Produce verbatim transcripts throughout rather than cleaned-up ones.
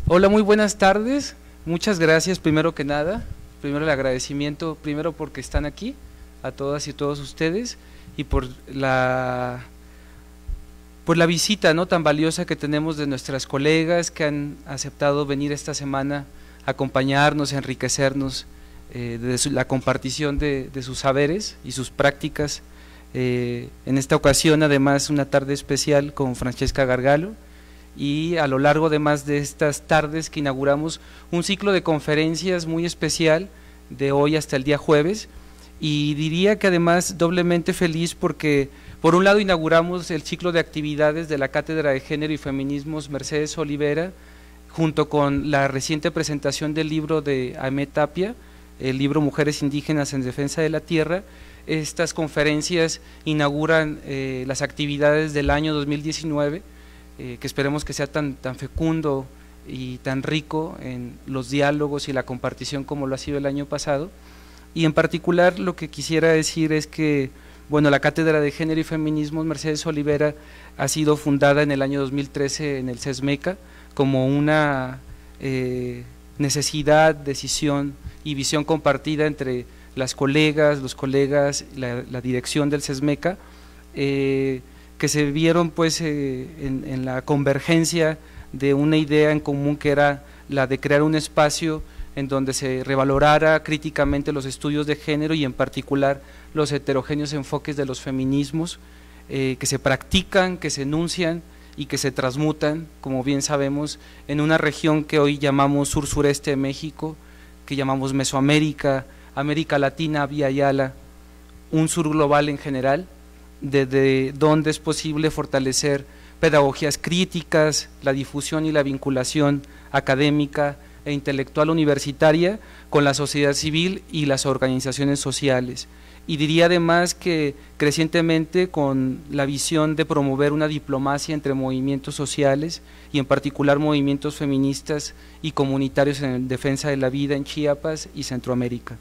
Hola, muy buenas tardes. Muchas gracias, primero que nada. Primero el agradecimiento, primero porque están aquí, a todas y todos ustedes, y por la, por la visita no tan valiosa que tenemos de nuestras colegas que han aceptado venir esta semana a acompañarnos, a enriquecernos eh, de su, la compartición de, de sus saberes y sus prácticas. Eh, en esta ocasión, además, una tarde especial con Francesca Gargalo, y a lo largo de más de estas tardes que inauguramos un ciclo de conferencias muy especial de hoy hasta el día jueves, y diría que además doblemente feliz porque por un lado inauguramos el ciclo de actividades de la Cátedra de Género y Feminismos Mercedes Olivera, junto con la reciente presentación del libro de Aimé Tapia, el libro Mujeres Indígenas en Defensa de la Tierra. Estas conferencias inauguran eh, las actividades del año dos mil diecinueve, Eh, que esperemos que sea tan, tan fecundo y tan rico en los diálogos y la compartición como lo ha sido el año pasado. Y en particular lo que quisiera decir es que, bueno, la Cátedra de Género y Feminismos Mercedes Olivera ha sido fundada en el año dos mil trece en el CESMECA como una eh, necesidad, decisión y visión compartida entre las colegas, los colegas, la, la dirección del CESMECA, eh, que se vieron pues eh, en, en la convergencia de una idea en común que era la de crear un espacio en donde se revalorara críticamente los estudios de género y en particular los heterogéneos enfoques de los feminismos eh, que se practican, que se enuncian y que se transmutan, como bien sabemos, en una región que hoy llamamos sur-sureste de México, que llamamos Mesoamérica, América Latina, Vía Yala, un sur global en general, desde donde es posible fortalecer pedagogías críticas, la difusión y la vinculación académica e intelectual universitaria con la sociedad civil y las organizaciones sociales. Y diría además que crecientemente con la visión de promover una diplomacia entre movimientos sociales y en particular movimientos feministas y comunitarios en defensa de la vida en Chiapas y Centroamérica.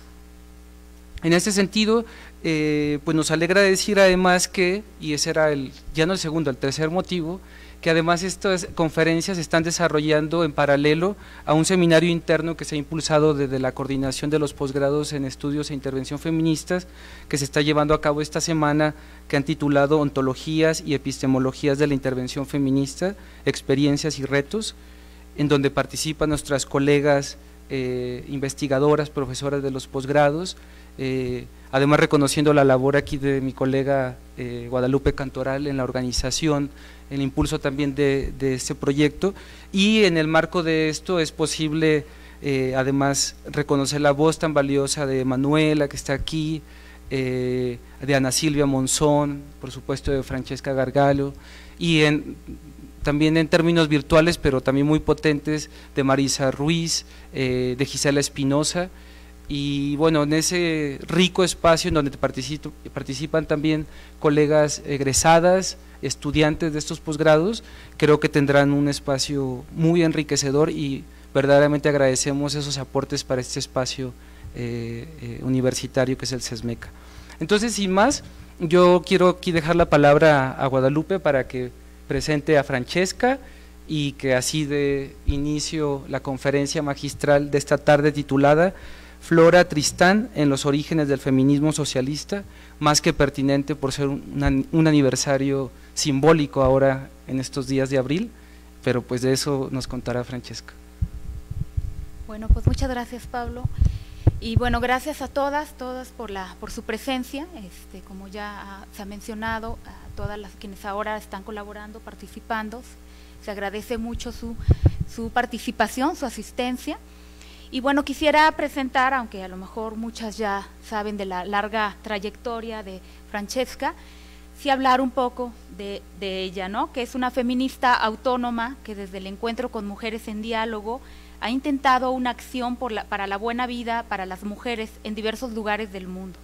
En este sentido, eh, pues nos alegra decir además que, y ese era el, ya no el segundo, el tercer motivo, que además estas conferencias se están desarrollando en paralelo a un seminario interno que se ha impulsado desde la Coordinación de los Posgrados en Estudios e Intervención Feministas, que se está llevando a cabo esta semana, que han titulado Ontologías y Epistemologías de la Intervención Feminista, Experiencias y Retos, en donde participan nuestras colegas eh, investigadoras, profesoras de los posgrados, Eh, además reconociendo la labor aquí de mi colega eh, Guadalupe Cantoral en la organización, el impulso también de, de este proyecto, y en el marco de esto es posible eh, además reconocer la voz tan valiosa de Manuela que está aquí, eh, de Ana Silvia Monzón, por supuesto de Francesca Gargalo, y en, también en términos virtuales pero también muy potentes de Marisa Ruiz, eh, de Gisela Espinosa. Y bueno, en ese rico espacio en donde participan también colegas egresadas, estudiantes de estos posgrados, creo que tendrán un espacio muy enriquecedor y verdaderamente agradecemos esos aportes para este espacio eh, eh, universitario que es el CESMECA. Entonces, sin más, yo quiero aquí dejar la palabra a Guadalupe para que presente a Francesca y que así de inicio la conferencia magistral de esta tarde titulada Flora Tristán en los orígenes del feminismo socialista, más que pertinente por ser un, un aniversario simbólico ahora en estos días de abril, pero pues de eso nos contará Francesca. Bueno, pues muchas gracias, Pablo, y bueno, gracias a todas, todas por la por su presencia, este, como ya se ha mencionado, a todas las quienes ahora están colaborando, participando, se agradece mucho su, su participación, su asistencia. Y bueno, quisiera presentar, aunque a lo mejor muchas ya saben de la larga trayectoria de Francesca, sí hablar un poco de, de ella, ¿no? Que es una feminista autónoma que desde el encuentro con Mujeres en Diálogo ha intentado una acción por la, para la buena vida para las mujeres en diversos lugares del mundo.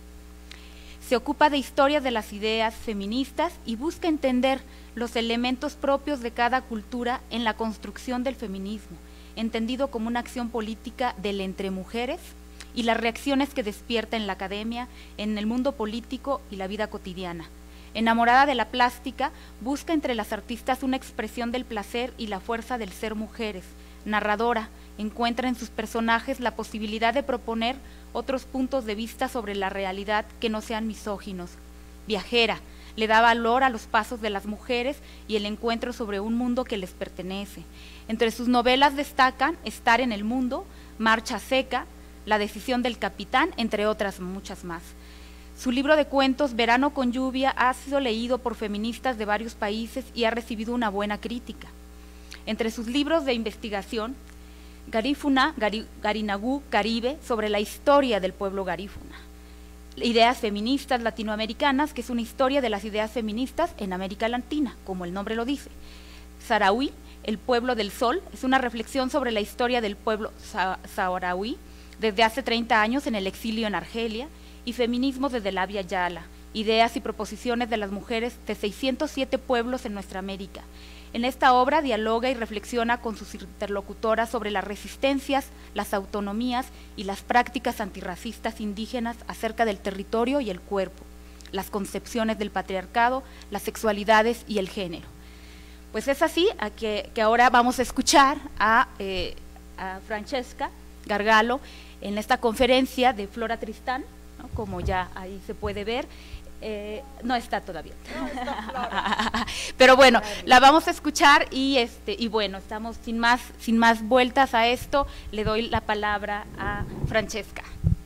Se ocupa de historias de las ideas feministas y busca entender los elementos propios de cada cultura en la construcción del feminismo, entendido como una acción política del entre mujeres y las reacciones que despierta en la academia, en el mundo político y la vida cotidiana. Enamorada de la plástica, busca entre las artistas una expresión del placer y la fuerza del ser mujeres, narradora, encuentra en sus personajes la posibilidad de proponer otros puntos de vista sobre la realidad que no sean misóginos. Viajera, le da valor a los pasos de las mujeres y el encuentro sobre un mundo que les pertenece. Entre sus novelas destacan Estar en el mundo, Marcha seca, La decisión del capitán, entre otras muchas más. Su libro de cuentos, Verano con lluvia, ha sido leído por feministas de varios países y ha recibido una buena crítica. Entre sus libros de investigación, Garífuna, Gari, Garinagú, Caribe, sobre la historia del pueblo garífuna. Ideas feministas latinoamericanas, que es una historia de las ideas feministas en América Latina, como el nombre lo dice. Saharaui, El pueblo del sol, es una reflexión sobre la historia del pueblo saharaui desde hace treinta años en el exilio en Argelia, y Feminismo desde la Via Yala, ideas y proposiciones de las mujeres de seiscientos siete pueblos en nuestra América. En esta obra dialoga y reflexiona con sus interlocutoras sobre las resistencias, las autonomías y las prácticas antirracistas indígenas acerca del territorio y el cuerpo, las concepciones del patriarcado, las sexualidades y el género. Pues es así a que, que ahora vamos a escuchar a, eh, a Francesca Gargalo en esta conferencia de Flora Tristán, ¿no? Como ya ahí se puede ver. Eh, no está todavía. No está Flora. Pero bueno, la vamos a escuchar y este y bueno, estamos sin más sin más vueltas a esto, le doy la palabra a Francesca.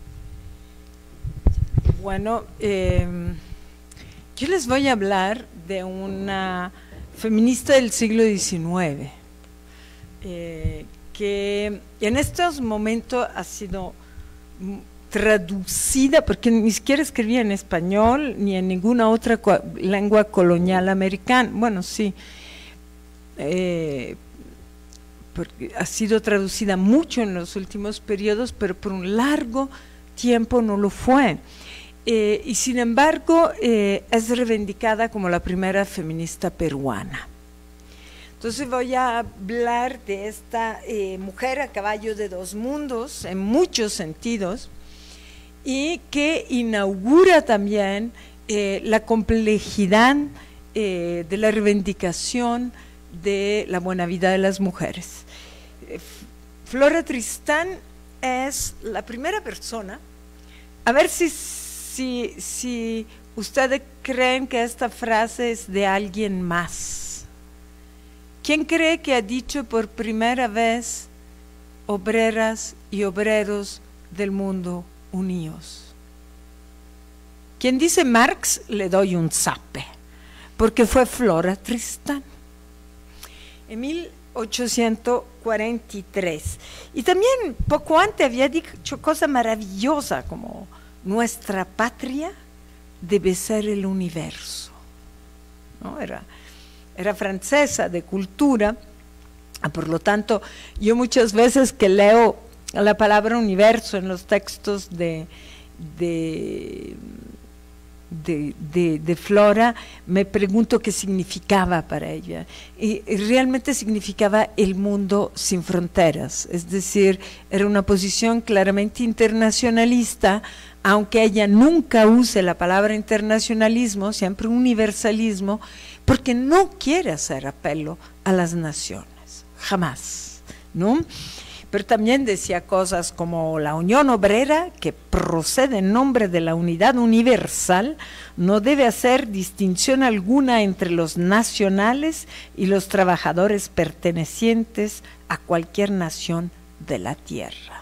Bueno, eh, yo les voy a hablar de una feminista del siglo diecinueve, eh, que en estos momentos ha sido traducida, porque ni siquiera escribía en español ni en ninguna otra co lengua colonial americana. Bueno, sí, eh, porque ha sido traducida mucho en los últimos periodos, pero por un largo tiempo no lo fue. Eh, y sin embargo, eh, es reivindicada como la primera feminista peruana. Entonces voy a hablar de esta eh, mujer a caballo de dos mundos, en muchos sentidos, y que inaugura también eh, la complejidad eh, de la reivindicación de la buena vida de las mujeres. Eh, Flora Tristán es la primera persona, a ver si, si, si ustedes creen que esta frase es de alguien más. ¿Quién cree que ha dicho por primera vez obreras y obreros del mundo unidos? Quien dice Marx, le doy un zape, porque fue Flora Tristán en mil ochocientos cuarenta y tres. Y también poco antes había dicho cosa maravillosa como nuestra patria debe ser el universo, ¿no? Era, era francesa de cultura, por lo tanto yo muchas veces que leo la palabra universo en los textos de, de, de, de, de Flora, me pregunto qué significaba para ella. Y, y realmente significaba el mundo sin fronteras, es decir, era una posición claramente internacionalista, aunque ella nunca use la palabra internacionalismo, siempre universalismo, porque no quiere hacer apelo a las naciones, jamás, ¿no? Pero también decía cosas como la Unión Obrera, que procede en nombre de la unidad universal, no debe hacer distinción alguna entre los nacionales y los trabajadores pertenecientes a cualquier nación de la tierra.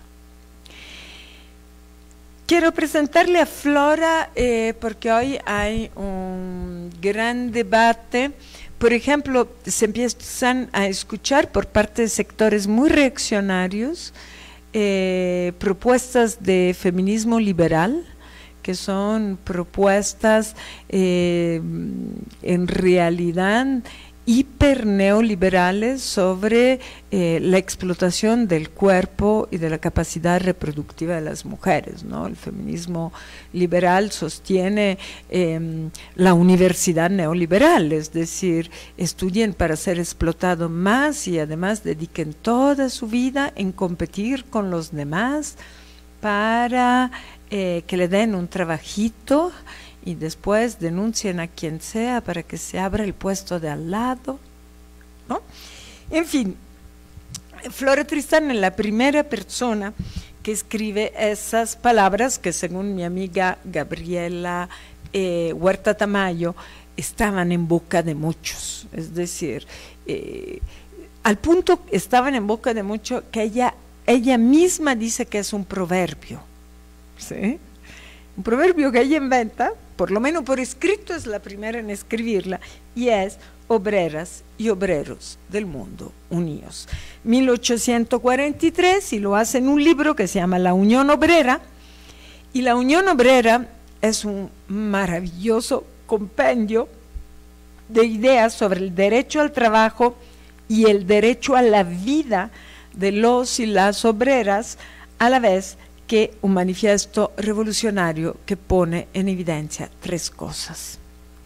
Quiero presentarle a Flora eh, porque hoy hay un gran debate. Por ejemplo, se empiezan a escuchar por parte de sectores muy reaccionarios eh, propuestas de feminismo liberal, que son propuestas eh, en realidad hiper neoliberales sobre eh, la explotación del cuerpo y de la capacidad reproductiva de las mujeres, ¿no? El feminismo liberal sostiene eh, la universidad neoliberal, es decir, estudien para ser explotados más y además dediquen toda su vida en competir con los demás para eh, que le den un trabajito y después denuncien a quien sea para que se abra el puesto de al lado, ¿no? En fin, Flora Tristán es la primera persona que escribe esas palabras que, según mi amiga Gabriela eh, Huerta Tamayo, estaban en boca de muchos, es decir, eh, al punto estaban en boca de muchos que ella, ella misma dice que es un proverbio, ¿sí? Un proverbio que ella inventa, por lo menos por escrito es la primera en escribirla, y es: obreras y obreros del mundo unidos. mil ochocientos cuarenta y tres, y lo hace en un libro que se llama La Unión Obrera, y La Unión Obrera es un maravilloso compendio de ideas sobre el derecho al trabajo y el derecho a la vida de los y las obreras, a la vez que un manifiesto revolucionario que pone en evidencia tres cosas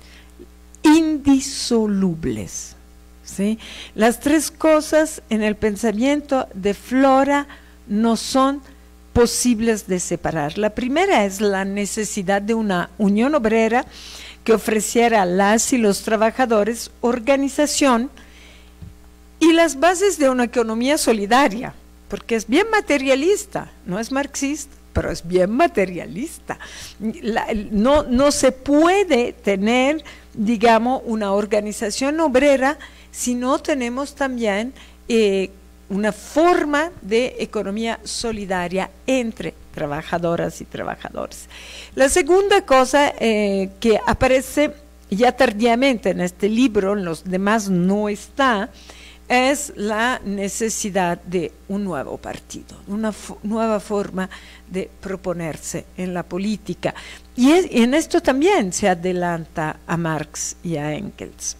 indisolubles, ¿sí? Las tres cosas en el pensamiento de Flora no son posibles de separar. La primera es la necesidad de una unión obrera que ofreciera a las y los trabajadores organización y las bases de una economía solidaria, porque es bien materialista, no es marxista, pero es bien materialista. La, no, no se puede tener, digamos, una organización obrera si no tenemos también eh, una forma de economía solidaria entre trabajadoras y trabajadores. La segunda cosa eh, que aparece ya tardíamente en este libro, en los demás no está, es la necesidad de un nuevo partido, una nueva forma de proponerse en la política. Y, es, y en esto también se adelanta a Marx y a Engels.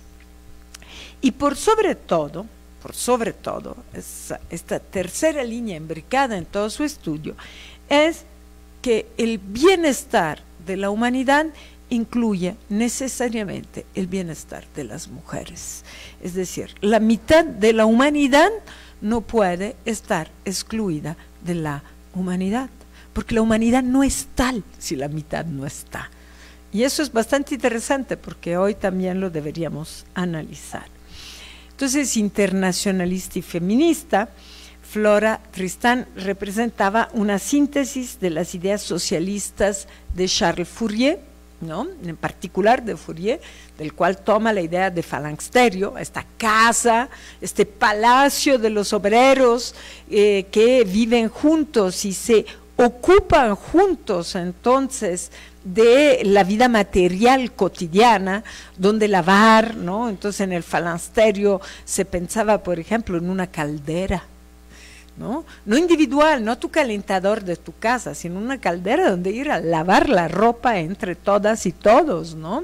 Y por sobre todo, por sobre todo, esa, esta tercera línea imbricada en todo su estudio, es que el bienestar de la humanidad incluye necesariamente el bienestar de las mujeres. Es decir, la mitad de la humanidad no puede estar excluida de la humanidad, porque la humanidad no es tal si la mitad no está. Y eso es bastante interesante porque hoy también lo deberíamos analizar. Entonces, internacionalista y feminista, Flora Tristán representaba una síntesis de las ideas socialistas de Charles Fourier, ¿no? En particular de Fourier, del cual toma la idea de Phalansterio, esta casa, este palacio de los obreros eh, que viven juntos y se ocupan juntos entonces de la vida material cotidiana, donde lavar, ¿no? Entonces en el Phalansterio se pensaba, por ejemplo, en una caldera, ¿no? No individual, no tu calentador de tu casa, sino una caldera donde ir a lavar la ropa entre todas y todos, ¿no?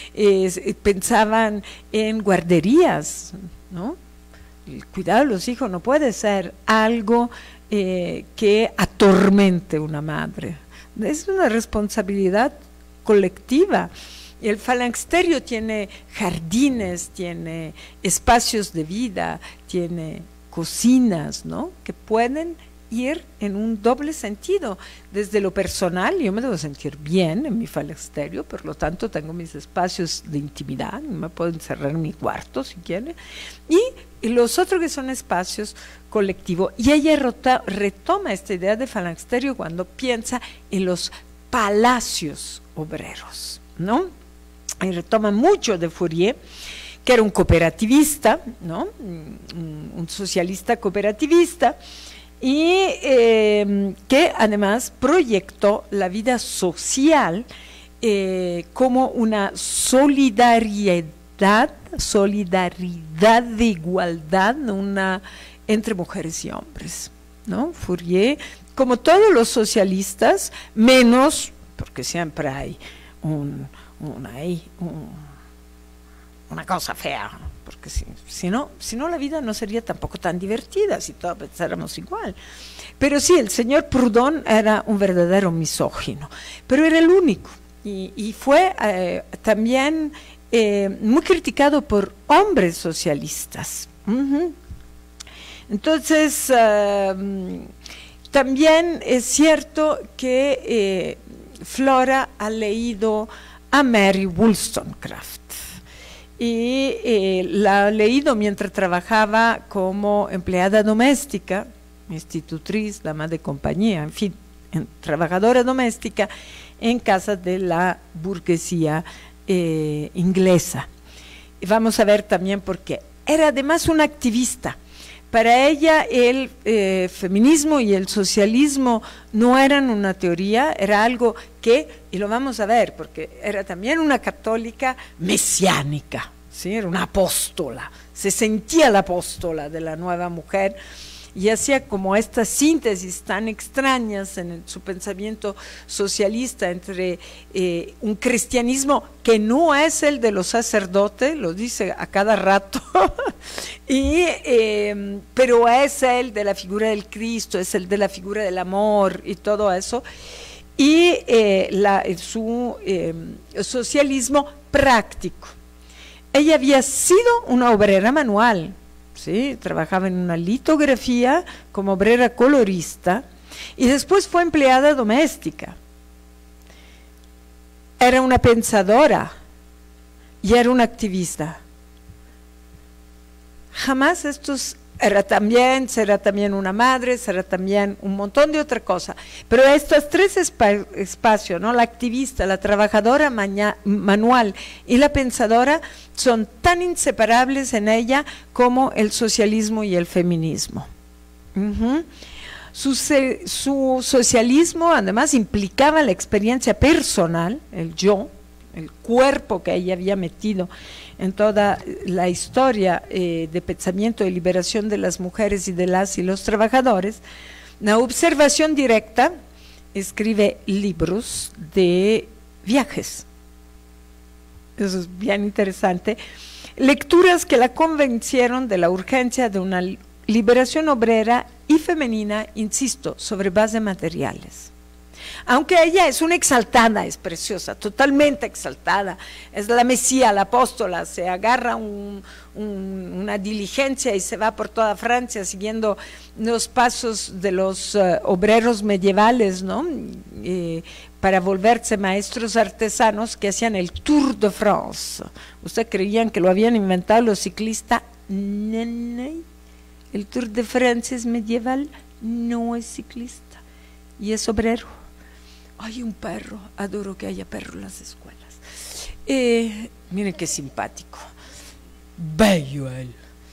Eh, pensaban en guarderías, ¿no? El cuidado de los hijos no puede ser algo eh, que atormente una madre, es una responsabilidad colectiva. El Phalansterio tiene jardines, tiene espacios de vida, tiene cocinas, ¿no? Que pueden ir en un doble sentido. Desde lo personal, yo me debo sentir bien en mi Phalansterio, por lo tanto tengo mis espacios de intimidad, me puedo encerrar en mi cuarto si quiere, y, y los otros que son espacios colectivos. Y ella rota, retoma esta idea de Phalansterio cuando piensa en los palacios obreros, ¿no? Y retoma mucho de Fourier, que era un cooperativista, ¿no? un, un socialista cooperativista, y eh, que además proyectó la vida social eh, como una solidaridad, solidaridad de igualdad, una, entre mujeres y hombres, ¿no? Fourier, como todos los socialistas, menos, porque siempre hay un, un, hay un una cosa fea, porque si, si, no, si no la vida no sería tampoco tan divertida si todos pensáramos igual. Pero sí, el señor Proudhon era un verdadero misógino, pero era el único, y, y fue eh, también eh, muy criticado por hombres socialistas. Uh-huh. Entonces, uh, también es cierto que eh, Flora ha leído a Mary Wollstonecraft, y eh, la he leído mientras trabajaba como empleada doméstica, institutriz, dama de compañía, en fin, en, trabajadora doméstica en casa de la burguesía eh, inglesa. Y vamos a ver también por qué. Era además una activista. Para ella el eh, feminismo y el socialismo no eran una teoría, era algo que, y lo vamos a ver, porque era también una católica mesiánica, ¿sí? Era una apóstola, se sentía la apóstola de la nueva mujer, y hacía como estas síntesis tan extrañas en el, su pensamiento socialista entre eh, un cristianismo que no es el de los sacerdotes, lo dice a cada rato, y, eh, pero es el de la figura del Cristo, es el de la figura del amor y todo eso, y eh, la, su eh, socialismo práctico. Ella había sido una obrera manual, ¿sí? Trabajaba en una litografía como obrera colorista y después fue empleada doméstica. Era una pensadora y era una activista. Jamás estos, era también, será también una madre, será también un montón de otra cosa, pero estos tres espa- espacios, ¿no? La activista, la trabajadora maña, manual y la pensadora son tan inseparables en ella como el socialismo y el feminismo. Uh-huh. Su, su socialismo además implicaba la experiencia personal, el yo, el cuerpo que ella había metido en toda la historia eh, de pensamiento y liberación de las mujeres y de las y los trabajadores. La observación directa, escribe libros de viajes. Eso es bien interesante. Lecturas que la convencieron de la urgencia de una liberación obrera y femenina, insisto, sobre base materiales. Aunque ella es una exaltada, es preciosa, totalmente exaltada, es la Mesía, la apóstola, se agarra un, un, una diligencia y se va por toda Francia siguiendo los pasos de los uh, obreros medievales, ¿no? Eh, para volverse maestros artesanos que hacían el Tour de France. ¿Ustedes creían que lo habían inventado los ciclistas? No, no. El Tour de France es medieval, no es ciclista y es obrero. Hay un perro, adoro que haya perro en las escuelas. Eh, miren qué simpático. Bello él.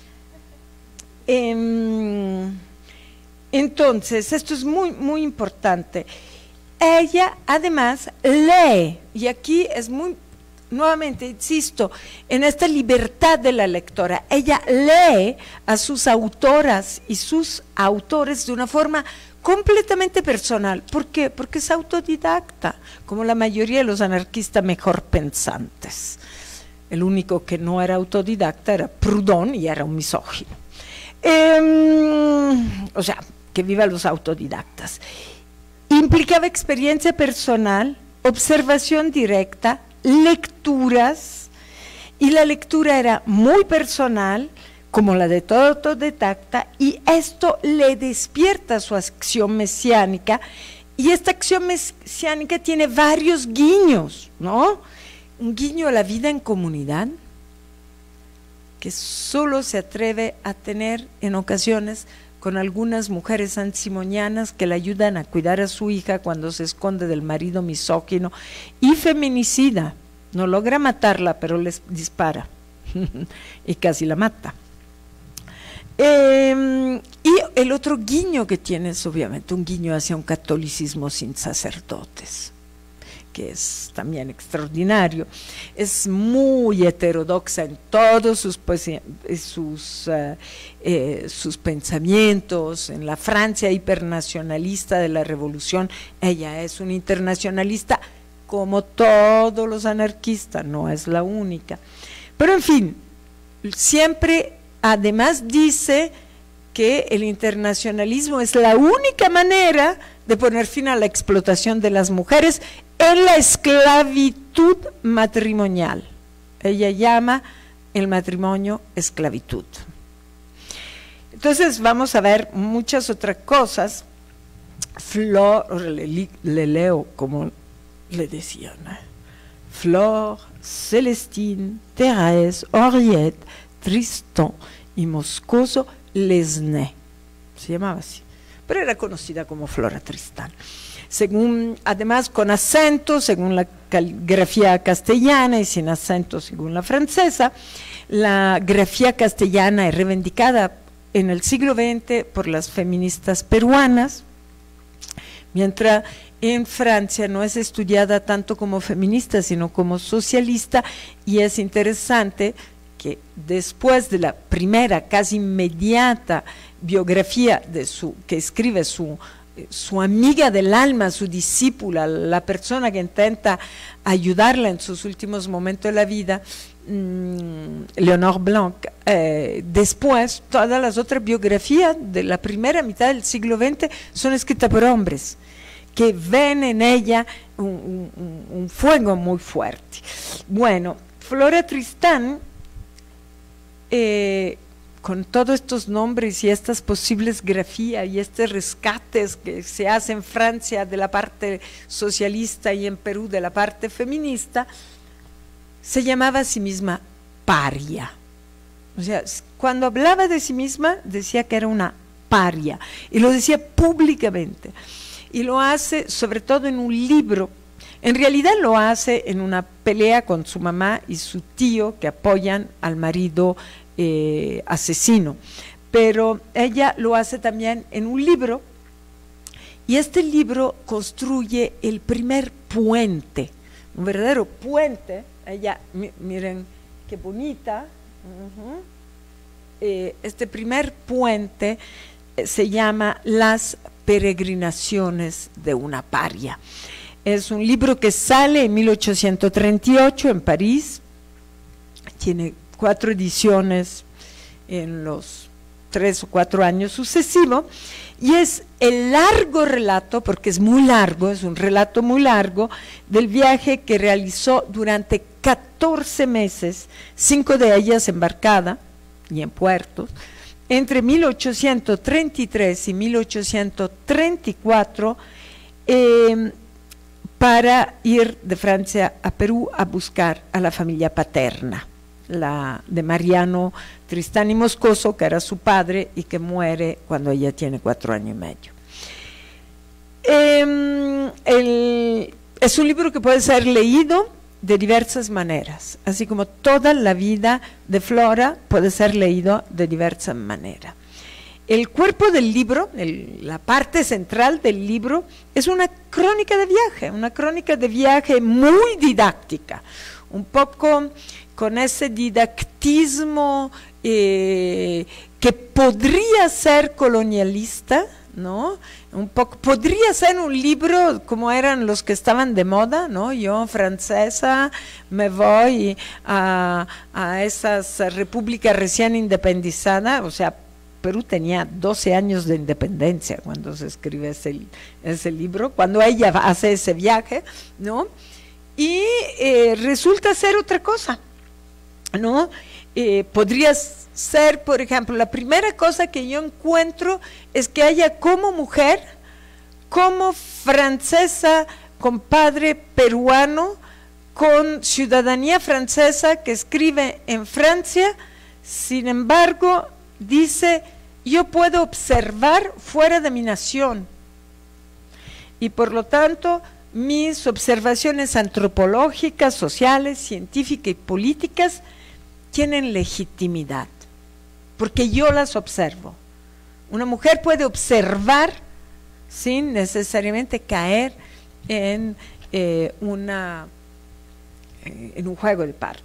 Eh, entonces, esto es muy, muy importante. Ella además lee, y aquí es muy, nuevamente insisto, en esta libertad de la lectora, ella lee a sus autoras y sus autores de una forma completamente personal. ¿Por qué? Porque es autodidacta, como la mayoría de los anarquistas mejor pensantes. El único que no era autodidacta era Proudhon y era un misógino. Eh, o sea, que viva los autodidactas. Implicaba experiencia personal, observación directa, lecturas, y la lectura era muy personal, como la de todo autodidacta, y esto le despierta su acción mesiánica, y esta acción mesiánica tiene varios guiños, ¿no? Un guiño a la vida en comunidad, que solo se atreve a tener en ocasiones con algunas mujeres sansimonianas que le ayudan a cuidar a su hija cuando se esconde del marido misógino y feminicida. No logra matarla, pero les dispara y casi la mata. Eh, y el otro guiño que tiene es obviamente un guiño hacia un catolicismo sin sacerdotes, que es también extraordinario. Es muy heterodoxa en todos sus, pues, sus, uh, eh, sus pensamientos. En la Francia hipernacionalista de la Revolución, ella es una internacionalista como todos los anarquistas, no es la única. Pero en fin, siempre además dice que el internacionalismo es la única manera de poner fin a la explotación de las mujeres en la esclavitud matrimonial. Ella llama el matrimonio esclavitud. Entonces vamos a ver muchas otras cosas. Flor, le, le leo como le decían, ¿eh? Flore, Célestine, Thérèse, Henriette, Tristan y Moscoso Lesné. Se llamaba así, pero era conocida como Flora Tristán. Según, además con acento, según la grafía castellana, y sin acento según la francesa. La grafía castellana es reivindicada en el siglo veinte por las feministas peruanas, mientras en Francia no es estudiada tanto como feminista, sino como socialista, y es interesante que después de la primera, casi inmediata biografía de su, que escribe su, su amiga del alma, su discípula, la persona que intenta ayudarla en sus últimos momentos de la vida, mmm, Leonore Blanc, eh, después todas las otras biografías de la primera mitad del siglo veinte son escritas por hombres, que ven en ella un, un, un fuego muy fuerte. Bueno, Flora Tristán, eh, con todos estos nombres y estas posibles grafías y estos rescates que se hacen en Francia de la parte socialista y en Perú de la parte feminista, se llamaba a sí misma paria. O sea, cuando hablaba de sí misma decía que era una paria, y lo decía públicamente, y lo hace sobre todo en un libro. En realidad lo hace en una pelea con su mamá y su tío, que apoyan al marido eh, asesino, pero ella lo hace también en un libro, y este libro construye el primer puente, un verdadero puente. Ella, miren qué bonita, uh-huh. eh, este primer puente eh, se llama Las peregrinaciones de una paria. Es un libro que sale en mil ochocientos treinta y ocho en París, tiene cuatro ediciones en los tres o cuatro años sucesivos, y es el largo relato, porque es muy largo, es un relato muy largo, del viaje que realizó durante catorce meses, cinco de ellas embarcada y en puertos, entre mil ochocientos treinta y tres y mil ochocientos treinta y cuatro, eh, para ir de Francia a Perú a buscar a la familia paterna, la de Mariano Tristán y Moscoso, que era su padre y que muere cuando ella tiene cuatro años y medio. Eh, el, es un libro que puede ser leído de diversas maneras, así como toda la vida de Flora puede ser leído de diversas maneras. El cuerpo del libro, el, la parte central del libro, es una crónica de viaje, una crónica de viaje muy didáctica, un poco con ese didactismo eh, que podría ser colonialista, ¿no? Un poco, podría ser un libro como eran los que estaban de moda, ¿no? Yo, francesa, me voy a, a esas repúblicas recién independizadas, o sea, Perú tenía doce años de independencia cuando se escribe ese, ese libro, cuando ella hace ese viaje, ¿no? Y eh, resulta ser otra cosa, ¿no? Eh, podría ser, por ejemplo, la primera cosa que yo encuentro es que ella como mujer, como francesa, con padre peruano, con ciudadanía francesa, que escribe en Francia, sin embargo, dice, yo puedo observar fuera de mi nación, y por lo tanto mis observaciones antropológicas, sociales, científicas y políticas tienen legitimidad, porque yo las observo. Una mujer puede observar sin necesariamente caer en, eh, una, eh, en un juego de parte.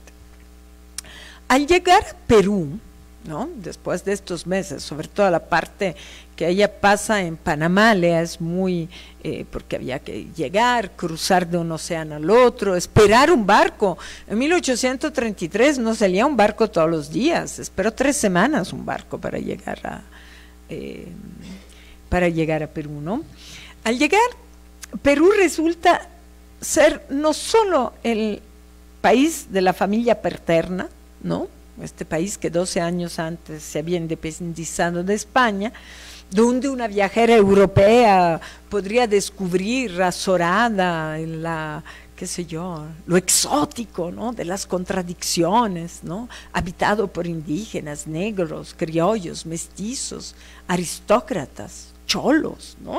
Al llegar a Perú, ¿no? Después de estos meses, sobre todo la parte que ella pasa en Panamá, le es muy, eh, porque había que llegar, cruzar de un océano al otro, esperar un barco. En mil ochocientos treinta y tres no salía un barco todos los días, esperó tres semanas un barco para llegar a, eh, para llegar a Perú, ¿no? Al llegar, Perú resulta ser no solo el país de la familia paterna, ¿no? Este país que doce años antes se había independizado de España, donde una viajera europea podría descubrir azorada en la qué sé yo, lo exótico, ¿no?, de las contradicciones, ¿no?, habitado por indígenas, negros, criollos, mestizos, aristócratas, cholos, ¿no?,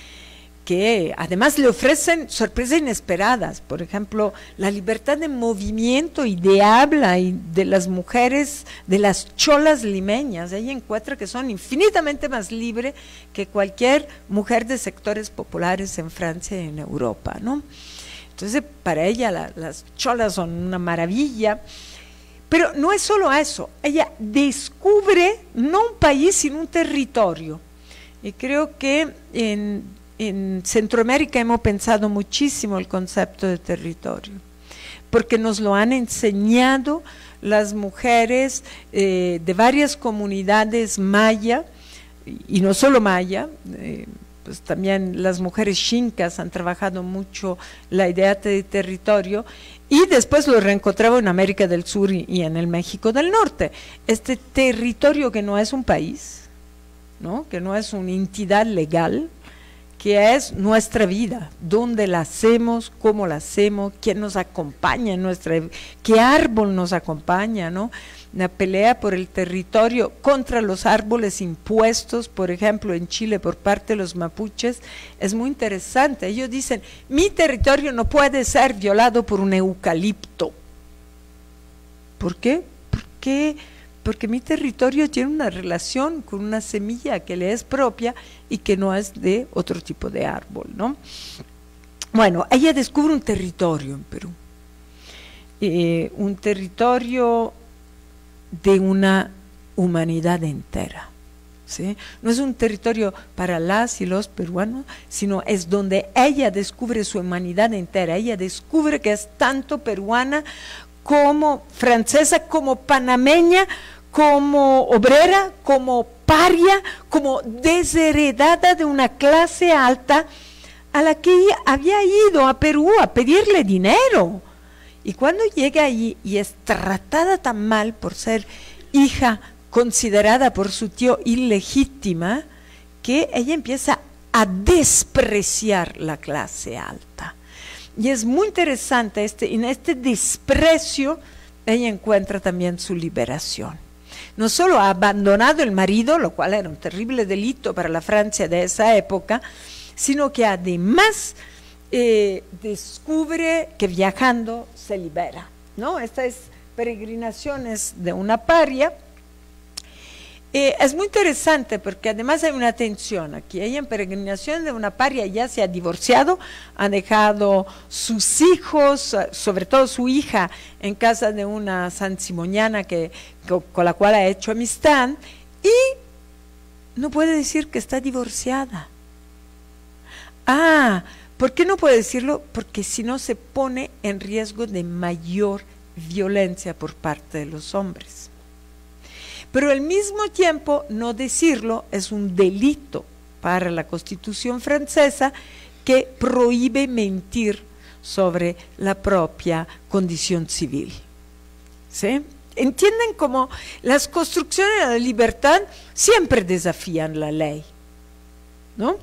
que además le ofrecen sorpresas inesperadas, por ejemplo, la libertad de movimiento y de habla y de las mujeres, de las cholas limeñas. Ella encuentra que son infinitamente más libres que cualquier mujer de sectores populares en Francia y en Europa, ¿no? Entonces, para ella la, las cholas son una maravilla, pero no es solo eso, ella descubre no un país, sino un territorio, y creo que en En Centroamérica hemos pensado muchísimo el concepto de territorio, porque nos lo han enseñado las mujeres eh, de varias comunidades maya, y no solo maya, eh, pues también las mujeres xincas han trabajado mucho la idea de territorio, y después lo reencontraba en América del Sur y, y en el México del Norte. Este territorio que no es un país, ¿no?, que no es una entidad legal, que es nuestra vida, dónde la hacemos, cómo la hacemos, quién nos acompaña en nuestra, qué árbol nos acompaña, ¿no? La pelea por el territorio contra los árboles impuestos, por ejemplo, en Chile por parte de los mapuches, es muy interesante. Ellos dicen, mi territorio no puede ser violado por un eucalipto. ¿Por qué? Porque porque mi territorio tiene una relación con una semilla que le es propia y que no es de otro tipo de árbol, ¿no? Bueno, ella descubre un territorio en Perú, eh, un territorio de una humanidad entera, ¿sí? No es un territorio para las y los peruanos, sino es donde ella descubre su humanidad entera. Ella descubre que es tanto peruana como francesa, como panameña, como obrera, como paria, como desheredada de una clase alta a la que ella había ido a Perú a pedirle dinero. Y cuando llega allí y es tratada tan mal por ser hija considerada por su tío ilegítima, que ella empieza a despreciar la clase alta. Y es muy interesante, este, en este desprecio ella encuentra también su liberación. No solo ha abandonado el marido, lo cual era un terrible delito para la Francia de esa época, sino que además eh, descubre que viajando se libera, ¿no? Estas peregrinaciones de una paria. Eh, es muy interesante porque además hay una tensión aquí. Ella en peregrinación de una paria ya se ha divorciado, ha dejado sus hijos, sobre todo su hija, en casa de una sansimoniana que, que, con la cual ha hecho amistad, y no puede decir que está divorciada. Ah, ¿por qué no puede decirlo? Porque si no se pone en riesgo de mayor violencia por parte de los hombres. Pero al mismo tiempo no decirlo es un delito para la Constitución francesa, que prohíbe mentir sobre la propia condición civil. ¿Sí? ¿Entienden cómo las construcciones de la libertad siempre desafían la ley? ¿No?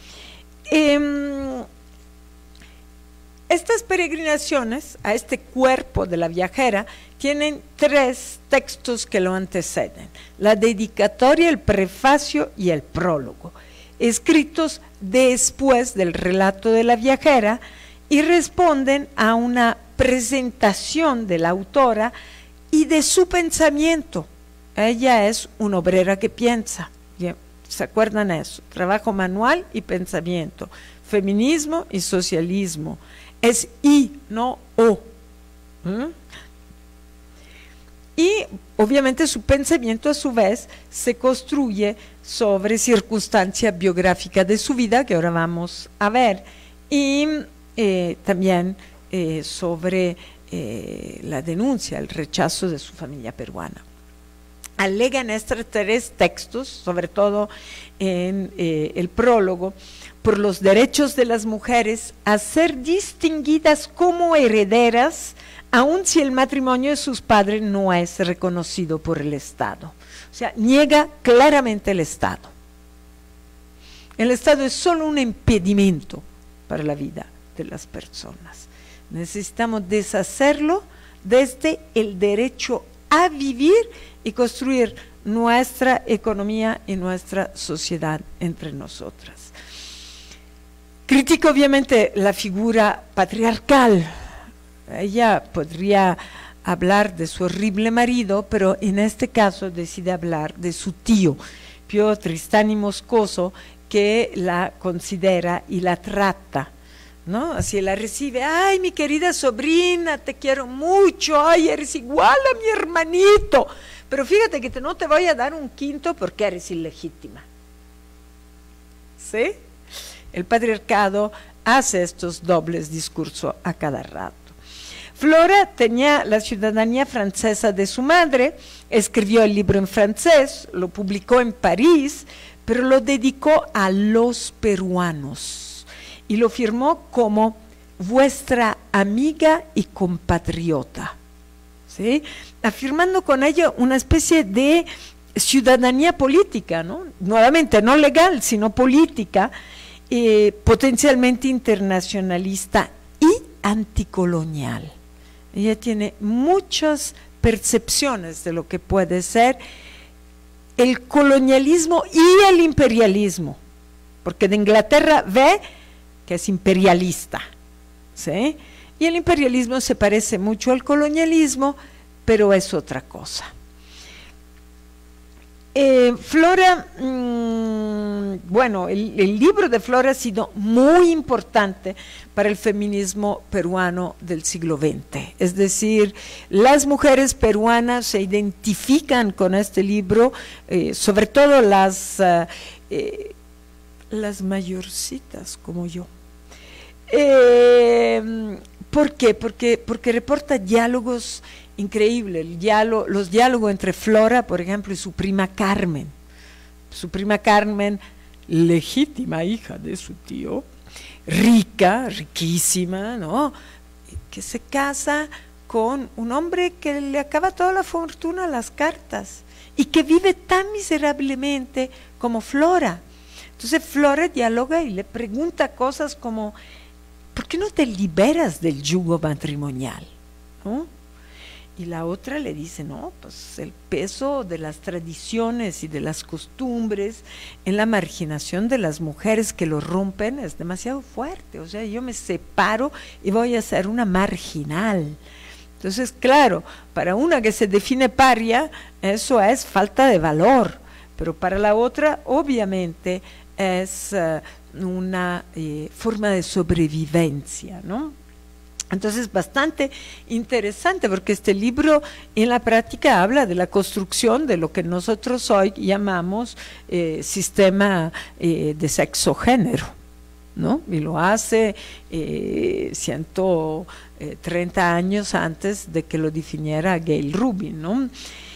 Eh, Estas peregrinaciones a este cuerpo de la viajera tienen tres textos que lo anteceden: la dedicatoria, el prefacio y el prólogo, escritos después del relato de la viajera, y responden a una presentación de la autora y de su pensamiento. Ella es una obrera que piensa, ¿se acuerdan eso? Trabajo manual y pensamiento, feminismo y socialismo. Es I, no O. ¿Mm? Y obviamente su pensamiento a su vez se construye sobre circunstancia biográfica de su vida, que ahora vamos a ver, y eh, también eh, sobre eh, la denuncia, el rechazo de su familia peruana. Alega en estos tres textos, sobre todo en eh, el prólogo, por los derechos de las mujeres a ser distinguidas como herederas, aun si el matrimonio de sus padres no es reconocido por el Estado. O sea, niega claramente el Estado. El Estado es solo un impedimento para la vida de las personas. necesitamos deshacerlo desde el derecho a vivir y construir nuestra economía y nuestra sociedad entre nosotras. Critico obviamente la figura patriarcal. Ella podría hablar de su horrible marido, pero en este caso decide hablar de su tío, Pio Tristani Moscoso, que la considera y la trata, ¿no? Así la recibe, ay, mi querida sobrina, te quiero mucho, ay, eres igual a mi hermanito, pero fíjate que te, no te voy a dar un quinto porque eres ilegítima. ¿Sí? El patriarcado hace estos dobles discursos a cada rato. Flora tenía la ciudadanía francesa de su madre, escribió el libro en francés, lo publicó en París, pero lo dedicó a los peruanos y lo firmó como vuestra amiga y compatriota, ¿sí? Afirmando con ello una especie de ciudadanía política, ¿no? Nuevamente no legal, sino política, eh, potencialmente internacionalista y anticolonial. Ella tiene muchas percepciones de lo que puede ser el colonialismo y el imperialismo, porque de Inglaterra ve que es imperialista, ¿sí? Y el imperialismo se parece mucho al colonialismo, pero es otra cosa. Eh, Flora, mmm, bueno, el, el libro de Flora ha sido muy importante para el feminismo peruano del siglo veinte, es decir, las mujeres peruanas se identifican con este libro, eh, sobre todo las, uh, eh, las mayorcitas como yo. Eh, ¿Por qué? Porque, porque reporta diálogos increíble, el diálogo, los diálogos entre Flora, por ejemplo, y su prima Carmen. Su prima Carmen, legítima hija de su tío, rica, riquísima, ¿no? Que se casa con un hombre que le acaba toda la fortuna a las cartas y que vive tan miserablemente como Flora. Entonces Flora dialoga y le pregunta cosas como, ¿por qué no te liberas del yugo matrimonial? ¿No? Y la otra le dice, no, pues el peso de las tradiciones y de las costumbres en la marginación de las mujeres que lo rompen es demasiado fuerte, o sea, yo me separo y voy a ser una marginal. Entonces, claro, para una que se define paria, eso es falta de valor, pero para la otra, obviamente, es uh, una eh, forma de sobrevivencia, ¿no? Entonces, bastante interesante, porque este libro en la práctica habla de la construcción de lo que nosotros hoy llamamos eh, sistema eh, de sexo-género, ¿no? Y lo hace eh, ciento treinta años antes de que lo definiera Gail Rubin, ¿no?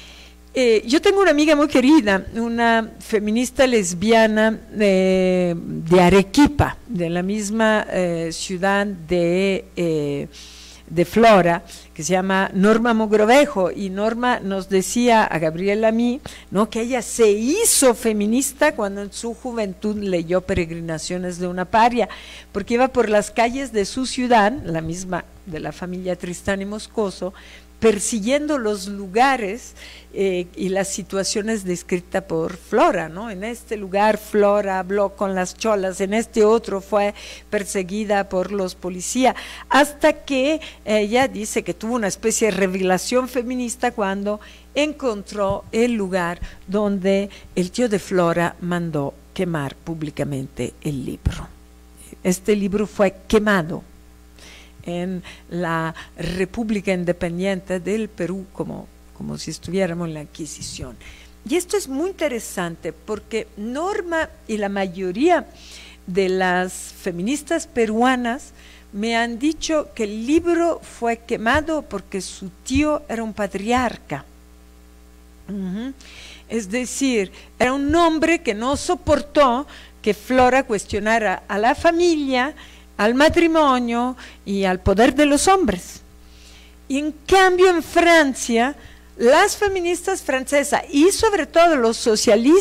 Eh, yo tengo una amiga muy querida, una feminista lesbiana eh, de Arequipa, de la misma eh, ciudad de, eh, de Flora, que se llama Norma Mogrovejo, y Norma nos decía a Gabriela a mí, ¿no?, que ella se hizo feminista cuando en su juventud leyó Peregrinaciones de una paria, porque iba por las calles de su ciudad, la misma de la familia Tristani Moscoso, persiguiendo los lugares eh, y las situaciones descritas por Flora, ¿no? En este lugar Flora habló con las cholas, en este otro fue perseguida por los policías, hasta que ella dice que tuvo una especie de revelación feminista cuando encontró el lugar donde el tío de Flora mandó quemar públicamente el libro. Este libro fue quemado en la República Independiente del Perú, como, como si estuviéramos en la Inquisición. Y esto es muy interesante porque Norma y la mayoría de las feministas peruanas me han dicho que el libro fue quemado porque su tío era un patriarca. Uh-huh. Es decir, era un hombre que no soportó que Flora cuestionara a la familia, al matrimonio y al poder de los hombres. Y en cambio en Francia, las feministas francesas y sobre todo los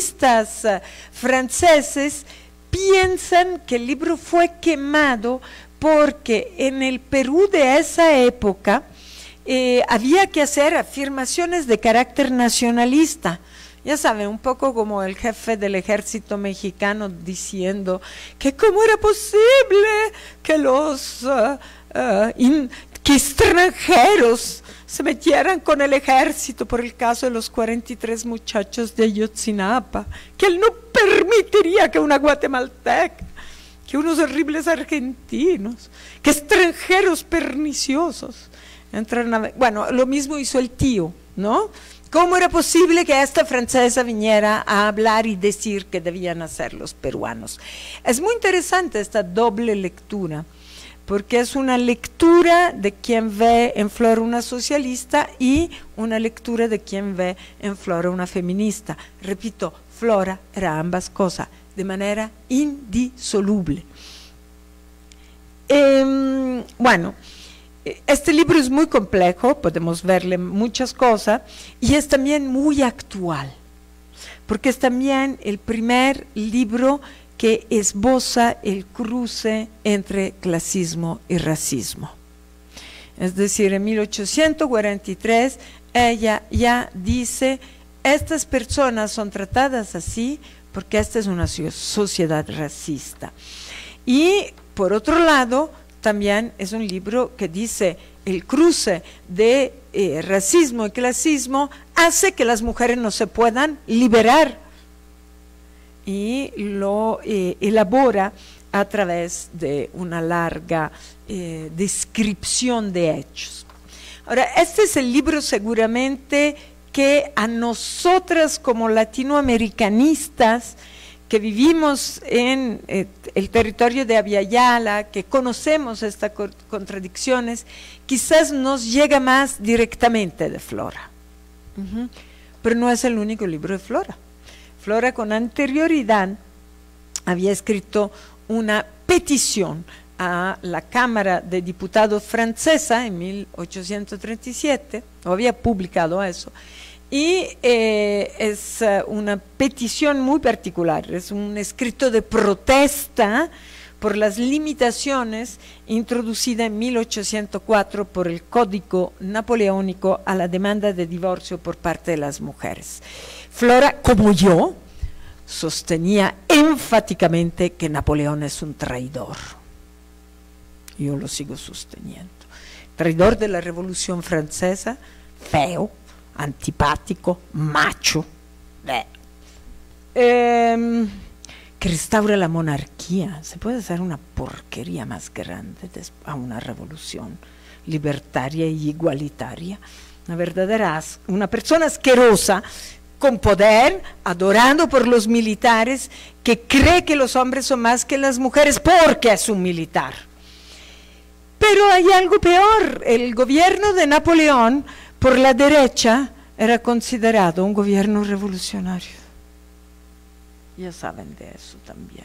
socialistas uh, franceses piensan que el libro fue quemado porque en el Perú de esa época eh, había que hacer afirmaciones de carácter nacionalista. Ya saben, un poco como el jefe del ejército mexicano diciendo que cómo era posible que los uh, uh, in, que extranjeros se metieran con el ejército por el caso de los cuarenta y tres muchachos de Ayotzinapa, que él no permitiría que una guatemalteca, que unos horribles argentinos, que extranjeros perniciosos entraran a... Bueno, lo mismo hizo el tío, ¿no? ¿Cómo era posible que esta francesa viniera a hablar y decir que debían hacer los peruanos? Es muy interesante esta doble lectura, porque es una lectura de quien ve en Flora una socialista y una lectura de quien ve en Flora una feminista. Repito, Flora era ambas cosas, de manera indisoluble. Eh, bueno, este libro es muy complejo, podemos verle muchas cosas, y es también muy actual, porque es también el primer libro que esboza el cruce entre clasismo y racismo. Es decir, en mil ochocientos cuarenta y tres ella ya dice, estas personas son tratadas así porque esta es una sociedad racista. Y por otro lado, también es un libro que dice, el cruce de eh, racismo y clasismo hace que las mujeres no se puedan liberar, y lo eh, elabora a través de una larga eh, descripción de hechos. Ahora, este es el libro seguramente que a nosotras como latinoamericanistas que vivimos en eh, el territorio de Abya Yala, que conocemos estas co contradicciones, quizás nos llega más directamente de Flora. Uh-huh. Pero no es el único libro de Flora. Flora con anterioridad había escrito una petición a la Cámara de Diputados francesa en mil ochocientos treinta y siete, o había publicado eso, y eh, es uh, una petición muy particular, es un escrito de protesta por las limitaciones introducidas en mil ochocientos cuatro por el Código Napoleónico a la demanda de divorcio por parte de las mujeres. Flora, como yo, sostenía enfáticamente que Napoleón es un traidor. Yo lo sigo sosteniendo. Traidor de la Revolución Francesa, feo, antipático, macho, eh, que restaura la monarquía. ¿Se puede hacer una porquería más grande a una revolución libertaria y igualitaria? Una verdadera, una persona asquerosa, con poder, adorado por los militares, que cree que los hombres son más que las mujeres porque es un militar. Pero hay algo peor, el gobierno de Napoleón por la derecha era considerado un gobierno revolucionario. Ya saben de eso también.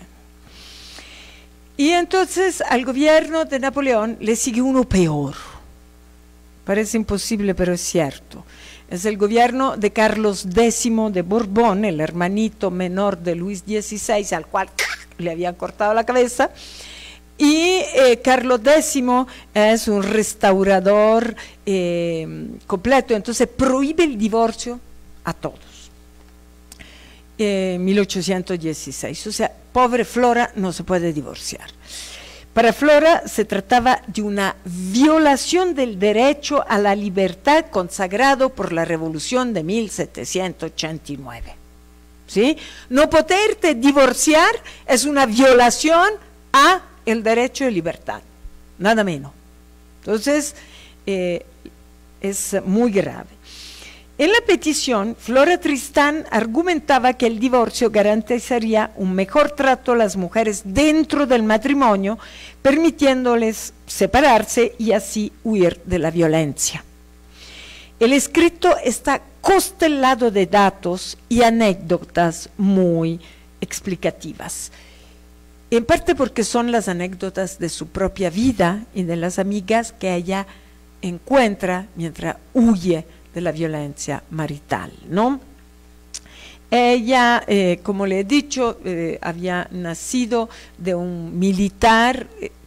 Y entonces al gobierno de Napoleón le sigue uno peor. Parece imposible, pero es cierto. Es el gobierno de Carlos décimo de Borbón, el hermanito menor de Luis dieciséis, al cual le habían cortado la cabeza. Y eh, Carlos décimo es un restaurador eh, completo, entonces prohíbe el divorcio a todos. Eh, mil ochocientos dieciséis, o sea, pobre Flora no se puede divorciar. Para Flora se trataba de una violación del derecho a la libertad consagrado por la Revolución de mil setecientos ochenta y nueve. ¿Sí? No poderte divorciar es una violación a el derecho de libertad, nada menos. Entonces, eh, es muy grave. En la petición, Flora Tristán argumentaba que el divorcio garantizaría un mejor trato a las mujeres dentro del matrimonio, permitiéndoles separarse y así huir de la violencia. El escrito está constelado de datos y anécdotas muy explicativas. En parte porque son las anécdotas de su propia vida y de las amigas que ella encuentra mientras huye de la violencia marital, ¿no? Ella, eh, como le he dicho, eh, había nacido de un militar, eh,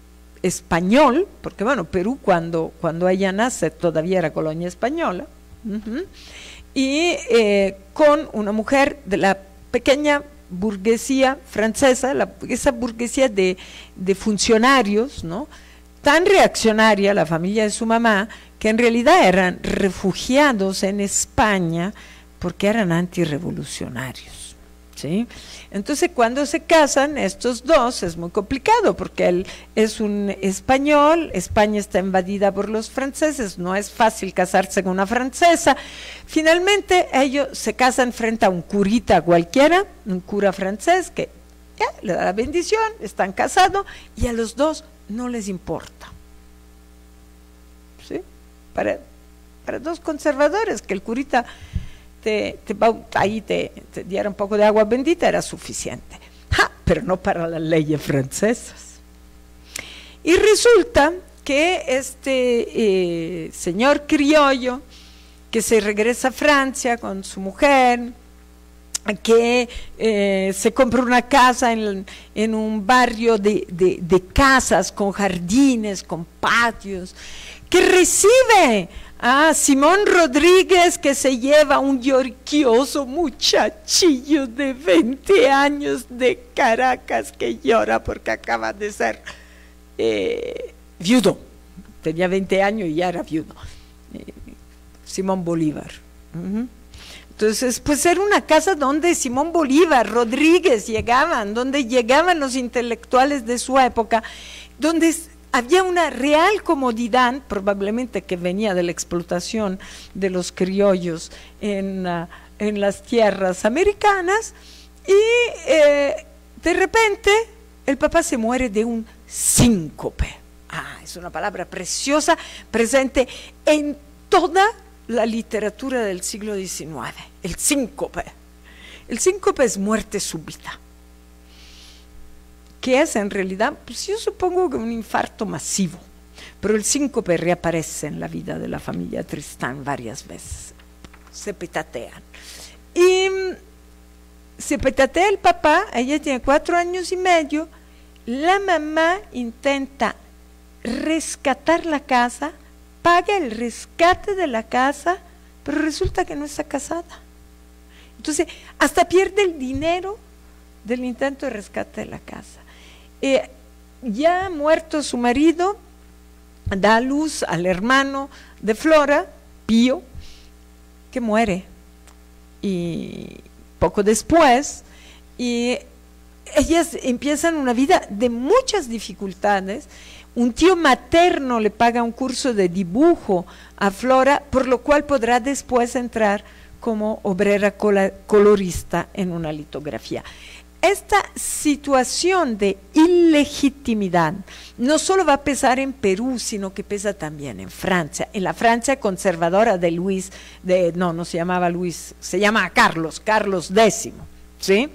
español, porque bueno, Perú cuando, cuando ella nace todavía era colonia española, uh-huh, y eh, con una mujer de la pequeña burguesía francesa, la, esa burguesía de, de funcionarios, ¿no?, tan reaccionaria, la familia de su mamá, que en realidad eran refugiados en España porque eran antirrevolucionarios, ¿sí? Entonces cuando se casan estos dos es muy complicado porque él es un español, España está invadida por los franceses, no es fácil casarse con una francesa. Finalmente ellos se casan frente a un curita cualquiera, un cura francés que ya le da la bendición, están casados y a los dos no les importa, ¿sí? Para, para dos conservadores, que el curita te, te, ahí te, te diera un poco de agua bendita era suficiente, ¡ja!, pero no para las leyes francesas. Y resulta que este eh, señor criollo que se regresa a Francia con su mujer, que eh, se compra una casa en, en un barrio de, de, de casas con jardines, con patios, que recibe a Simón Rodríguez, que se lleva un yorquioso muchachillo de veinte años de Caracas que llora porque acaba de ser eh, viudo, tenía veinte años y ya era viudo, eh, Simón Bolívar. Uh-huh. Entonces, pues era una casa donde Simón Bolívar, Rodríguez llegaban, donde llegaban los intelectuales de su época, donde había una real comodidad, probablemente que venía de la explotación de los criollos en, uh, en las tierras americanas, y eh, de repente el papá se muere de un síncope. Ah, es una palabra preciosa, presente en toda la literatura del siglo diecinueve, el síncope. El síncope es muerte súbita. ¿Qué es en realidad? Pues yo supongo que un infarto masivo, pero el síncope reaparece en la vida de la familia Tristán varias veces, se petatean. Y se petatea el papá, ella tiene cuatro años y medio, la mamá intenta rescatar la casa, paga el rescate de la casa, pero resulta que no está casada. Entonces, hasta pierde el dinero del intento de rescate de la casa. Eh, ya muerto su marido, da a luz al hermano de Flora, Pío, que muere. Y poco después, y ellas empiezan una vida de muchas dificultades. Un tío materno le paga un curso de dibujo a Flora, por lo cual podrá después entrar como obrera colorista en una litografía. Esta situación de ilegitimidad no solo va a pesar en Perú, sino que pesa también en Francia, en la Francia conservadora de Luis, de, no, no se llamaba Luis, se llama Carlos, Carlos décimo, ¿sí?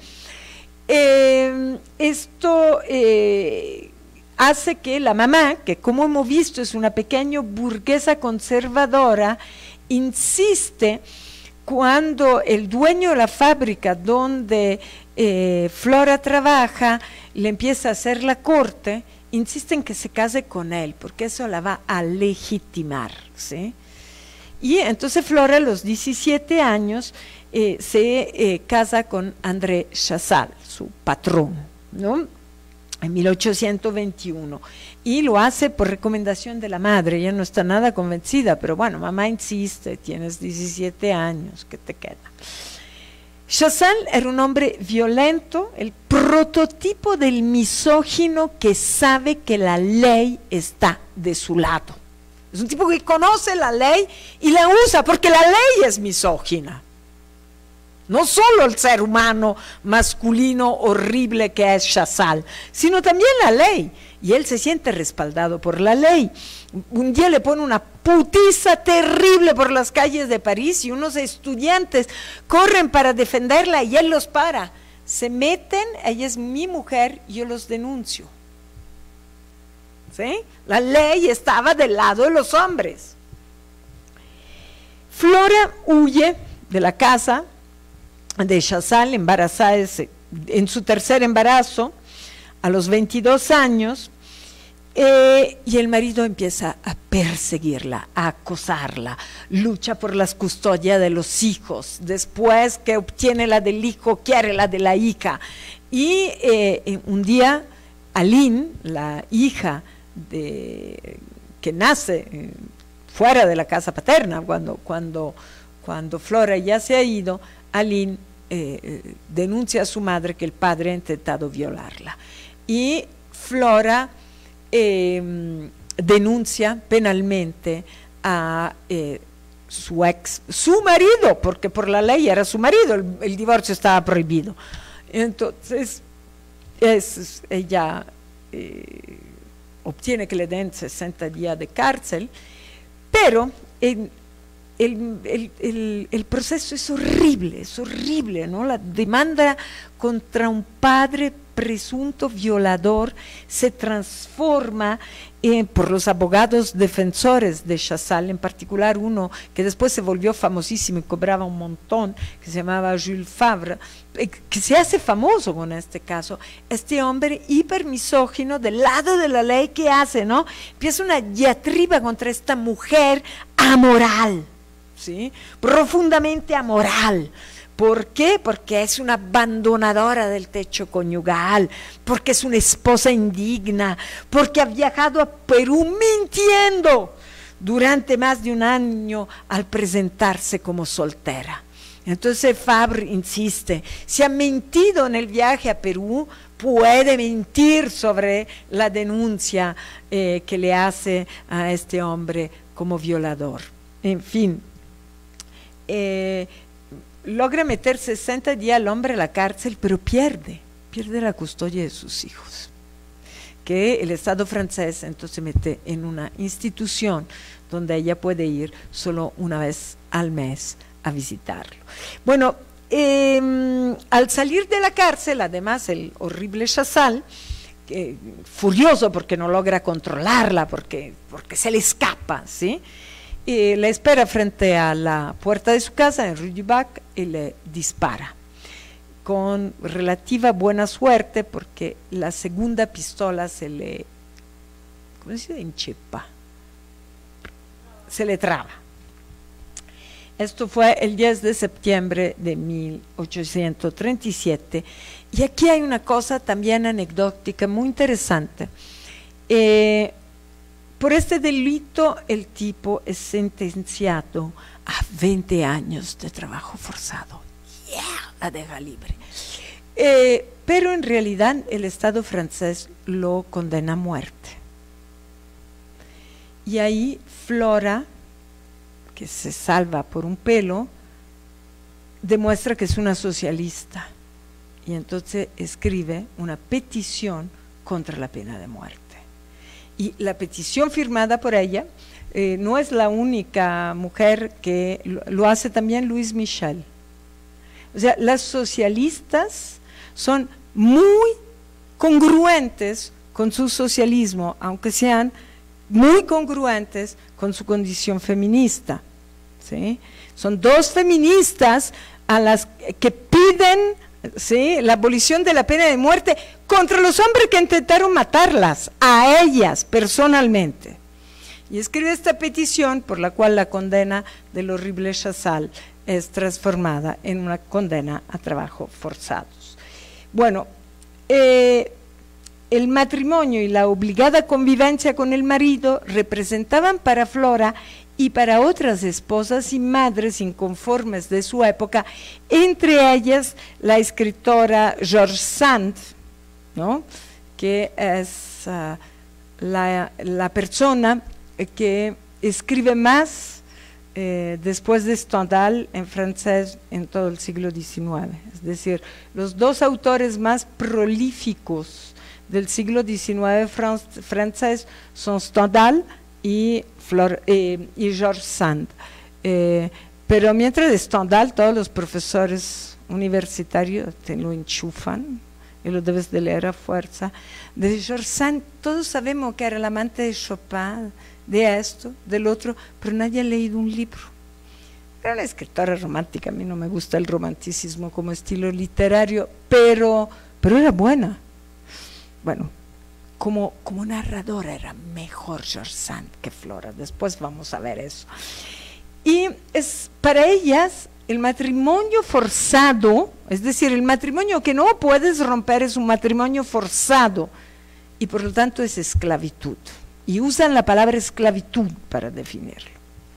Eh, esto eh, hace que la mamá, que como hemos visto es una pequeña burguesa conservadora, insiste cuando el dueño de la fábrica donde eh, Flora trabaja le empieza a hacer la corte, insiste en que se case con él, porque eso la va a legitimar, ¿sí? Y entonces Flora a los diecisiete años eh, se eh, casa con André Chazal, su patrón, ¿no?, en mil ochocientos veintiuno, y lo hace por recomendación de la madre. Ella no está nada convencida, pero bueno, mamá insiste, tienes diecisiete años, ¿qué te queda? Chazal era un hombre violento, el prototipo del misógino que sabe que la ley está de su lado. Es un tipo que conoce la ley y la usa porque la ley es misógina. No solo el ser humano masculino horrible que es Chazal, sino también la ley. Y él se siente respaldado por la ley. Un día le pone una putiza terrible por las calles de París y unos estudiantes corren para defenderla y él los para. Se meten, ella es mi mujer, yo los denuncio. ¿Sí? La ley estaba del lado de los hombres. Flora huye de la casa de Chazal, embarazada en su tercer embarazo, a los veintidós años, Eh, y el marido empieza a perseguirla, a acosarla, lucha por las custodias de los hijos, después que obtiene la del hijo, quiere la de la hija. Y eh, un día Aline, la hija de, que nace eh, fuera de la casa paterna, cuando, cuando, cuando Flora ya se ha ido, Aline eh, denuncia a su madre que el padre ha intentado violarla. Y Flora Eh, denuncia penalmente a eh, su ex, su marido, porque por la ley era su marido, el, el divorcio estaba prohibido. Entonces, es, ella eh, obtiene que le den sesenta días de cárcel, pero en, el, el, el, el proceso es horrible, es horrible, ¿no? La demanda contra un padre presunto violador se transforma eh, por los abogados defensores de Chazal, en particular uno que después se volvió famosísimo y cobraba un montón, que se llamaba Jules Favre, eh, que se hace famoso con este caso. Este hombre hipermisógino del lado de la ley, ¿qué hace, no? Empieza una diatriba contra esta mujer amoral, ¿sí? Profundamente amoral. ¿Por qué? Porque es una abandonadora del techo conyugal, porque es una esposa indigna, porque ha viajado a Perú mintiendo durante más de un año al presentarse como soltera. Entonces Fabre insiste, si ha mentido en el viaje a Perú, puede mentir sobre la denuncia eh, que le hace a este hombre como violador. En fin, eh, logra meter sesenta días al hombre a la cárcel, pero pierde, pierde la custodia de sus hijos, que el Estado francés entonces mete en una institución donde ella puede ir solo una vez al mes a visitarlo. Bueno, eh, al salir de la cárcel, además el horrible Chazal, eh, furioso porque no logra controlarla, porque, porque se le escapa, ¿sí?, y le espera frente a la puerta de su casa en Rue du Bac y le dispara con relativa buena suerte, porque la segunda pistola se le, ¿cómo se dice? Enchepa, se le traba. Esto fue el diez de septiembre de mil ochocientos treinta y siete, y aquí hay una cosa también anecdótica muy interesante. eh, Por este delito el tipo es sentenciado a veinte años de trabajo forzado. Yeah, la deja libre. Eh, pero en realidad el Estado francés lo condena a muerte. Y ahí Flora, que se salva por un pelo, demuestra que es una socialista. Y entonces escribe una petición contra la pena de muerte. Y la petición firmada por ella eh, no es la única mujer que lo, lo hace también Louise Michel. O sea, las socialistas son muy congruentes con su socialismo, aunque sean muy congruentes con su condición feminista, ¿sí? Son dos feministas a las que piden, ¿sí?, la abolición de la pena de muerte contra los hombres que intentaron matarlas, a ellas personalmente. Y escribe esta petición por la cual la condena del horrible Chazal es transformada en una condena a trabajo forzados. Bueno, eh, el matrimonio y la obligada convivencia con el marido representaban para Flora y para otras esposas y madres inconformes de su época, entre ellas la escritora George Sand, ¿no?, que es uh, la, la persona que escribe más eh, después de Stendhal en francés en todo el siglo diecinueve. Es decir, los dos autores más prolíficos del siglo diecinueve fran francés son Stendhal y, Flor, eh, y George Sand. Eh, pero mientras de Stendhal todos los profesores universitarios te lo enchufan y lo debes de leer a fuerza. De George Sand todos sabemos que era el amante de Chopin, de esto, del otro, pero nadie ha leído un libro. Era una escritora romántica, a mí no me gusta el romanticismo como estilo literario, pero, pero era buena. Bueno, como, como narradora era mejor George Sand que Flora, después vamos a ver eso. Y es, para ellas el matrimonio forzado, es decir, el matrimonio que no puedes romper es un matrimonio forzado y por lo tanto es esclavitud. Y usan la palabra esclavitud para definirlo.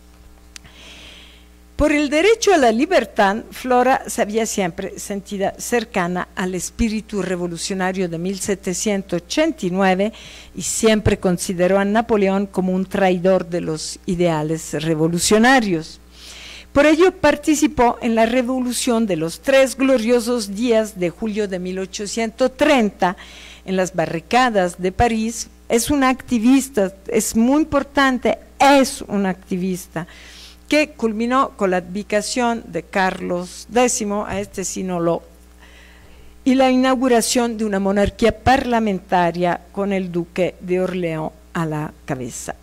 Por el derecho a la libertad, Flora se había siempre sentida cercana al espíritu revolucionario de mil setecientos ochenta y nueve y siempre consideró a Napoleón como un traidor de los ideales revolucionarios. Por ello participó en la revolución de los tres gloriosos días de julio de mil ochocientos treinta en las barricadas de París. Es una activista, es muy importante, es una activista, que culminó con la abdicación de Carlos décimo, a este sí no lo, y la inauguración de una monarquía parlamentaria con el duque de Orleans a la cabeza.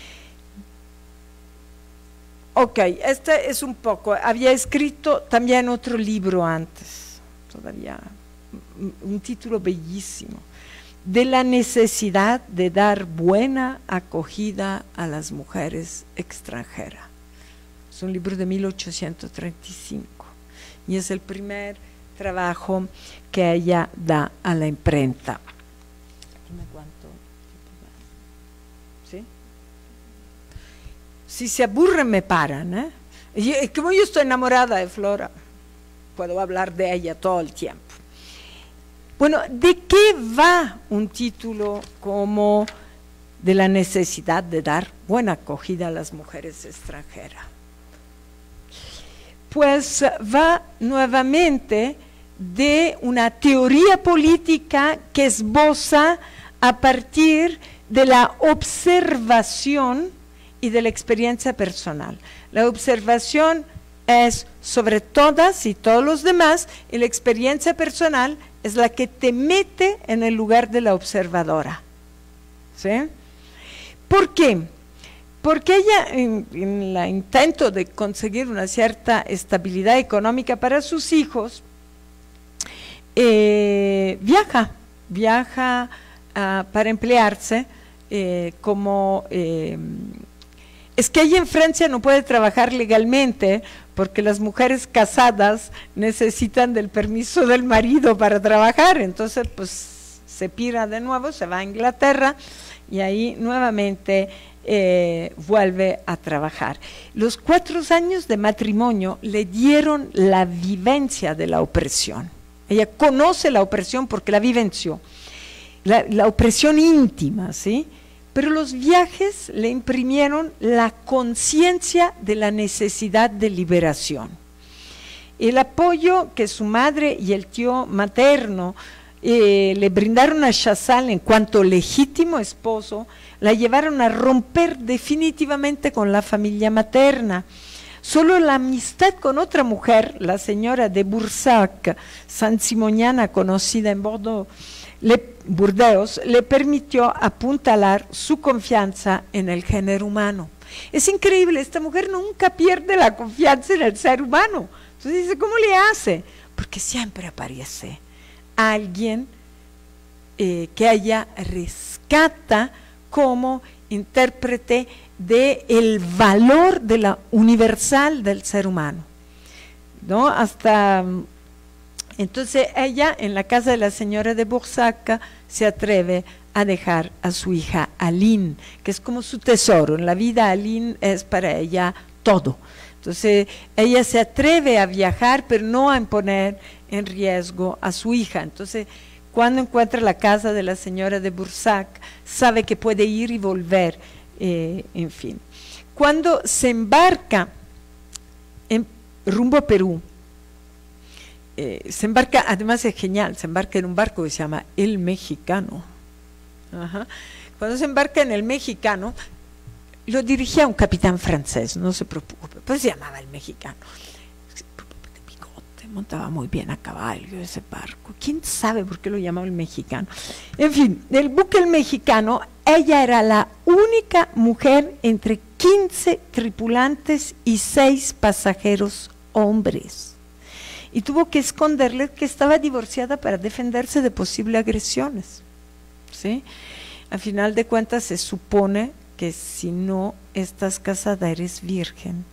Ok, este es un poco, había escrito también otro libro antes, todavía, un título bellísimo, de la necesidad de dar buena acogida a las mujeres extranjeras. Es un libro de mil ochocientos treinta y cinco y es el primer trabajo que ella da a la imprenta. Dime cuánto tiempo va. ¿Sí? Si se aburren me paran, ¿eh? Y como yo estoy enamorada de Flora, puedo hablar de ella todo el tiempo. Bueno, ¿de qué va un título como de la necesidad de dar buena acogida a las mujeres extranjeras? Pues va nuevamente de una teoría política que esboza a partir de la observación y de la experiencia personal. La observación es sobre todas y todos los demás, y la experiencia personal es la que te mete en el lugar de la observadora. ¿Sí? ¿Por qué? Porque ella, en, en el intento de conseguir una cierta estabilidad económica para sus hijos, eh, viaja, viaja uh, para emplearse eh, como... Eh, es que ella en Francia no puede trabajar legalmente porque las mujeres casadas necesitan del permiso del marido para trabajar, entonces pues se pira de nuevo, se va a Inglaterra y ahí nuevamente eh, vuelve a trabajar. Los cuatro años de matrimonio le dieron la vivencia de la opresión. Ella conoce la opresión porque la vivenció, la, la opresión íntima, ¿sí? Pero los viajes le imprimieron la conciencia de la necesidad de liberación. El apoyo que su madre y el tío materno eh, le brindaron a Chazal en cuanto legítimo esposo, la llevaron a romper definitivamente con la familia materna. Solo la amistad con otra mujer, la señora de Boursac, sansimoniana conocida en Bordeaux, le, Burdeos, le permitió apuntalar su confianza en el género humano. Es increíble, esta mujer nunca pierde la confianza en el ser humano. Entonces dice, ¿cómo le hace? Porque siempre aparece alguien eh, que ella rescata como intérprete del valor de la universal del ser humano, ¿no? Hasta... Entonces ella en la casa de la señora de Boursac se atreve a dejar a su hija Aline, que es como su tesoro. En la vida Aline es para ella todo. Entonces ella se atreve a viajar, pero no a poner en riesgo a su hija. Entonces cuando encuentra la casa de la señora de Boursac, sabe que puede ir y volver, eh, en fin. Cuando se embarca en rumbo a Perú, Eh, se embarca, además es genial, se embarca en un barco que se llama El Mexicano. Ajá. Cuando se embarca en El Mexicano, lo dirigía un capitán francés, no se preocupe, pues se llamaba El Mexicano. De bigote, montaba muy bien a caballo ese barco, quién sabe por qué lo llamaba El Mexicano. En fin, el buque El Mexicano, ella era la única mujer entre quince tripulantes y seis pasajeros hombres. Y tuvo que esconderle que estaba divorciada para defenderse de posibles agresiones, ¿sí? Al final de cuentas se supone que si no estás casada eres virgen.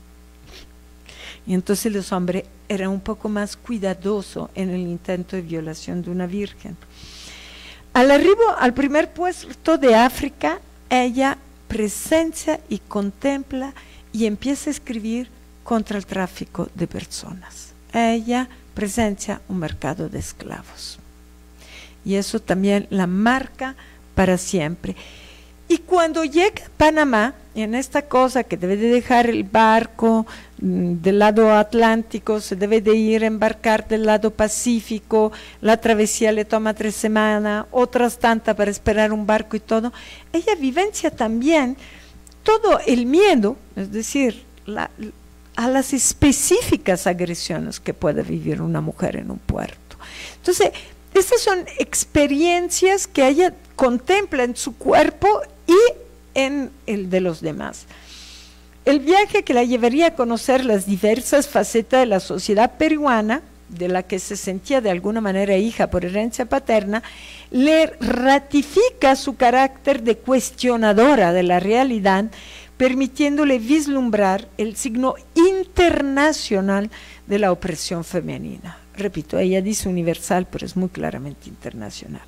Y entonces los hombres eran un poco más cuidadosos en el intento de violación de una virgen. Al arribo al primer puerto de África, ella presencia y contempla y empieza a escribir contra el tráfico de personas. Ella presencia un mercado de esclavos. Y eso también la marca para siempre. Y cuando llega a Panamá, en esta cosa que debe de dejar el barco mmm, del lado atlántico, se debe de ir a embarcar del lado pacífico, la travesía le toma tres semanas, otras tantas para esperar un barco y todo, ella vivencia también todo el miedo, es decir, la, a las específicas agresiones que puede vivir una mujer en un puerto. Entonces, estas son experiencias que ella contempla en su cuerpo y en el de los demás. El viaje que la llevaría a conocer las diversas facetas de la sociedad peruana, de la que se sentía de alguna manera hija por herencia paterna, le ratifica su carácter de cuestionadora de la realidad, permitiéndole vislumbrar el signo internacional de la opresión femenina. Repito, ella dice universal, pero es muy claramente internacional.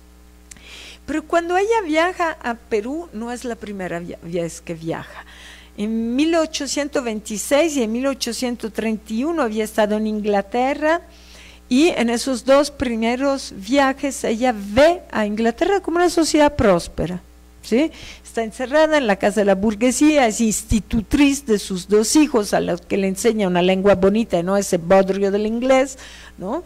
Pero cuando ella viaja a Perú, no es la primera vez que viaja. En mil ochocientos veintiséis y en mil ochocientos treinta y uno había estado en Inglaterra, y en esos dos primeros viajes ella ve a Inglaterra como una sociedad próspera, ¿sí? Está encerrada en la casa de la burguesía, es institutriz de sus dos hijos a los que le enseña una lengua bonita y no ese bodrio del inglés, ¿no?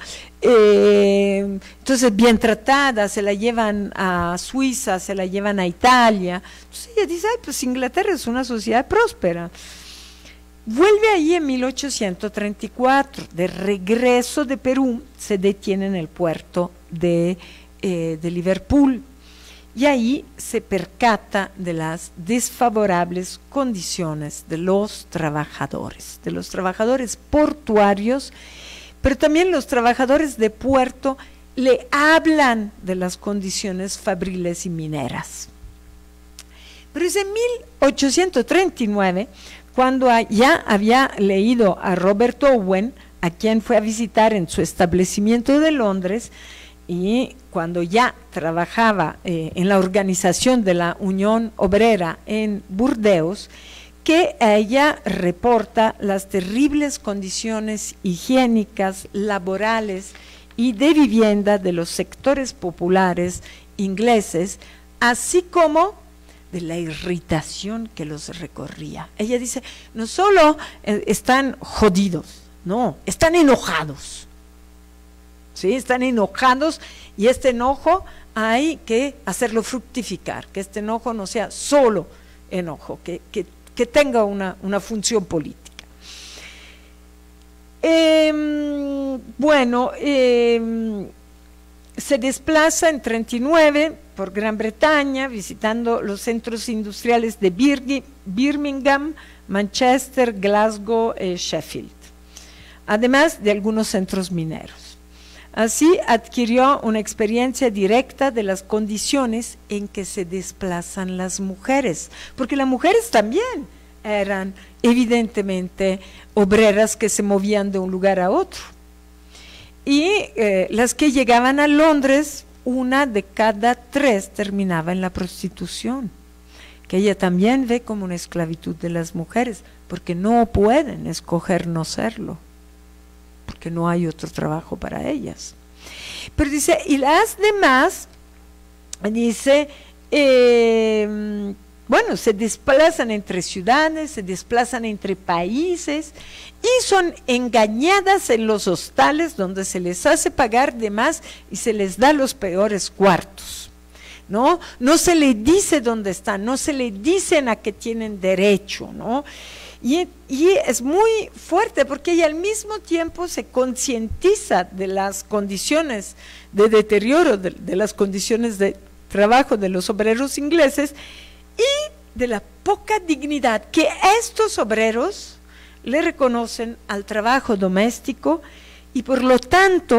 Eh, entonces bien tratada, se la llevan a Suiza, se la llevan a Italia. Entonces ella dice, ay, pues Inglaterra es una sociedad próspera. Vuelve ahí en mil ochocientos treinta y cuatro, de regreso de Perú, se detiene en el puerto de, eh, de Liverpool, y ahí se percata de las desfavorables condiciones de los trabajadores, de los trabajadores portuarios, pero también los trabajadores de puerto le hablan de las condiciones fabriles y mineras. Pero es en mil ochocientos treinta y nueve, cuando ya había leído a Robert Owen, a quien fue a visitar en su establecimiento de Londres, y cuando ya trabajaba eh, en la organización de la Unión Obrera en Burdeos, que ella reporta las terribles condiciones higiénicas, laborales y de vivienda de los sectores populares ingleses, así como de la irritación que los recorría. Ella dice, no solo eh, están jodidos, no, están enojados. ¿Sí? Están enojados, y este enojo hay que hacerlo fructificar, que este enojo no sea solo enojo, que, que, que tenga una, una función política. Eh, bueno, eh, se desplaza en treinta y nueve por Gran Bretaña, visitando los centros industriales de Birmingham, Manchester, Glasgow, eh, Sheffield, además de algunos centros mineros. Así adquirió una experiencia directa de las condiciones en que se desplazan las mujeres, porque las mujeres también eran evidentemente obreras que se movían de un lugar a otro. Y eh, las que llegaban a Londres, una de cada tres terminaba en la prostitución, que ella también ve como una esclavitud de las mujeres, porque no pueden escoger no serlo, porque no hay otro trabajo para ellas. Pero dice, y las demás, dice, eh, bueno, se desplazan entre ciudades, se desplazan entre países, y son engañadas en los hostales donde se les hace pagar de más y se les da los peores cuartos, ¿no? No se les dice dónde están, no se les dicen a qué tienen derecho, ¿no? Y, y es muy fuerte, porque ella al mismo tiempo se concientiza de las condiciones de deterioro, de, de las condiciones de trabajo de los obreros ingleses, y de la poca dignidad que estos obreros le reconocen al trabajo doméstico, y por lo tanto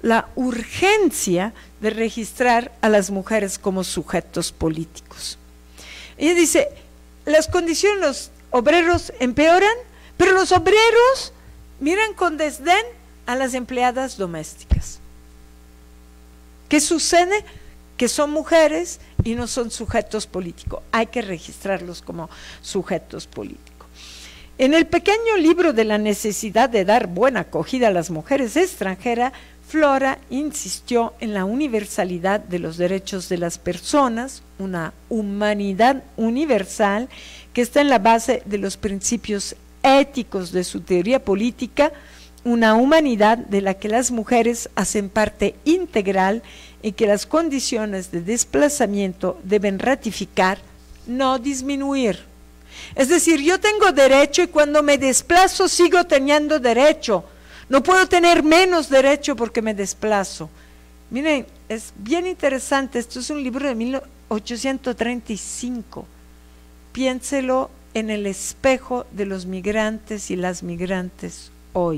la urgencia de registrar a las mujeres como sujetos políticos. Ella dice, las condiciones de los obreros empeoran, pero los obreros miran con desdén a las empleadas domésticas. ¿Qué sucede? Que son mujeres y no son sujetos políticos. Hay que registrarlos como sujetos políticos. En el pequeño libro de la necesidad de dar buena acogida a las mujeres extranjeras, Flora insistió en la universalidad de los derechos de las personas, una humanidad universal que está en la base de los principios éticos de su teoría política, una humanidad de la que las mujeres hacen parte integral y que las condiciones de desplazamiento deben ratificar, no disminuir. Es decir, yo tengo derecho y cuando me desplazo sigo teniendo derecho. No puedo tener menos derecho porque me desplazo. Miren, es bien interesante, esto es un libro de mil ochocientos treinta y cinco. Piénselo en el espejo de los migrantes y las migrantes hoy,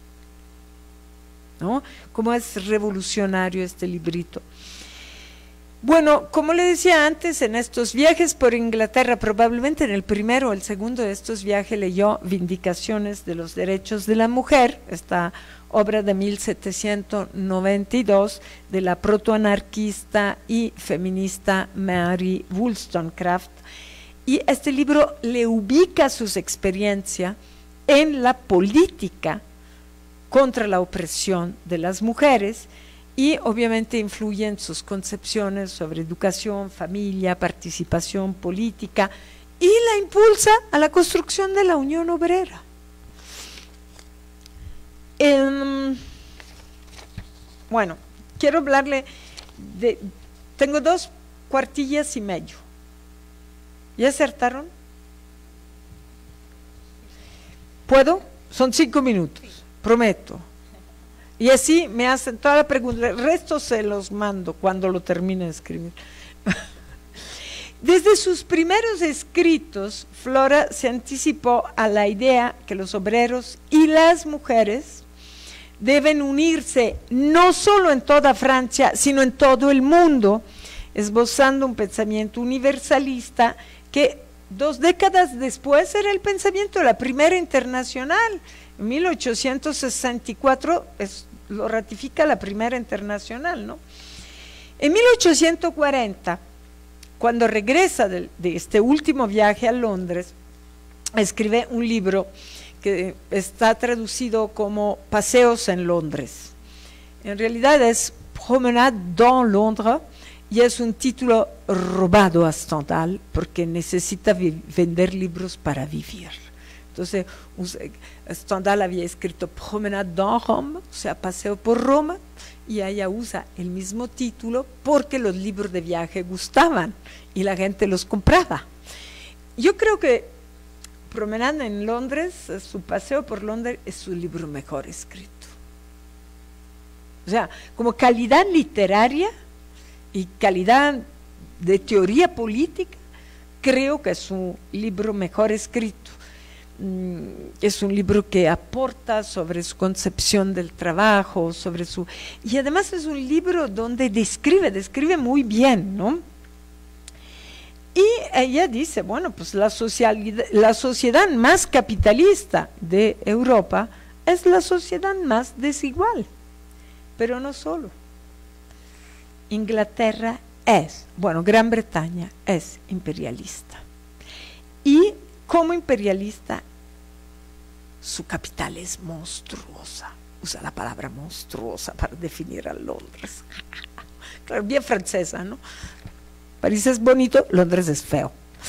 ¿no? Cómo es revolucionario este librito. Bueno, como le decía antes, en estos viajes por Inglaterra, probablemente en el primero o el segundo de estos viajes leyó Vindicaciones de los Derechos de la Mujer, esta obra de mil setecientos noventa y dos de la protoanarquista y feminista Mary Wollstonecraft, y este libro le ubica sus experiencias en la política contra la opresión de las mujeres y obviamente influye en sus concepciones sobre educación, familia, participación política y la impulsa a la construcción de la Unión Obrera. Eh, bueno, quiero hablarle de, tengo dos cuartillas y medio. ¿Ya acertaron? ¿Puedo? Son cinco minutos, prometo. Y así me hacen toda la pregunta, el resto se los mando cuando lo termine de escribir. Desde sus primeros escritos, Flora se anticipó a la idea que los obreros y las mujeres deben unirse no solo en toda Francia, sino en todo el mundo, esbozando un pensamiento universalista que dos décadas después era el pensamiento de la Primera Internacional. En mil ochocientos sesenta y cuatro es, lo ratifica la Primera Internacional, ¿no? En mil ochocientos cuarenta, cuando regresa de, de este último viaje a Londres, escribe un libro que está traducido como Paseos en Londres. En realidad es Promenade dans Londres, y es un título robado a Stendhal porque necesita vender libros para vivir. Entonces, Stendhal había escrito Promenade dans Rome, o sea, Paseo por Roma, y ella usa el mismo título porque los libros de viaje gustaban y la gente los compraba. Yo creo que Promenade en Londres, su Paseo por Londres, es su libro mejor escrito. O sea, como calidad literaria y calidad de teoría política, creo que es un libro mejor escrito. Es un libro que aporta sobre su concepción del trabajo, sobre su... Y además es un libro donde describe, describe muy bien, ¿no? Y ella dice, bueno, pues la, socialidad, la sociedad más capitalista de Europa es la sociedad más desigual, pero no solo. Inglaterra es, bueno, Gran Bretaña es imperialista. Y como imperialista, su capital es monstruosa. Usa la palabra monstruosa para definir a Londres. Claro, bien francesa, ¿no? París es bonito, Londres es feo.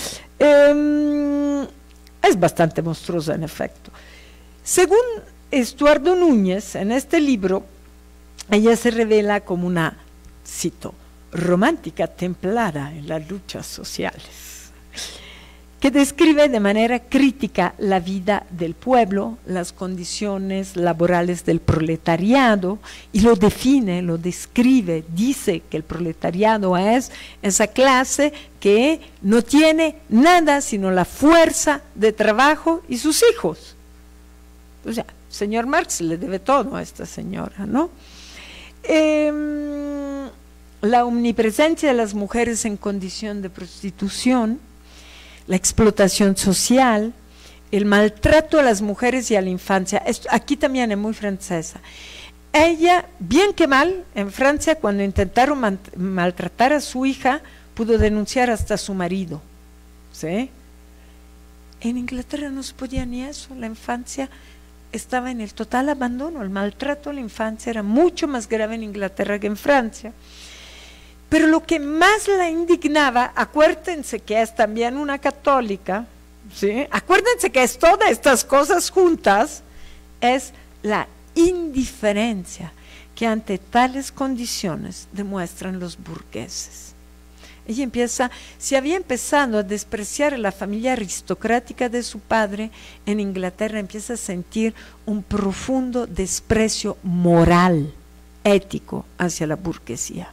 Eh, es bastante monstruosa, en efecto. Según Estuardo Núñez, en este libro, ella se revela como una, cito, romántica templada en las luchas sociales, que describe de manera crítica la vida del pueblo, las condiciones laborales del proletariado, y lo define, lo describe, dice que el proletariado es esa clase que no tiene nada sino la fuerza de trabajo y sus hijos. O sea, señor Marx le debe todo a esta señora, ¿no? Eh, la omnipresencia de las mujeres en condición de prostitución, la explotación social, el maltrato a las mujeres y a la infancia. Esto, aquí también es muy francesa. Ella, bien que mal, en Francia, cuando intentaron man, maltratar a su hija, pudo denunciar hasta a su marido, ¿sí? En Inglaterra no se podía ni eso, la infancia estaba en el total abandono, el maltrato a la infancia era mucho más grave en Inglaterra que en Francia. Pero lo que más la indignaba, acuérdense que es también una católica, ¿sí? Acuérdense que es todas estas cosas juntas, es la indiferencia que ante tales condiciones demuestran los burgueses. Ella empieza, si había empezado a despreciar a la familia aristocrática de su padre, en Inglaterra empieza a sentir un profundo desprecio moral, ético, hacia la burguesía.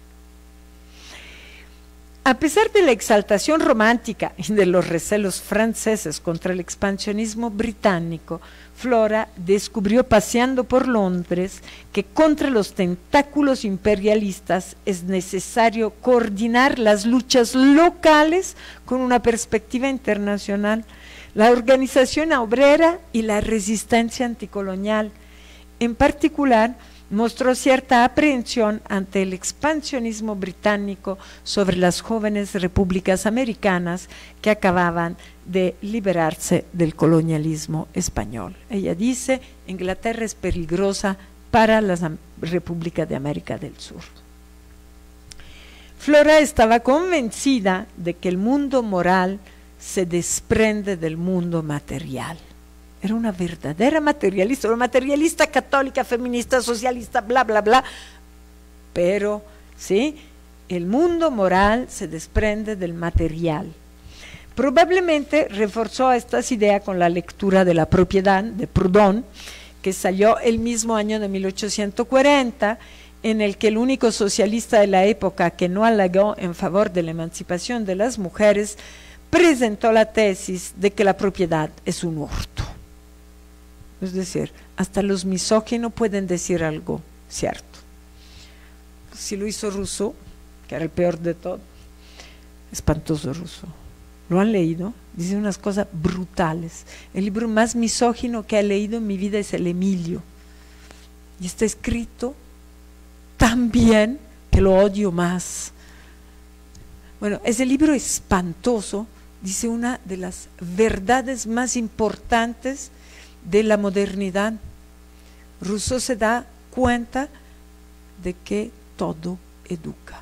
A pesar de la exaltación romántica y de los recelos franceses contra el expansionismo británico, Flora descubrió paseando por Londres que contra los tentáculos imperialistas es necesario coordinar las luchas locales con una perspectiva internacional, la organización obrera y la resistencia anticolonial. En particular, mostró cierta aprehensión ante el expansionismo británico sobre las jóvenes repúblicas americanas que acababan de liberarse del colonialismo español. Ella dice, Inglaterra es peligrosa para la República de América del Sur. Flora estaba convencida de que el mundo moral se desprende del mundo material. Era una verdadera materialista, una materialista católica, feminista, socialista, bla, bla, bla. Pero, ¿sí? El mundo moral se desprende del material. Probablemente reforzó estas ideas con la lectura de La propiedad de Proudhon, que salió el mismo año de mil ochocientos cuarenta, en el que el único socialista de la época que no alegó en favor de la emancipación de las mujeres presentó la tesis de que la propiedad es un hurto. Es decir, hasta los misóginos pueden decir algo cierto. Si lo hizo Rousseau, que era el peor de todo, espantoso Rousseau. ¿Lo han leído? Dice unas cosas brutales. El libro más misógino que he leído en mi vida es el Emilio. Y está escrito tan bien que lo odio más. Bueno, ese libro espantoso dice una de las verdades más importantes de la modernidad. Rousseau se da cuenta de que todo educa.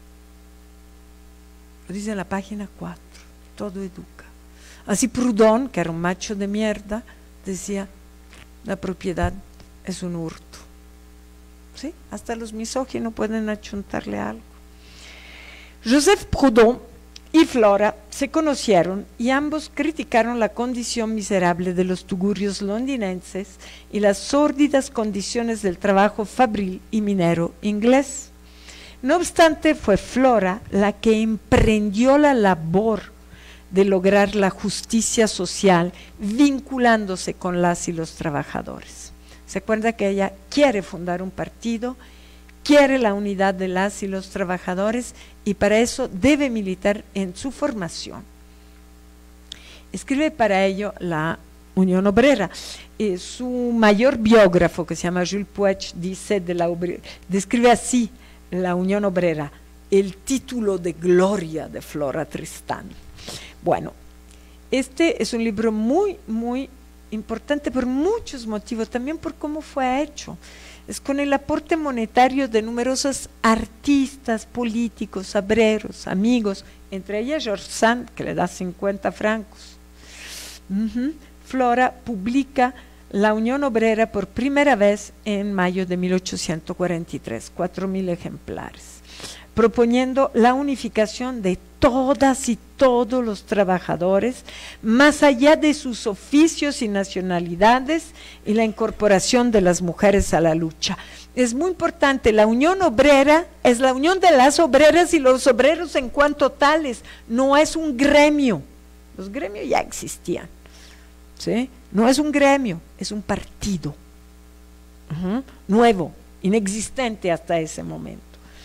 Lo dice en la página cuatro, todo educa. Así Proudhon, que era un macho de mierda, decía, la propiedad es un hurto. ¿Sí? Hasta los misóginos pueden achuntarle algo. Joseph Proudhon y Flora se conocieron y ambos criticaron la condición miserable de los tugurios londinenses y las sórdidas condiciones del trabajo fabril y minero inglés. No obstante, fue Flora la que emprendió la labor de lograr la justicia social vinculándose con las y los trabajadores. Se acuerda que ella quiere fundar un partido, quiere la unidad de las y los trabajadores y para eso debe militar en su formación. Escribe para ello la Unión Obrera. Eh, su mayor biógrafo, que se llama Jules Puech, dice de la obrera, describe así la Unión Obrera, el título de gloria de Flora Tristán. Bueno, este es un libro muy, muy importante por muchos motivos, también por cómo fue hecho. Es con el aporte monetario de numerosos artistas, políticos, obreros, amigos, entre ellas George Sand, que le da cincuenta francos. Uh-huh. Flora publica La Unión Obrera por primera vez en mayo de mil ochocientos cuarenta y tres, cuatro mil ejemplares, proponiendo la unificación de todas y todos los trabajadores, más allá de sus oficios y nacionalidades, y la incorporación de las mujeres a la lucha. Es muy importante, la Unión Obrera es la unión de las obreras y los obreros en cuanto tales, no es un gremio, los gremios ya existían, ¿sí? No es un gremio, es un partido, uh-huh, nuevo, inexistente hasta ese momento.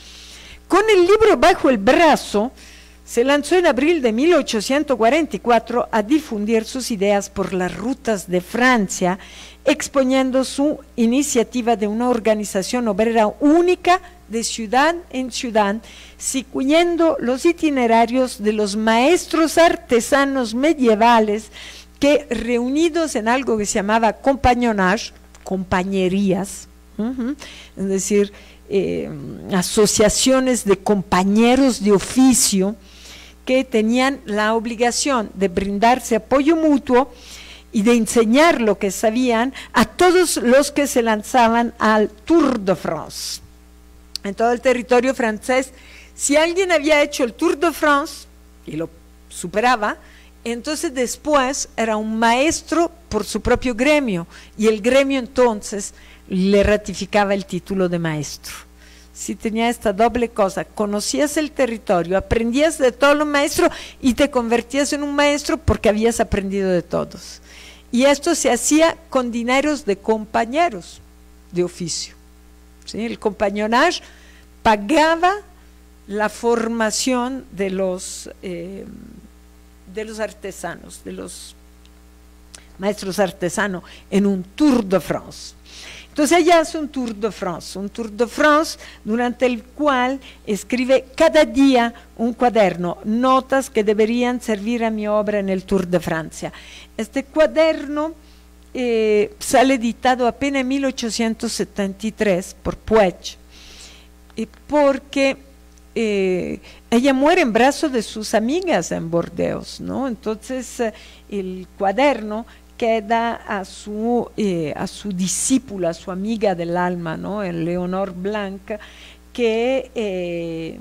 Con el libro bajo el brazo, se lanzó en abril de mil ochocientos cuarenta y cuatro a difundir sus ideas por las rutas de Francia, exponiendo su iniciativa de una organización obrera única de ciudad en ciudad, siguiendo los itinerarios de los maestros artesanos medievales que, reunidos en algo que se llamaba compagnonnage, compañerías, uh-huh, es decir, eh, asociaciones de compañeros de oficio, que tenían la obligación de brindarse apoyo mutuo y de enseñar lo que sabían a todos los que se lanzaban al Tour de France. En todo el territorio francés, si alguien había hecho el Tour de France y lo superaba, entonces después era un maestro por su propio gremio, y el gremio entonces le ratificaba el título de maestro. Si tenía esta doble cosa, conocías el territorio, aprendías de todos los maestros y te convertías en un maestro porque habías aprendido de todos. Y esto se hacía con dineros de compañeros de oficio. ¿Sí? El compagnonnage pagaba la formación de los, eh, de los artesanos, de los maestros artesanos en un Tour de France. Entonces ella hace un Tour de France, un Tour de France durante el cual escribe cada día un cuaderno, notas que deberían servir a mi obra en el Tour de Francia. Este cuaderno eh, sale editado apenas en mil ochocientos setenta y tres por Puech, y porque eh, ella muere en brazos de sus amigas en Burdeos, ¿no? Entonces eh, el cuaderno queda a su, eh, a su discípula, a su amiga del alma, ¿no? El Leonor Blanc, que, eh,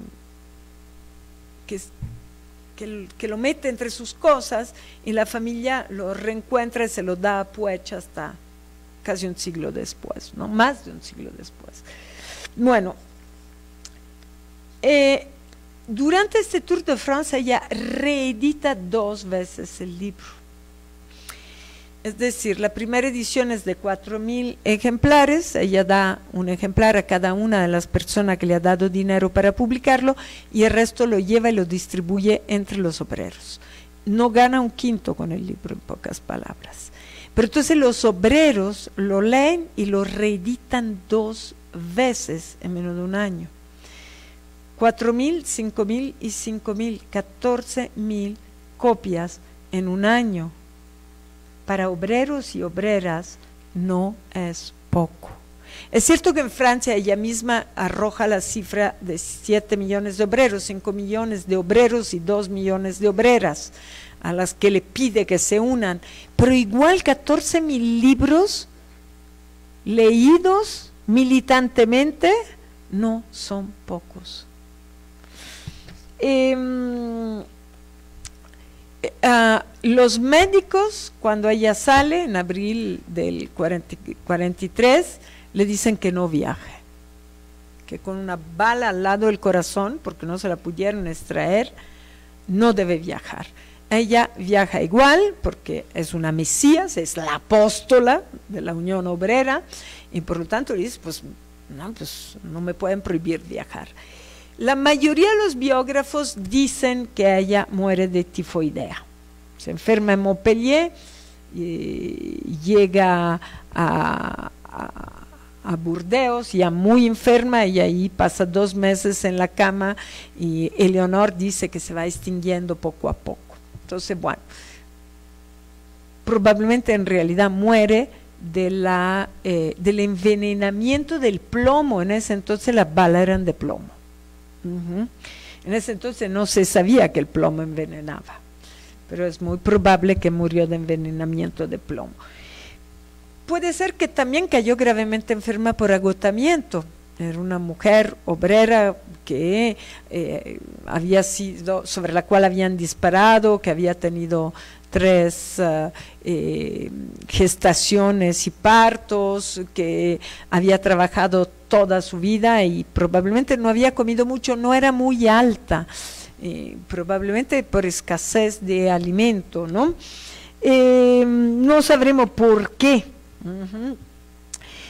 que, que, que lo mete entre sus cosas, y la familia lo reencuentra y se lo da a Puech hasta casi un siglo después, ¿no? Más de un siglo después. Bueno, eh, durante este Tour de France ella reedita dos veces el libro. Es decir, la primera edición es de cuatro mil ejemplares, ella da un ejemplar a cada una de las personas que le ha dado dinero para publicarlo, y el resto lo lleva y lo distribuye entre los obreros. No gana un quinto con el libro, en pocas palabras. Pero entonces los obreros lo leen y lo reeditan dos veces en menos de un año. Cuatro mil, cinco mil y cinco mil, catorce mil copias en un año. Para obreros y obreras no es poco. Es cierto que en Francia ella misma arroja la cifra de siete millones de obreros, cinco millones de obreros y dos millones de obreras a las que le pide que se unan, pero igual catorce mil libros leídos militantemente no son pocos. Eh, Uh, los médicos, cuando ella sale en abril del cuarenta y tres, le dicen que no viaje, que con una bala al lado del corazón, porque no se la pudieron extraer, no debe viajar. Ella viaja igual porque es una mesías, es la apóstola de la Unión Obrera, y por lo tanto le dice, pues no, pues no me pueden prohibir viajar. La mayoría de los biógrafos dicen que ella muere de tifoidea. Se enferma en Montpellier, y llega a, a, a Burdeos, ya muy enferma, y ahí pasa dos meses en la cama, y Eleonor dice que se va extinguiendo poco a poco. Entonces, bueno, probablemente en realidad muere de la, eh, del envenenamiento del plomo. En ese entonces las balas eran de plomo. Uh-huh. En ese entonces no se sabía que el plomo envenenaba, pero es muy probable que murió de envenenamiento de plomo. Puede ser que también cayó gravemente enferma por agotamiento. Era una mujer obrera que eh, había sido, sobre la cual habían disparado, que había tenido tres uh, eh, gestaciones y partos, que había trabajado toda su vida y probablemente no había comido mucho, no era muy alta, eh, probablemente por escasez de alimento, ¿no? Eh, no sabremos por qué, uh-huh.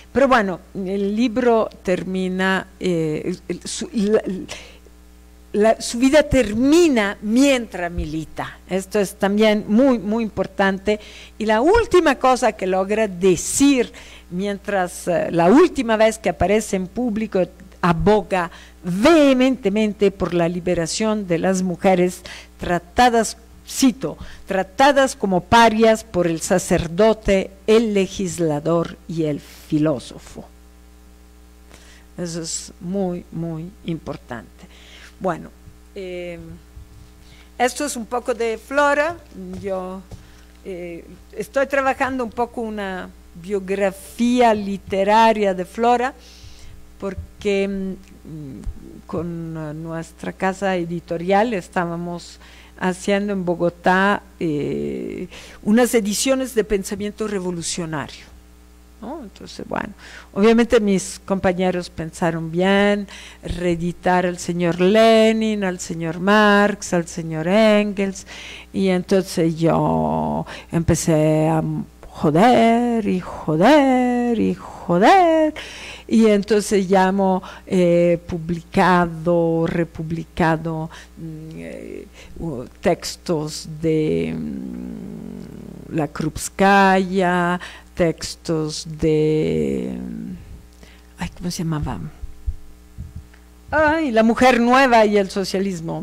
Pero bueno, el libro termina, eh, el, su, la, la, su vida termina mientras milita. Esto es también muy, muy importante. Y la última cosa que logra decir, mientras uh, la última vez que aparece en público, aboga vehementemente por la liberación de las mujeres tratadas, cito, tratadas como parias por el sacerdote, el legislador y el filósofo. Eso es muy, muy importante. Bueno, eh, esto es un poco de Flora. Yo eh, estoy trabajando un poco una biografía literaria de Flora, porque mmm, con uh, nuestra casa editorial estábamos haciendo en Bogotá eh, unas ediciones de pensamiento revolucionario, ¿no? Entonces, bueno, obviamente mis compañeros pensaron bien, reeditar al señor Lenin, al señor Marx, al señor Engels, y entonces yo empecé a joder y joder y joder, y entonces ya hemos eh, publicado, republicado eh, textos de um, la Krupskaya, textos de, ay, ¿cómo se llamaba? Ay, La mujer nueva y el socialismo.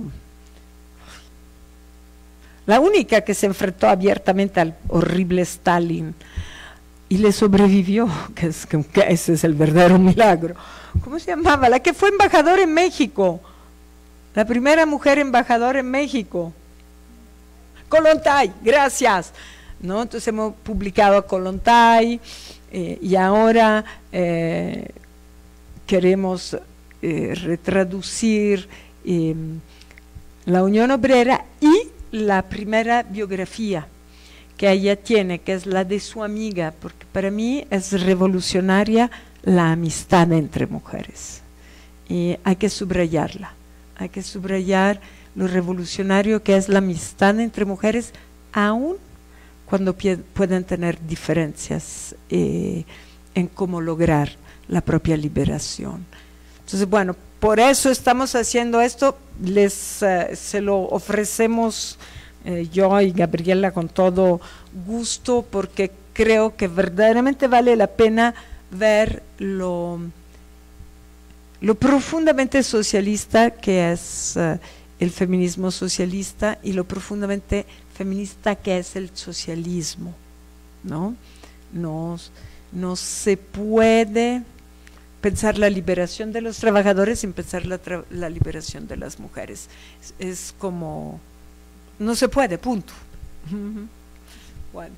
La única que se enfrentó abiertamente al horrible Stalin y le sobrevivió, que, es, que ese es el verdadero milagro. ¿Cómo se llamaba? La que fue embajadora en México, la primera mujer embajadora en México. Kollontai, gracias. ¿No? Entonces hemos publicado a Kollontai eh, y ahora eh, queremos eh, retraducir eh, la Unión Obrera y la primera biografía que ella tiene, que es la de su amiga, porque para mí es revolucionaria la amistad entre mujeres y hay que subrayarla, hay que subrayar lo revolucionario que es la amistad entre mujeres, aún cuando pueden tener diferencias eh, en cómo lograr la propia liberación. Entonces, bueno, por eso estamos haciendo esto, les uh, se lo ofrecemos eh, yo y Gabriela con todo gusto, porque creo que verdaderamente vale la pena ver lo, lo profundamente socialista que es uh, el feminismo socialista y lo profundamente feminista que es el socialismo, ¿no? No, no se puede pensar la liberación de los trabajadores sin pensar la, tra la liberación de las mujeres. Es, es como, no se puede, punto. Bueno.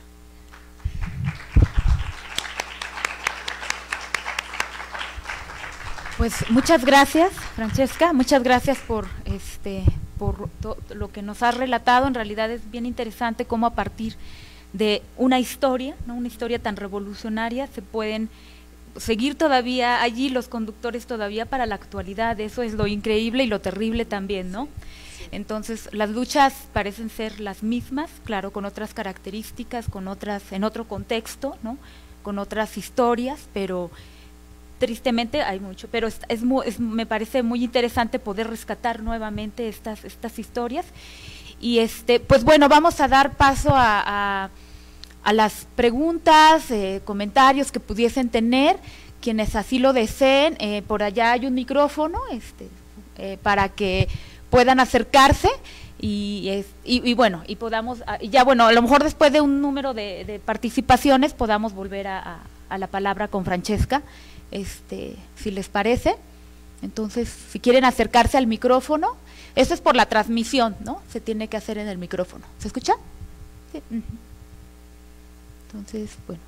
Pues muchas gracias, Francesca, muchas gracias por este por lo que nos has relatado. En realidad es bien interesante cómo a partir de una historia, ¿no? Una historia tan revolucionaria, se pueden seguir todavía allí los conductores todavía para la actualidad. Eso es lo increíble y lo terrible también, ¿no? Entonces las luchas parecen ser las mismas, claro, con otras características, con otras, en otro contexto, ¿no? Con otras historias, pero tristemente hay mucho, pero es, es, es, me parece muy interesante poder rescatar nuevamente estas, estas historias. Y este, pues bueno, vamos a dar paso a, a, a las preguntas, eh, comentarios que pudiesen tener quienes así lo deseen. Eh, por allá hay un micrófono este, eh, para que puedan acercarse y, es, y, y bueno, y podamos, y ya bueno, a lo mejor después de un número de, de participaciones podamos volver a, a, a la palabra con Francesca. Este, si les parece, entonces si quieren acercarse al micrófono, eso es por la transmisión, ¿no? Se tiene que hacer en el micrófono. ¿Se escucha? Sí. Entonces, bueno.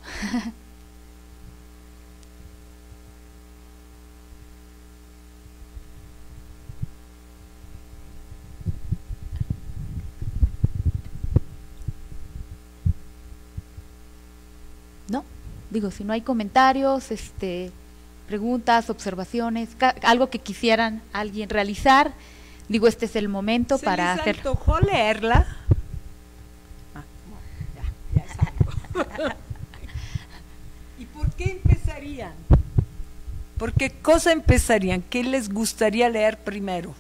¿No? Digo, si no hay comentarios, este preguntas, observaciones, algo que quisieran alguien realizar, digo, este es el momento ¿Se para les hacer. antojó leerla? Ah, ya, ya es algo. ¿Y por qué empezarían? ¿Por qué cosa empezarían? ¿Qué les gustaría leer primero?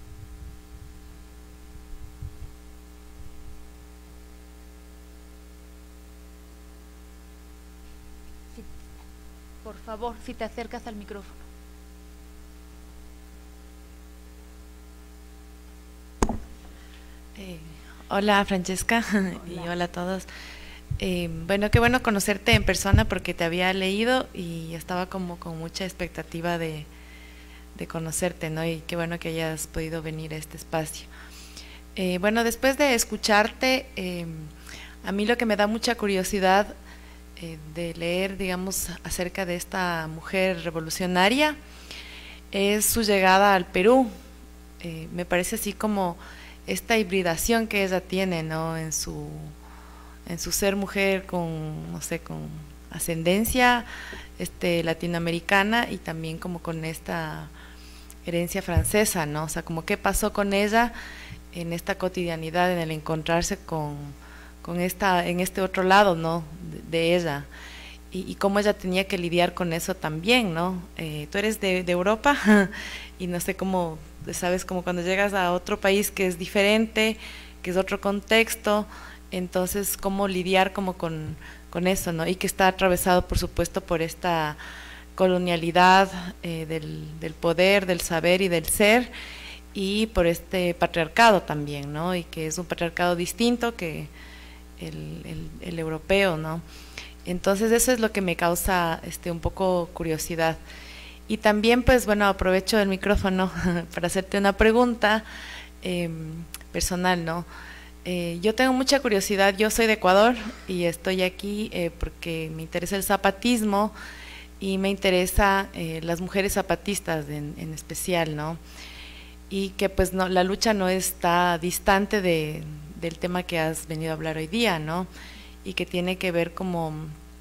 Por favor, si te acercas al micrófono. Eh, hola Francesca. Hola. Y hola a todos. Eh, bueno, qué bueno conocerte en persona porque te había leído y estaba como con mucha expectativa de, de conocerte, ¿no? Y qué bueno que hayas podido venir a este espacio. Eh, bueno, después de escucharte, eh, a mí lo que me da mucha curiosidad eh, de leer, digamos, acerca de esta mujer revolucionaria es su llegada al Perú. Eh, me parece así como esta hibridación que ella tiene, ¿no? En su en su ser mujer con, no sé, con ascendencia este, latinoamericana y también como con esta herencia francesa, ¿no? O sea, como qué pasó con ella en esta cotidianidad, en el encontrarse con, con esta, en este otro lado, ¿no? De, de ella, y, y cómo ella tenía que lidiar con eso también, ¿no? Eh, tú eres de, de Europa y no sé cómo, sabes, como cuando llegas a otro país que es diferente, que es otro contexto, entonces cómo lidiar como con, con eso, ¿no? Y que está atravesado por supuesto por esta colonialidad eh, del, del poder, del saber y del ser, y por este patriarcado también, ¿no? Y que es un patriarcado distinto que el, el, el europeo, ¿no? Entonces eso es lo que me causa este, un poco curiosidad. Y también pues bueno, aprovecho el micrófono para hacerte una pregunta eh, personal, ¿no? Eh, yo tengo mucha curiosidad, yo soy de Ecuador y estoy aquí eh, porque me interesa el zapatismo y me interesa eh, las mujeres zapatistas en, en especial, ¿no? Y que pues no, la lucha no está distante de, del tema que has venido a hablar hoy día, ¿no? Y que tiene que ver como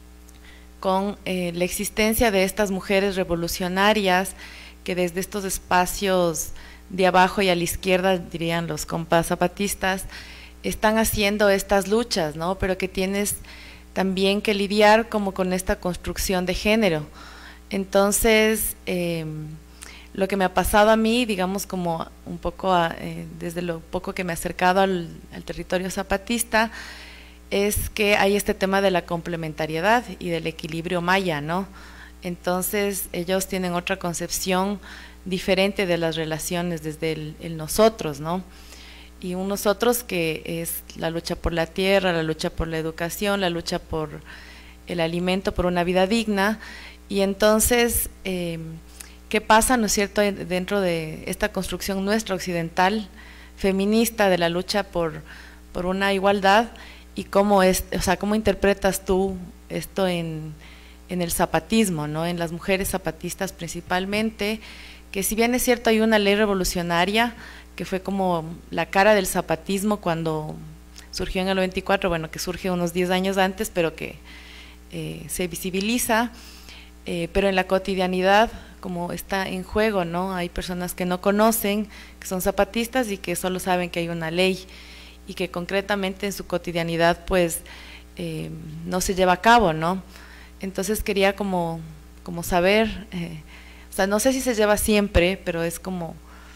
con eh, la existencia de estas mujeres revolucionarias que desde estos espacios de abajo y a la izquierda, dirían los compas zapatistas, están haciendo estas luchas, ¿no? Pero que tienes también que lidiar como con esta construcción de género. Entonces, eh, lo que me ha pasado a mí, digamos como un poco, a, eh, desde lo poco que me he acercado al, al territorio zapatista, es que hay este tema de la complementariedad y del equilibrio maya, ¿no? Entonces, ellos tienen otra concepción diferente de las relaciones desde el, el nosotros, ¿no? Y un nosotros que es la lucha por la tierra, la lucha por la educación, la lucha por el alimento, por una vida digna. Y entonces, eh, ¿qué pasa, no es cierto, dentro de esta construcción nuestra occidental, feminista, de la lucha por, por una igualdad? Y cómo es, o sea, cómo interpretas tú esto en, en el zapatismo, ¿no? En las mujeres zapatistas principalmente, que si bien es cierto hay una ley revolucionaria que fue como la cara del zapatismo cuando surgió en el noventa y cuatro, bueno, que surge unos diez años antes, pero que eh, se visibiliza, eh, pero en la cotidianidad como está en juego, ¿no? Hay personas que no conocen, que son zapatistas y que solo saben que hay una ley y que concretamente en su cotidianidad pues eh, no se lleva a cabo, ¿no? Entonces quería como, como saber, eh, o sea, no sé si se lleva siempre, pero es como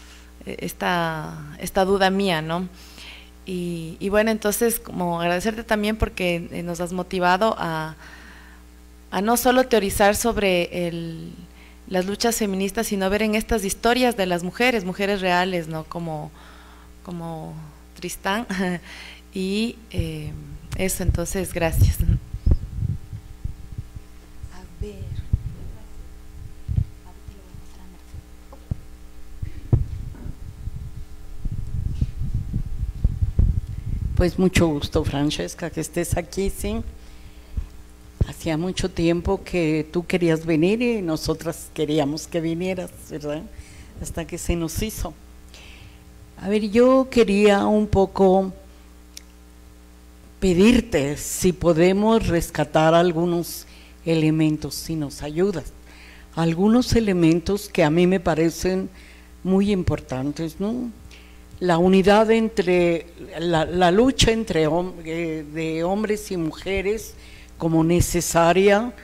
esta, esta duda mía, ¿no? Y, y bueno, entonces como agradecerte también porque nos has motivado a, a no solo teorizar sobre el, las luchas feministas, sino ver en estas historias de las mujeres, mujeres reales, ¿no? Como, como Tristán, y eh, eso, entonces, gracias. A ver. Pues mucho gusto, Francesca, que estés aquí, sí. Hacía mucho tiempo que tú querías venir y nosotras queríamos que vinieras, ¿verdad? Hasta que se nos hizo. A ver, yo quería un poco pedirte si podemos rescatar algunos elementos, si nos ayudas. Algunos elementos que a mí me parecen muy importantes, ¿no? La unidad entre, la, la lucha entre hom, eh, de hombres y mujeres como necesaria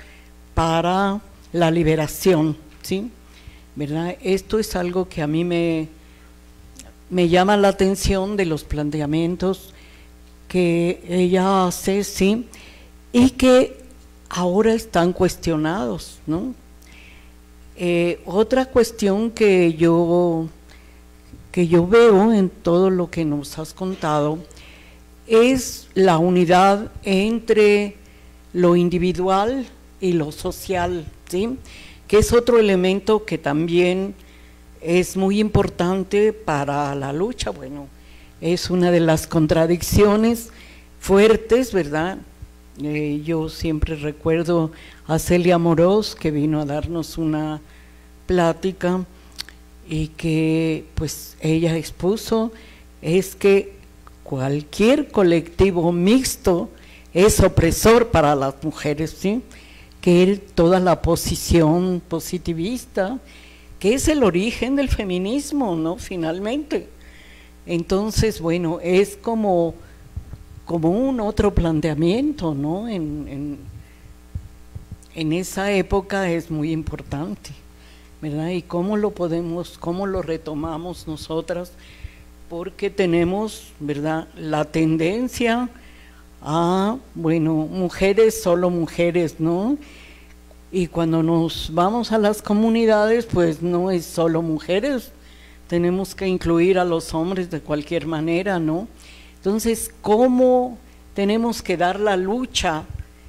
para la liberación, ¿sí? ¿Verdad? Esto es algo que a mí me, me llama la atención de los planteamientos que ella hace, ¿sí? Y que ahora están cuestionados, ¿no? Eh, otra cuestión que yo, que yo veo en todo lo que nos has contado es la unidad entre lo individual y lo social, ¿sí? Que es otro elemento que también es muy importante para la lucha. Bueno, es una de las contradicciones fuertes, ¿verdad? Eh, yo siempre recuerdo a Celia Morós, que vino a darnos una plática y que pues ella expuso, es que cualquier colectivo mixto es opresor para las mujeres, ¿sí? Que toda la posición positivista, que es el origen del feminismo, ¿no? Finalmente. Entonces, bueno, es como, como un otro planteamiento, ¿no? En, en, en esa época es muy importante, ¿verdad? Y cómo lo podemos, cómo lo retomamos nosotras, porque tenemos, ¿verdad?, la tendencia a, bueno, mujeres, solo mujeres, ¿no? Y cuando nos vamos a las comunidades, pues no es solo mujeres, tenemos que incluir a los hombres de cualquier manera, ¿no? Entonces, ¿cómo tenemos que dar la lucha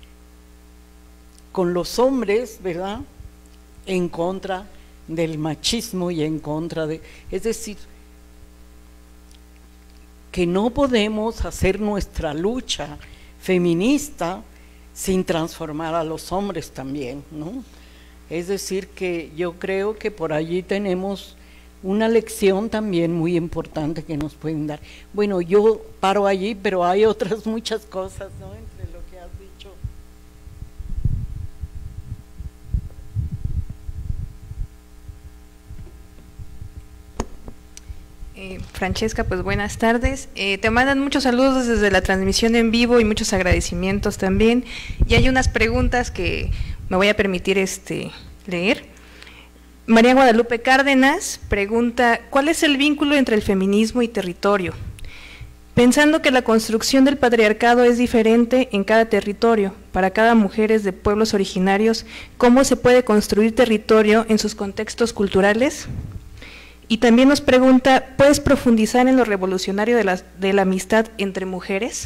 con los hombres, ¿verdad?, en contra del machismo y en contra de… Es decir, que no podemos hacer nuestra lucha feminista sin transformar a los hombres también, ¿no? Es decir, que yo creo que por allí tenemos una lección también muy importante que nos pueden dar. Bueno, yo paro allí, pero hay otras muchas cosas, ¿no?, entre lo que has dicho. Eh, Francesca, pues buenas tardes. Eh, te mandan muchos saludos desde la transmisión en vivo y muchos agradecimientos también. Y hay unas preguntas que me voy a permitir este, leer. María Guadalupe Cárdenas pregunta, ¿cuál es el vínculo entre el feminismo y territorio? Pensando que la construcción del patriarcado es diferente en cada territorio, para cada mujer de pueblos originarios, ¿cómo se puede construir territorio en sus contextos culturales? Y también nos pregunta, ¿puedes profundizar en lo revolucionario de la, de la amistad entre mujeres?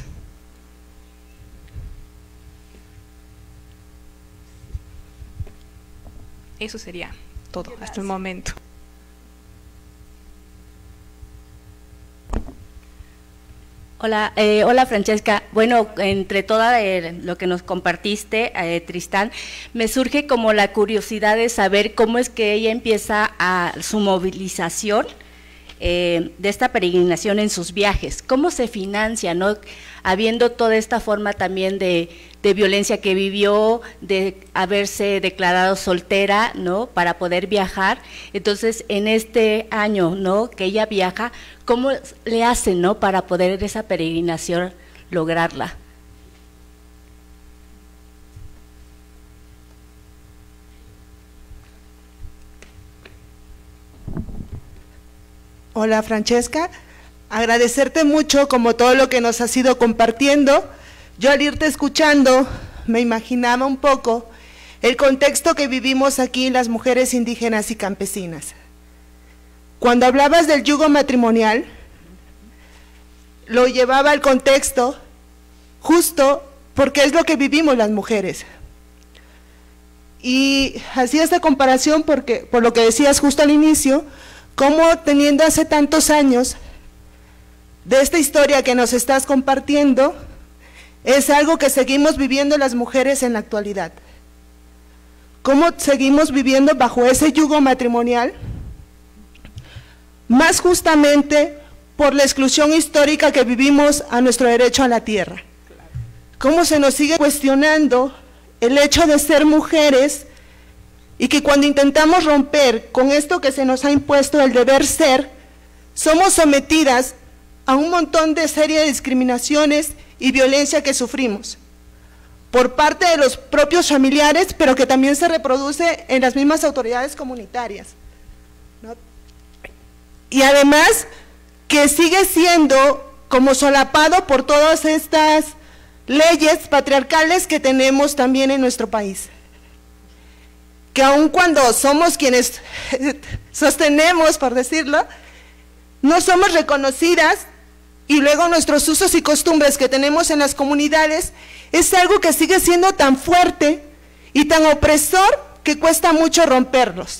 Eso sería todo hasta el momento. Hola, eh, hola Francesca. Bueno, entre todo eh, lo que nos compartiste, eh, Tristán, me surge como la curiosidad de saber cómo es que ella empieza a su movilización eh, de esta peregrinación en sus viajes. ¿Cómo se financia, no? Habiendo toda esta forma también de, de violencia que vivió, de haberse declarado soltera, ¿no?, para poder viajar. Entonces, en este año, ¿no?, que ella viaja, ¿cómo le hacen, ¿no?, para poder esa peregrinación lograrla? Hola Francesca, agradecerte mucho como todo lo que nos has ido compartiendo. Yo al irte escuchando me imaginaba un poco el contexto que vivimos aquí las mujeres indígenas y campesinas. Cuando hablabas del yugo matrimonial, lo llevaba al contexto justo porque es lo que vivimos las mujeres. Y hacía esta comparación porque, por lo que decías justo al inicio, cómo teniendo hace tantos años de esta historia que nos estás compartiendo, es algo que seguimos viviendo las mujeres en la actualidad. Cómo seguimos viviendo bajo ese yugo matrimonial, más justamente por la exclusión histórica que vivimos a nuestro derecho a la tierra. Cómo se nos sigue cuestionando el hecho de ser mujeres y que cuando intentamos romper con esto que se nos ha impuesto el deber ser, somos sometidas a un montón de serie de discriminaciones y violencia que sufrimos. por parte de los propios familiares, pero que también se reproduce en las mismas autoridades comunitarias, ¿no? Y además que sigue siendo como solapado por todas estas leyes patriarcales que tenemos también en nuestro país, que aun cuando somos quienes sostenemos, por decirlo, no somos reconocidas, y luego nuestros usos y costumbres que tenemos en las comunidades es algo que sigue siendo tan fuerte y tan opresor que cuesta mucho romperlos.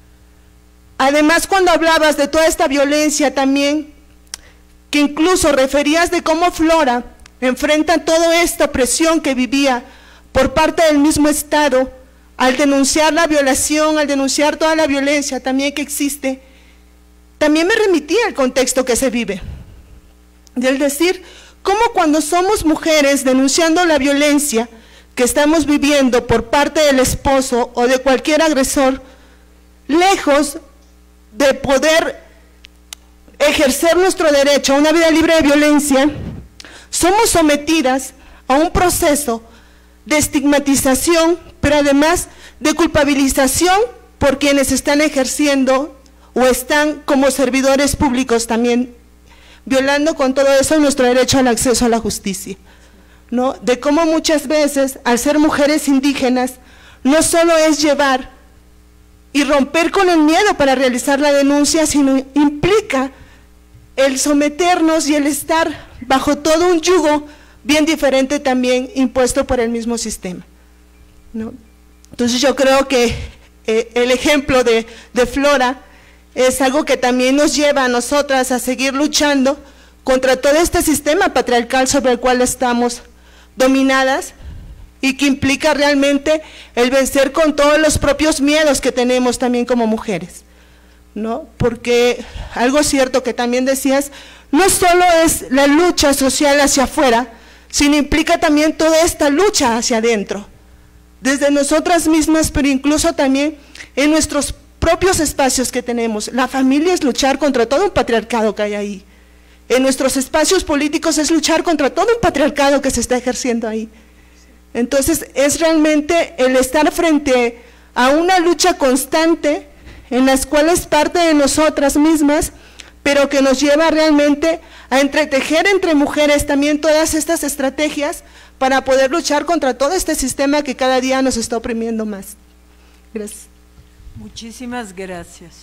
Además, cuando hablabas de toda esta violencia también, que incluso referías de cómo Flora enfrenta toda esta opresión que vivía por parte del mismo Estado, al denunciar la violación, al denunciar toda la violencia también que existe, también me remitía al contexto que se vive. Y el decir, cómo cuando somos mujeres denunciando la violencia que estamos viviendo por parte del esposo o de cualquier agresor, lejos de poder ejercer nuestro derecho a una vida libre de violencia, somos sometidas a un proceso de estigmatización, pero además de culpabilización por quienes están ejerciendo o están como servidores públicos también, violando con todo eso nuestro derecho al acceso a la justicia, ¿no? De cómo muchas veces, al ser mujeres indígenas, no solo es llevar y romper con el miedo para realizar la denuncia, sino implica el someternos y el estar bajo todo un yugo bien diferente también impuesto por el mismo sistema, ¿no? Entonces yo creo que eh, el ejemplo de, de Flora es algo que también nos lleva a nosotras a seguir luchando contra todo este sistema patriarcal sobre el cual estamos dominadas y que implica realmente el vencer con todos los propios miedos que tenemos también como mujeres, ¿no? Porque algo cierto que también decías, no solo es la lucha social hacia afuera, sino implica también toda esta lucha hacia adentro, desde nosotras mismas, pero incluso también en nuestros propios espacios que tenemos. La familia es luchar contra todo un patriarcado que hay ahí. En nuestros espacios políticos es luchar contra todo un patriarcado que se está ejerciendo ahí. Entonces es realmente el estar frente a una lucha constante en las cuales parte de nosotras mismas, pero que nos lleva realmente a entretejer entre mujeres también todas estas estrategias para poder luchar contra todo este sistema que cada día nos está oprimiendo más. Gracias. Muchísimas gracias.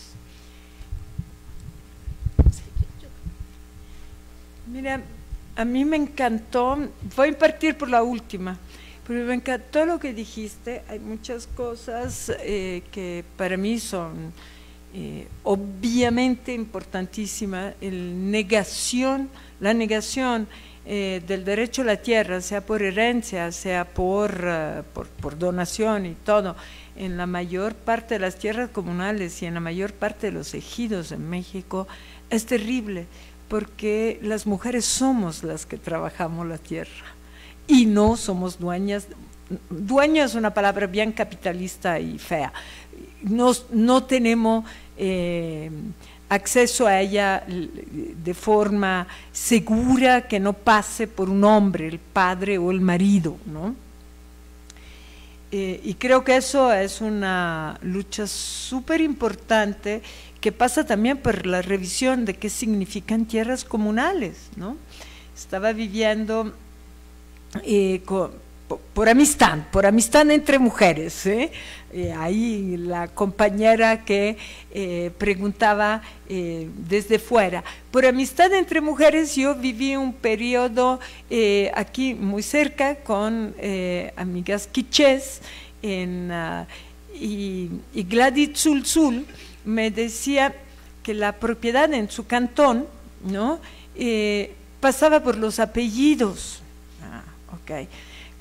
Mira, a mí me encantó, voy a partir por la última, pero me encantó lo que dijiste. Hay muchas cosas eh, que para mí son eh, obviamente importantísimas. El negación, la negación eh, del derecho a la tierra, sea por herencia, sea por, uh, por, por donación y todo, en la mayor parte de las tierras comunales y en la mayor parte de los ejidos en México, es terrible, porque las mujeres somos las que trabajamos la tierra y no somos dueñas. Dueño es una palabra bien capitalista y fea. No, no tenemos eh, acceso a ella de forma segura, que no pase por un hombre, el padre o el marido, ¿no? Eh, y creo que eso es una lucha súper importante que pasa también por la revisión de qué significan tierras comunales, ¿no? Estaba viviendo eh, con, por, por amistad, por amistad entre mujeres, ¿eh? Eh, ahí la compañera que eh, preguntaba eh, desde fuera, por amistad entre mujeres yo viví un periodo eh, aquí muy cerca con eh, amigas quichés en, uh, y, y Gladys Tzultzul me decía que la propiedad en su cantón, ¿no? eh, pasaba por los apellidos. Ah, okay.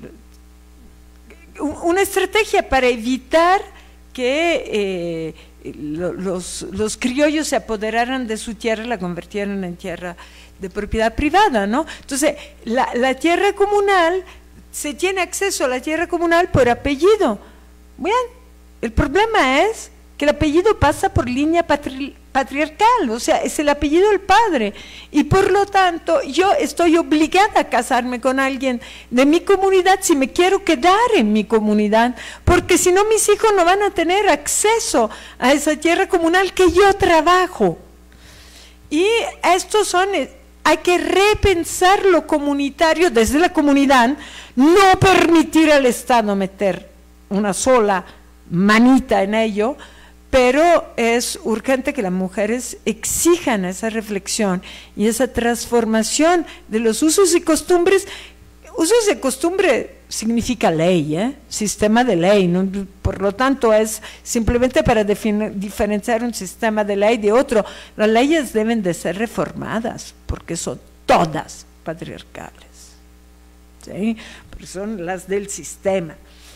Una estrategia para evitar que eh, los, los criollos se apoderaran de su tierra y la convirtieran en tierra de propiedad privada, ¿no? Entonces, la, la tierra comunal, se tiene acceso a la tierra comunal por apellido. Bien, el problema es que el apellido pasa por línea patri, patriarcal, o sea, es el apellido del padre, y por lo tanto yo estoy obligada a casarme con alguien de mi comunidad si me quiero quedar en mi comunidad, porque si no mis hijos no van a tener acceso a esa tierra comunal que yo trabajo. Y estos son, hay que repensar lo comunitario desde la comunidad, no permitir al Estado meter una sola manita en ello, pero es urgente que las mujeres exijan esa reflexión y esa transformación de los usos y costumbres. Usos y costumbres significa ley, ¿eh? Sistema de ley, ¿no? Por lo tanto es simplemente para diferenciar un sistema de ley de otro. Las leyes deben de ser reformadas porque son todas patriarcales, ¿sí? Porque son las del sistema.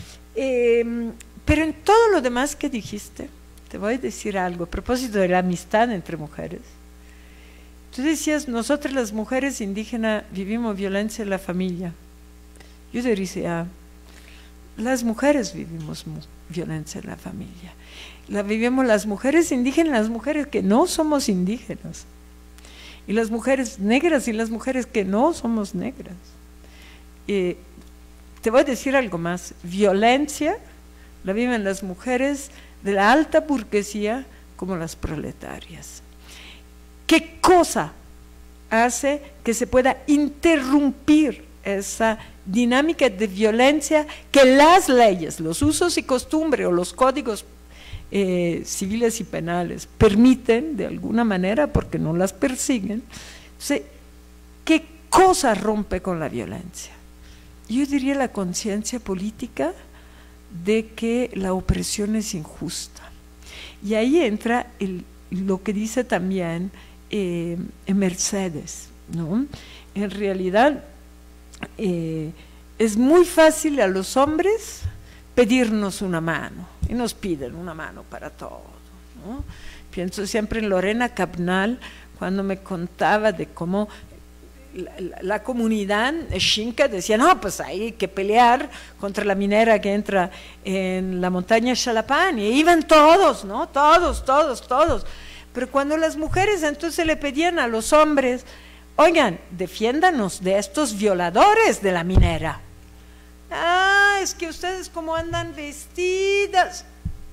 Eh, pero en todo lo demás que dijiste, te voy a decir algo a propósito de la amistad entre mujeres. Tú decías, nosotras las mujeres indígenas vivimos violencia en la familia. Yo diría, las mujeres vivimos violencia en la familia. La vivimos las mujeres indígenas, las mujeres que no somos indígenas. Y las mujeres negras y las mujeres que no somos negras. Eh, te voy a decir algo más. Violencia la viven las mujeres de la alta burguesía como las proletarias. ¿Qué cosa hace que se pueda interrumpir esa dinámica de violencia que las leyes, los usos y costumbres o los códigos eh, civiles y penales permiten de alguna manera porque no las persiguen? Entonces, ¿qué cosa rompe con la violencia? Yo diría la conciencia política de que la opresión es injusta. Y ahí entra el, lo que dice también eh, Mercedes, ¿no? En realidad eh, es muy fácil a los hombres pedirnos una mano, y nos piden una mano para todo, ¿no? Pienso siempre en Lorena Cabnal, cuando me contaba de cómo La, la, la comunidad xinca decía, no, pues hay que pelear contra la minera que entra en la montaña Xalapán, y iban todos, ¿no? Todos, todos, todos. Pero cuando las mujeres entonces le pedían a los hombres, oigan, defiéndanos de estos violadores de la minera. Ah, es que ustedes cómo andan vestidas.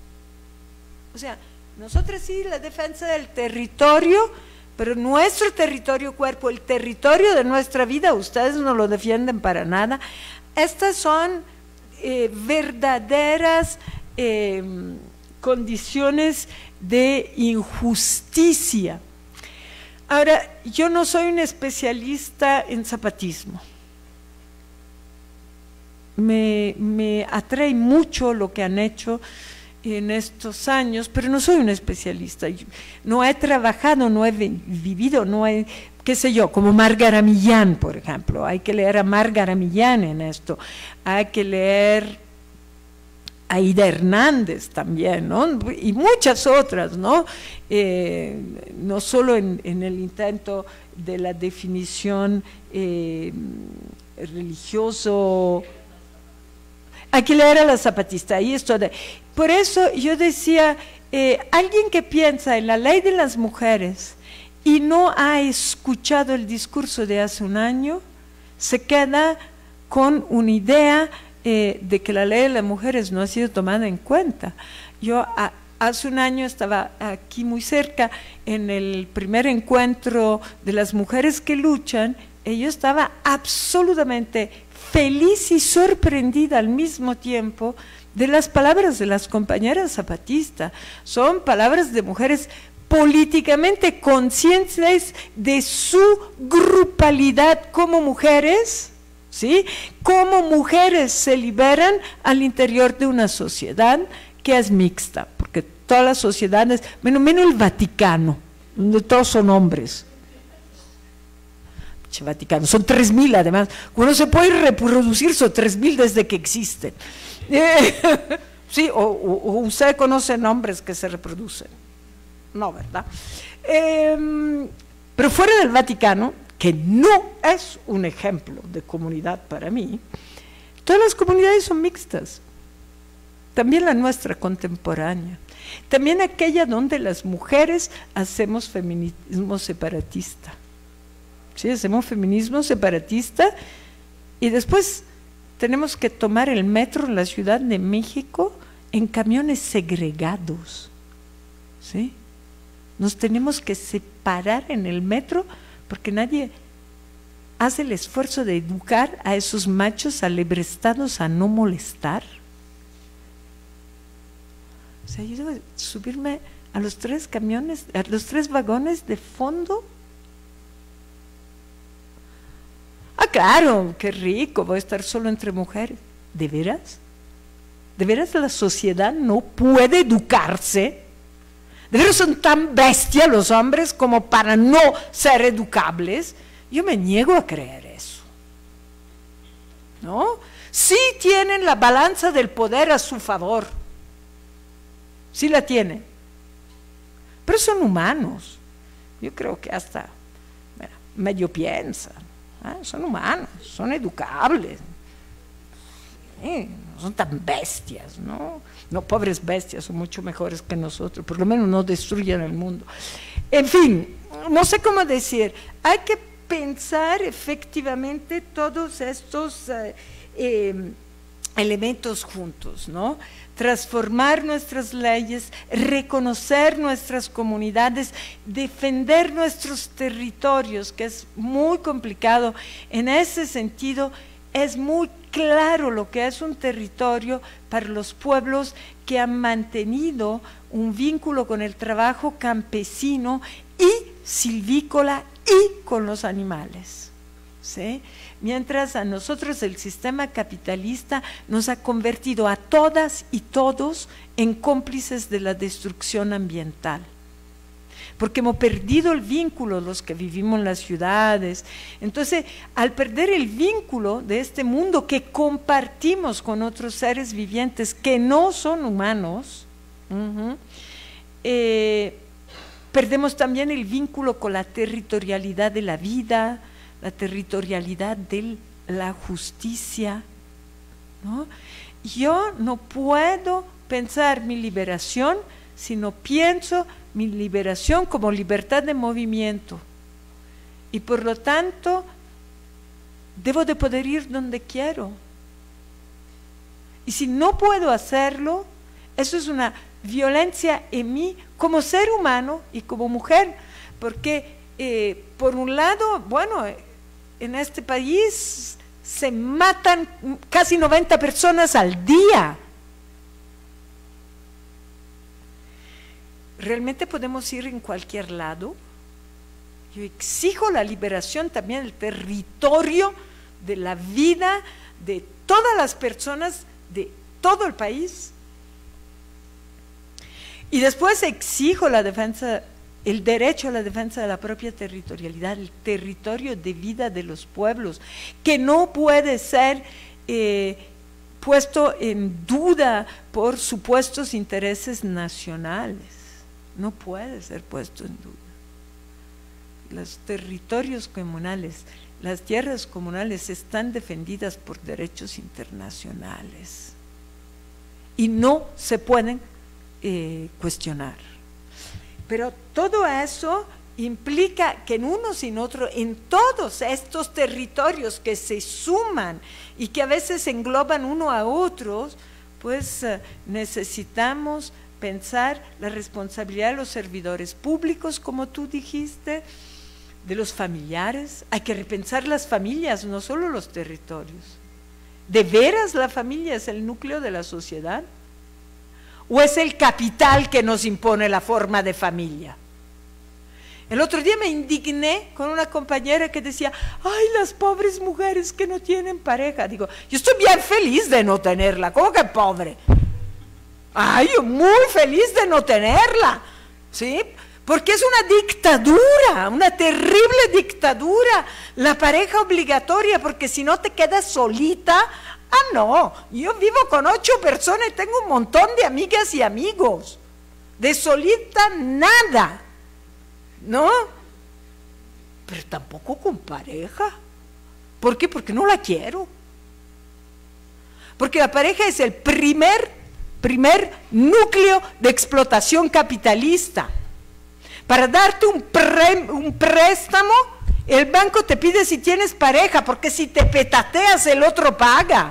O sea, nosotros sí, la defensa del territorio, pero nuestro territorio cuerpo, el territorio de nuestra vida, ustedes no lo defienden para nada. Estas son eh, verdaderas eh, condiciones de injusticia. Ahora, yo no soy un especialista en zapatismo. Me, me atrae mucho lo que han hecho en estos años, pero no soy un especialista, no he trabajado, no he vivido, no he, qué sé yo, como Márgara Millán, por ejemplo. Hay que leer a Márgara Millán en esto, hay que leer a Ida Hernández también, ¿no? Y muchas otras, ¿no? Eh, no solo en, en el intento de la definición eh, religioso. Hay que leer a la zapatista, ahí esto de, por eso yo decía, eh, alguien que piensa en la ley de las mujeres y no ha escuchado el discurso de hace un año, se queda con una idea eh, de que la ley de las mujeres no ha sido tomada en cuenta. Yo a, hace un año estaba aquí muy cerca en el primer encuentro de las mujeres que luchan, y yo estaba absolutamente feliz y sorprendida al mismo tiempo de las palabras de las compañeras zapatistas. Son palabras de mujeres políticamente conscientes de su grupalidad como mujeres, ¿sí? Como mujeres se liberan al interior de una sociedad que es mixta, porque todas las sociedades, menos, menos el Vaticano, donde todos son hombres. Vaticano, son tres mil además, uno se puede reproducir, son tres mil desde que existen. Eh, sí, o, o, o usted conoce nombres que se reproducen, no, ¿verdad? Eh, pero fuera del Vaticano, que no es un ejemplo de comunidad para mí, todas las comunidades son mixtas. también la nuestra contemporánea, también aquella donde las mujeres hacemos feminismo separatista. Sí, hacemos feminismo separatista y después tenemos que tomar el metro en la Ciudad de México en camiones segregados, ¿sí? Nos tenemos que separar en el metro porque nadie hace el esfuerzo de educar a esos machos alebrestados a no molestar. O sea, yo debo subirme a los tres camiones, a los tres vagones de fondo. Ah, claro, qué rico, voy a estar solo entre mujeres. ¿De veras? ¿De veras la sociedad no puede educarse? ¿De veras son tan bestias los hombres como para no ser educables? Yo me niego a creer eso, ¿no? Sí tienen la balanza del poder a su favor, sí la tienen, pero son humanos. Yo creo que hasta bueno, medio piensan, ¿eh? Son humanos, son educables, ¿eh? No son tan bestias, ¿no? No, pobres bestias, son mucho mejores que nosotros, por lo menos no destruyen el mundo. En fin, no sé cómo decir, hay que pensar efectivamente todos estos eh, eh, elementos juntos, ¿no? Transformar nuestras leyes, reconocer nuestras comunidades, defender nuestros territorios, que es muy complicado. En ese sentido, es muy claro lo que es un territorio para los pueblos que han mantenido un vínculo con el trabajo campesino y silvícola y con los animales, ¿sí? Mientras a nosotros el sistema capitalista nos ha convertido a todas y todos en cómplices de la destrucción ambiental, porque hemos perdido el vínculo los que vivimos en las ciudades. Entonces, al perder el vínculo de este mundo que compartimos con otros seres vivientes que no son humanos, uh-huh, eh, perdemos también el vínculo con la territorialidad de la vida, la territorialidad de la justicia, ¿no? Yo no puedo pensar mi liberación si no pienso mi liberación como libertad de movimiento, y por lo tanto debo de poder ir donde quiero, y si no puedo hacerlo, eso es una violencia en mí como ser humano y como mujer, porque eh, por un lado, bueno, en este país se matan casi noventa personas al día. ¿Realmente podemos ir en cualquier lado? Yo exijo la liberación también del territorio, de la vida de todas las personas de todo el país. Y después exijo la defensa, el derecho a la defensa de la propia territorialidad, el territorio de vida de los pueblos, que no puede ser eh, puesto en duda por supuestos intereses nacionales. No puede ser puesto en duda. Los territorios comunales, las tierras comunales están defendidas por derechos internacionales y no se pueden eh, cuestionar. Pero todo eso implica que en unos y en otros, en todos estos territorios que se suman y que a veces engloban uno a otros, pues eh, necesitamos pensar la responsabilidad de los servidores públicos, como tú dijiste, de los familiares. Hay que repensar las familias, no solo los territorios. ¿De veras la familia es el núcleo de la sociedad? ¿O es el capital que nos impone la forma de familia? El otro día me indigné con una compañera que decía, ay, las pobres mujeres que no tienen pareja. Digo, yo estoy bien feliz de no tenerla. ¿Cómo que pobre? Ay, yo muy feliz de no tenerla, ¿sí? Porque es una dictadura, una terrible dictadura, la pareja obligatoria, porque si no te quedas solita. Ah, no, yo vivo con ocho personas y tengo un montón de amigas y amigos. De solita nada, ¿no? Pero tampoco con pareja. ¿Por qué? Porque no la quiero. Porque la pareja es el primer primer núcleo de explotación capitalista. Para darte un, pre, un préstamo, el banco te pide si tienes pareja, porque si te petateas el otro paga.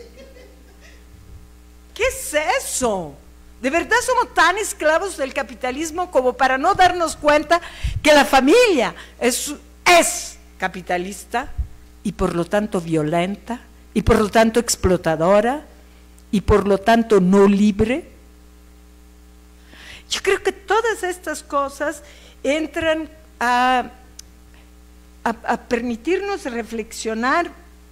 ¿Qué es eso? ¿De verdad somos tan esclavos del capitalismo como para no darnos cuenta que la familia es, es capitalista y por lo tanto violenta y por lo tanto explotadora y por lo tanto no libre? Yo creo que todas estas cosas entran a, a, a permitirnos reflexionar,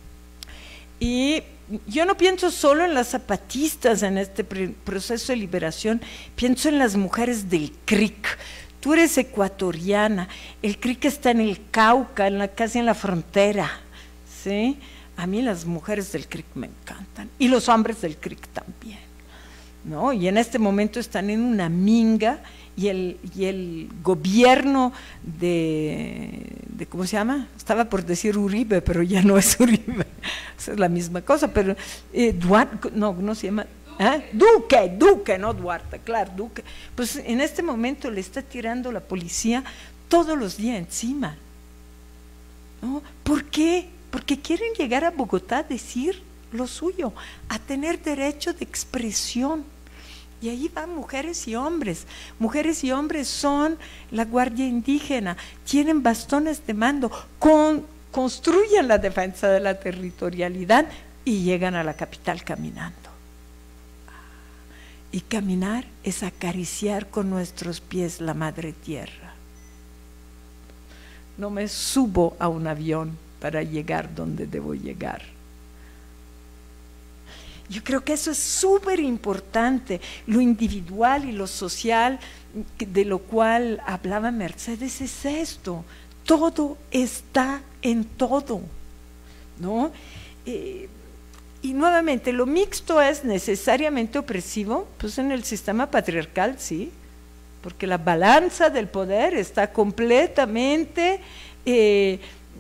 y yo no pienso solo en las zapatistas en este proceso de liberación, pienso en las mujeres del C R I C. Tú eres ecuatoriana, el C R I C está en el Cauca, en la, casi en la frontera, ¿sí? A mí las mujeres del C R I C me encantan, y los hombres del C R I C también, ¿no? Y en este momento están en una minga, y el, y el gobierno de, de, ¿cómo se llama? Estaba por decir Uribe, pero ya no es Uribe, es la misma cosa, pero eh, Duarte, no, no se llama, ¿eh? Duque, Duque, no Duarte, claro, Duque. Pues en este momento le está tirando la policía todos los días encima, ¿no? ¿Por qué? Porque quieren llegar a Bogotá a decir lo suyo, a tener derecho de expresión. Y ahí van mujeres y hombres. Mujeres y hombres son la guardia indígena, tienen bastones de mando, con, construyen la defensa de la territorialidad y llegan a la capital caminando. Y caminar es acariciar con nuestros pies la madre tierra. No me subo a un avión para llegar donde debo llegar. Yo creo que eso es súper importante, lo individual y lo social, de lo cual hablaba Mercedes, es esto, todo está en todo, ¿no? Eh, y nuevamente, ¿lo mixto es necesariamente opresivo? Pues en el sistema patriarcal sí, porque la balanza del poder está completamente eh,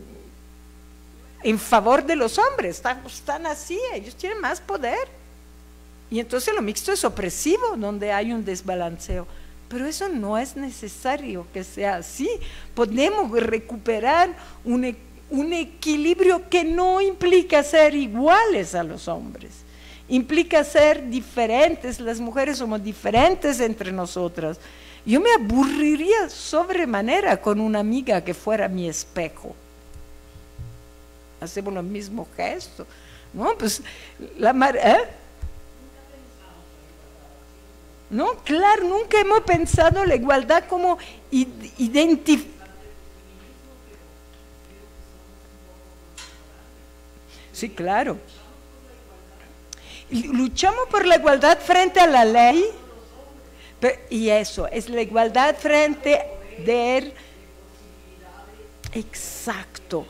en favor de los hombres, están, están así, ellos tienen más poder, y entonces lo mixto es opresivo, donde hay un desbalanceo, pero eso no es necesario que sea así. Podemos recuperar un, un equilibrio que no implica ser iguales a los hombres, implica ser diferentes, las mujeres somos diferentes entre nosotras. Yo me aburriría sobremanera con una amiga que fuera mi espejo. Hacemos los mismos gestos, ¿no? Pues la mar, ¿eh? No, claro, nunca hemos pensado la igualdad como identificar. Sí, claro. Luchamos por la igualdad frente a la ley, pero, y eso, es la igualdad frente del... Exacto.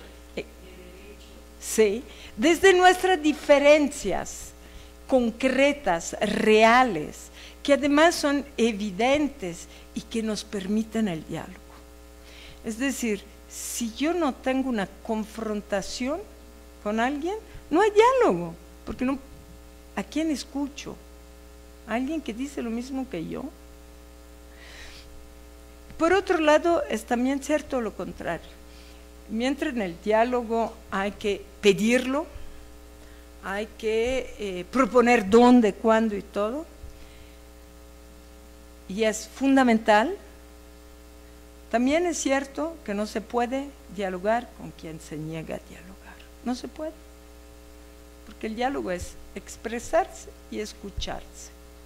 Sí, desde nuestras diferencias concretas, reales, que además son evidentes y que nos permiten el diálogo. Es decir, si yo no tengo una confrontación con alguien, no hay diálogo, porque no, ¿a quién escucho? ¿A alguien que dice lo mismo que yo? Por otro lado, es también cierto lo contrario. Mientras en el diálogo hay que pedirlo, hay que eh, proponer dónde, cuándo y todo, y es fundamental, también es cierto que no se puede dialogar con quien se niega a dialogar, no se puede, porque el diálogo es expresarse y escucharse,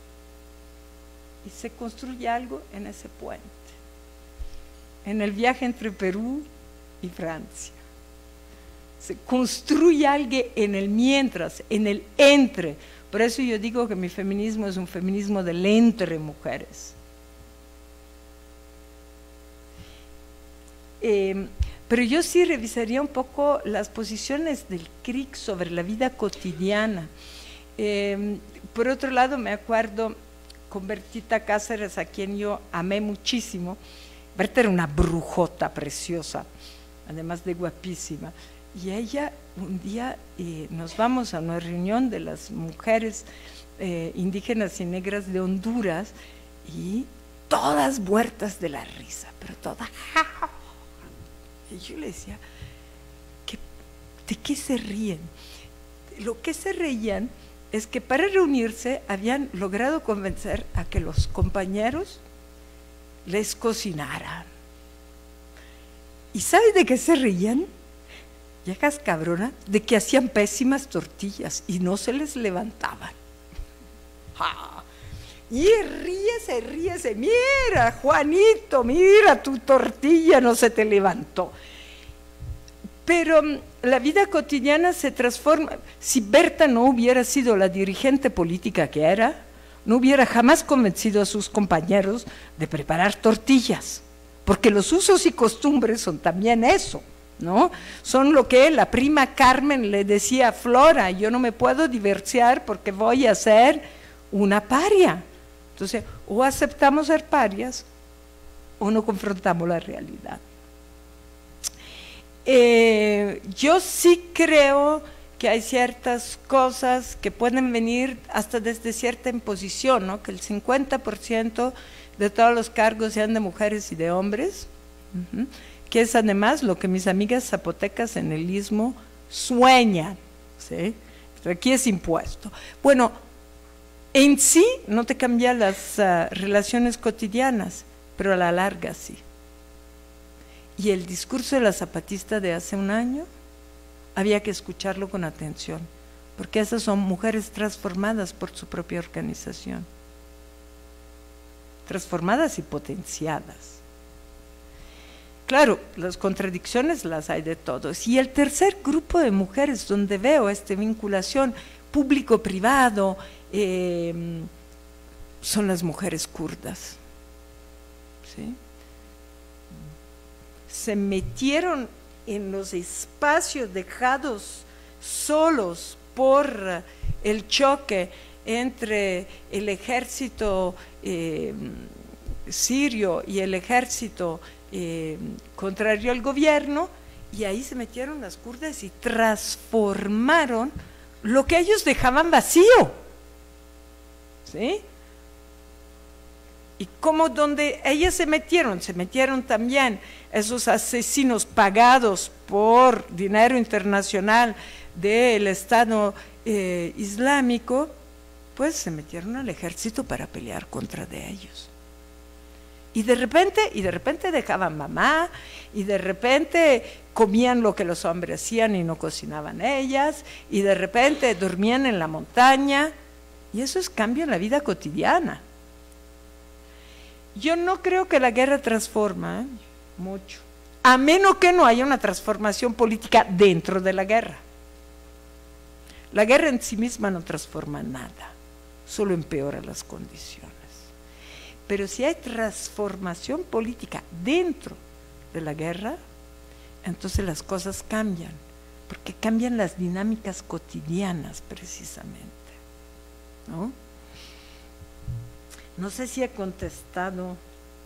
y se construye algo en ese puente. En el viaje entre Perú y Francia se construye algo en el mientras, en el entre. Por eso yo digo que mi feminismo es un feminismo del entre mujeres. Eh, pero yo sí revisaría un poco las posiciones del C R I C sobre la vida cotidiana. Eh, por otro lado, me acuerdo con Bertita Cáceres, a quien yo amé muchísimo. Berta era una brujota preciosa, además de guapísima, y ella un día eh, nos vamos a una reunión de las mujeres eh, indígenas y negras de Honduras, y todas muertas de la risa, pero todas. Y yo le decía, ¿qué, ¿de qué se ríen? Lo que se reían es que para reunirse habían logrado convencer a que los compañeros les cocinaran. ¿Y sabes de qué se reían? Viejas cabronas, de que hacían pésimas tortillas y no se les levantaban. ¡Ja! Y ríese, ríese, mira, Juanito, mira, tu tortilla no se te levantó. Pero la vida cotidiana se transforma. Si Berta no hubiera sido la dirigente política que era, no hubiera jamás convencido a sus compañeros de preparar tortillas, porque los usos y costumbres son también eso, ¿no? Son lo que la prima Carmen le decía a Flora: yo no me puedo divorciar porque voy a ser una paria. Entonces, o aceptamos ser parias o no confrontamos la realidad. Eh, yo sí creo que hay ciertas cosas que pueden venir hasta desde cierta imposición, ¿no? Que el cincuenta por ciento de todos los cargos sean de mujeres y de hombres, uh-huh, que es además lo que mis amigas zapotecas en el Istmo sueñan, ¿sí? Aquí es impuesto. Bueno, en sí no te cambia las uh, relaciones cotidianas, pero a la larga sí. Y el discurso de la zapatista de hace un año había que escucharlo con atención, porque esas son mujeres transformadas por su propia organización, transformadas y potenciadas. Claro, las contradicciones las hay de todos. Y el tercer grupo de mujeres donde veo esta vinculación público-privado eh, son las mujeres kurdas, ¿sí? Se metieron en los espacios dejados solos por el choque entre el ejército eh, sirio y el ejército eh, contrario al gobierno, y ahí se metieron las kurdas y transformaron lo que ellos dejaban vacío, ¿sí? Y como donde ellas se metieron, se metieron también esos asesinos pagados por dinero internacional del Estado eh, Islámico, pues se metieron al ejército para pelear contra de ellos. Y de repente, y de repente dejaban mamá, y de repente comían lo que los hombres hacían y no cocinaban ellas, y de repente dormían en la montaña, y eso es cambio en la vida cotidiana. Yo no creo que la guerra transforma ¿eh? mucho, a menos que no haya una transformación política dentro de la guerra. La guerra en sí misma no transforma nada, solo empeora las condiciones. Pero si hay transformación política dentro de la guerra, entonces las cosas cambian, porque cambian las dinámicas cotidianas precisamente, ¿no? No sé si he contestado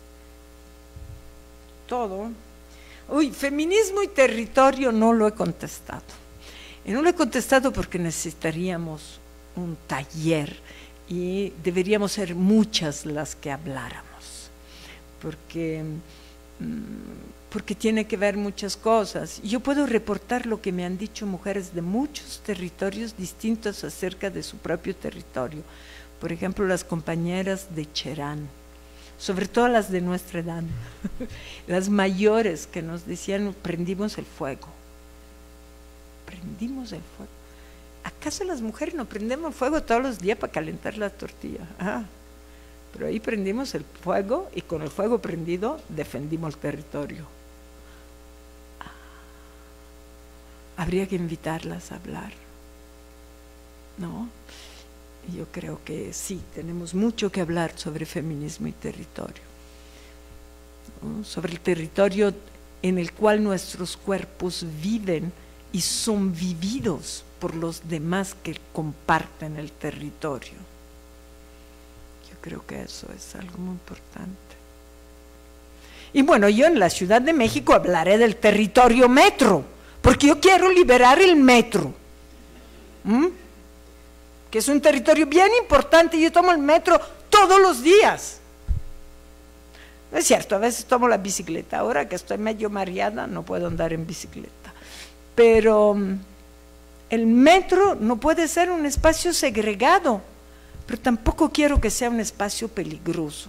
todo. Uy, feminismo y territorio no lo he contestado. Y no lo he contestado porque necesitaríamos un taller y deberíamos ser muchas las que habláramos, porque, porque tiene que ver muchas cosas. Yo puedo reportar lo que me han dicho mujeres de muchos territorios distintos acerca de su propio territorio. Por ejemplo, las compañeras de Cherán, sobre todo las de nuestra edad, las mayores que nos decían: prendimos el fuego, prendimos el fuego. ¿Acaso las mujeres no prendemos el fuego todos los días para calentar la tortilla? Ah, pero ahí prendimos el fuego y con el fuego prendido defendimos el territorio. Ah, habría que invitarlas a hablar, ¿no? Yo creo que sí, tenemos mucho que hablar sobre feminismo y territorio, ¿no? Sobre el territorio en el cual nuestros cuerpos viven y son vividos por los demás que comparten el territorio. Yo creo que eso es algo muy importante. Y bueno, yo en la Ciudad de México hablaré del territorio metro, porque yo quiero liberar el metro. ¿Mm? que es un territorio bien importante. Yo tomo el metro todos los días. No es cierto, a veces tomo la bicicleta. Ahora que estoy medio mareada no puedo andar en bicicleta. Pero el metro no puede ser un espacio segregado, pero tampoco quiero que sea un espacio peligroso.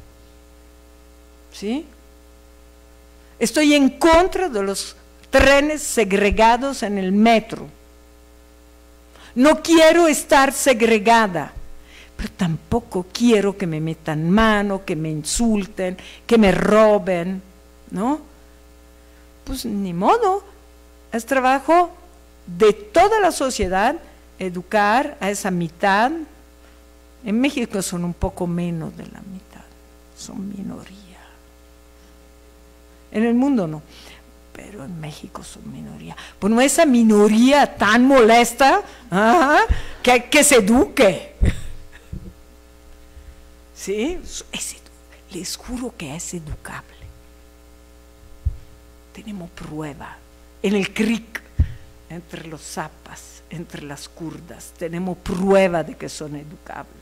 ¿Sí? Estoy en contra de los trenes segregados en el metro. No quiero estar segregada, pero tampoco quiero que me metan mano, que me insulten, que me roben, ¿no? Pues ni modo, es trabajo de toda la sociedad educar a esa mitad. En México son un poco menos de la mitad, son minoría. En el mundo no, pero en México son minoría. Bueno, esa minoría tan molesta, ajá, que, que se eduque. ¿Sí? Es, les juro que es educable. Tenemos prueba. En el Creek, entre los zapas, entre las kurdas, tenemos prueba de que son educables.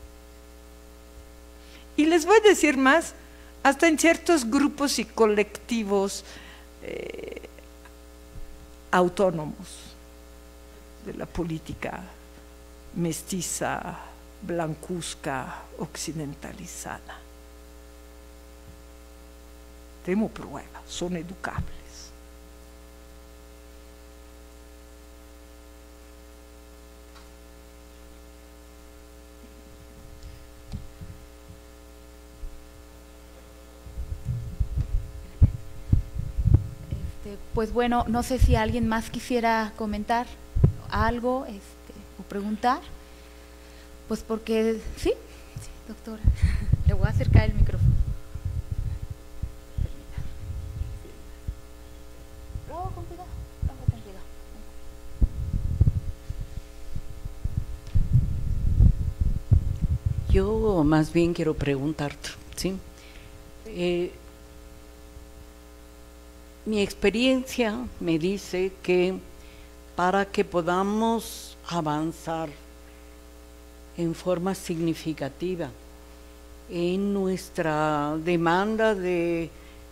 Y les voy a decir más, hasta en ciertos grupos y colectivos eh, autónomos de la política mestiza, blancuzca, occidentalizada. Tenemos pruebas, son educables. Pues bueno, no sé si alguien más quisiera comentar algo este, o preguntar. Pues porque, sí, sí, doctora, le voy a acercar el micrófono. Oh, con cuidado, oh, con cuidado. Yo más bien quiero preguntarte, ¿sí? Eh, Mi experiencia me dice que para que podamos avanzar en forma significativa en nuestra demanda de,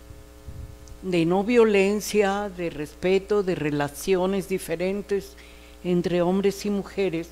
de no violencia, de respeto, de relaciones diferentes entre hombres y mujeres,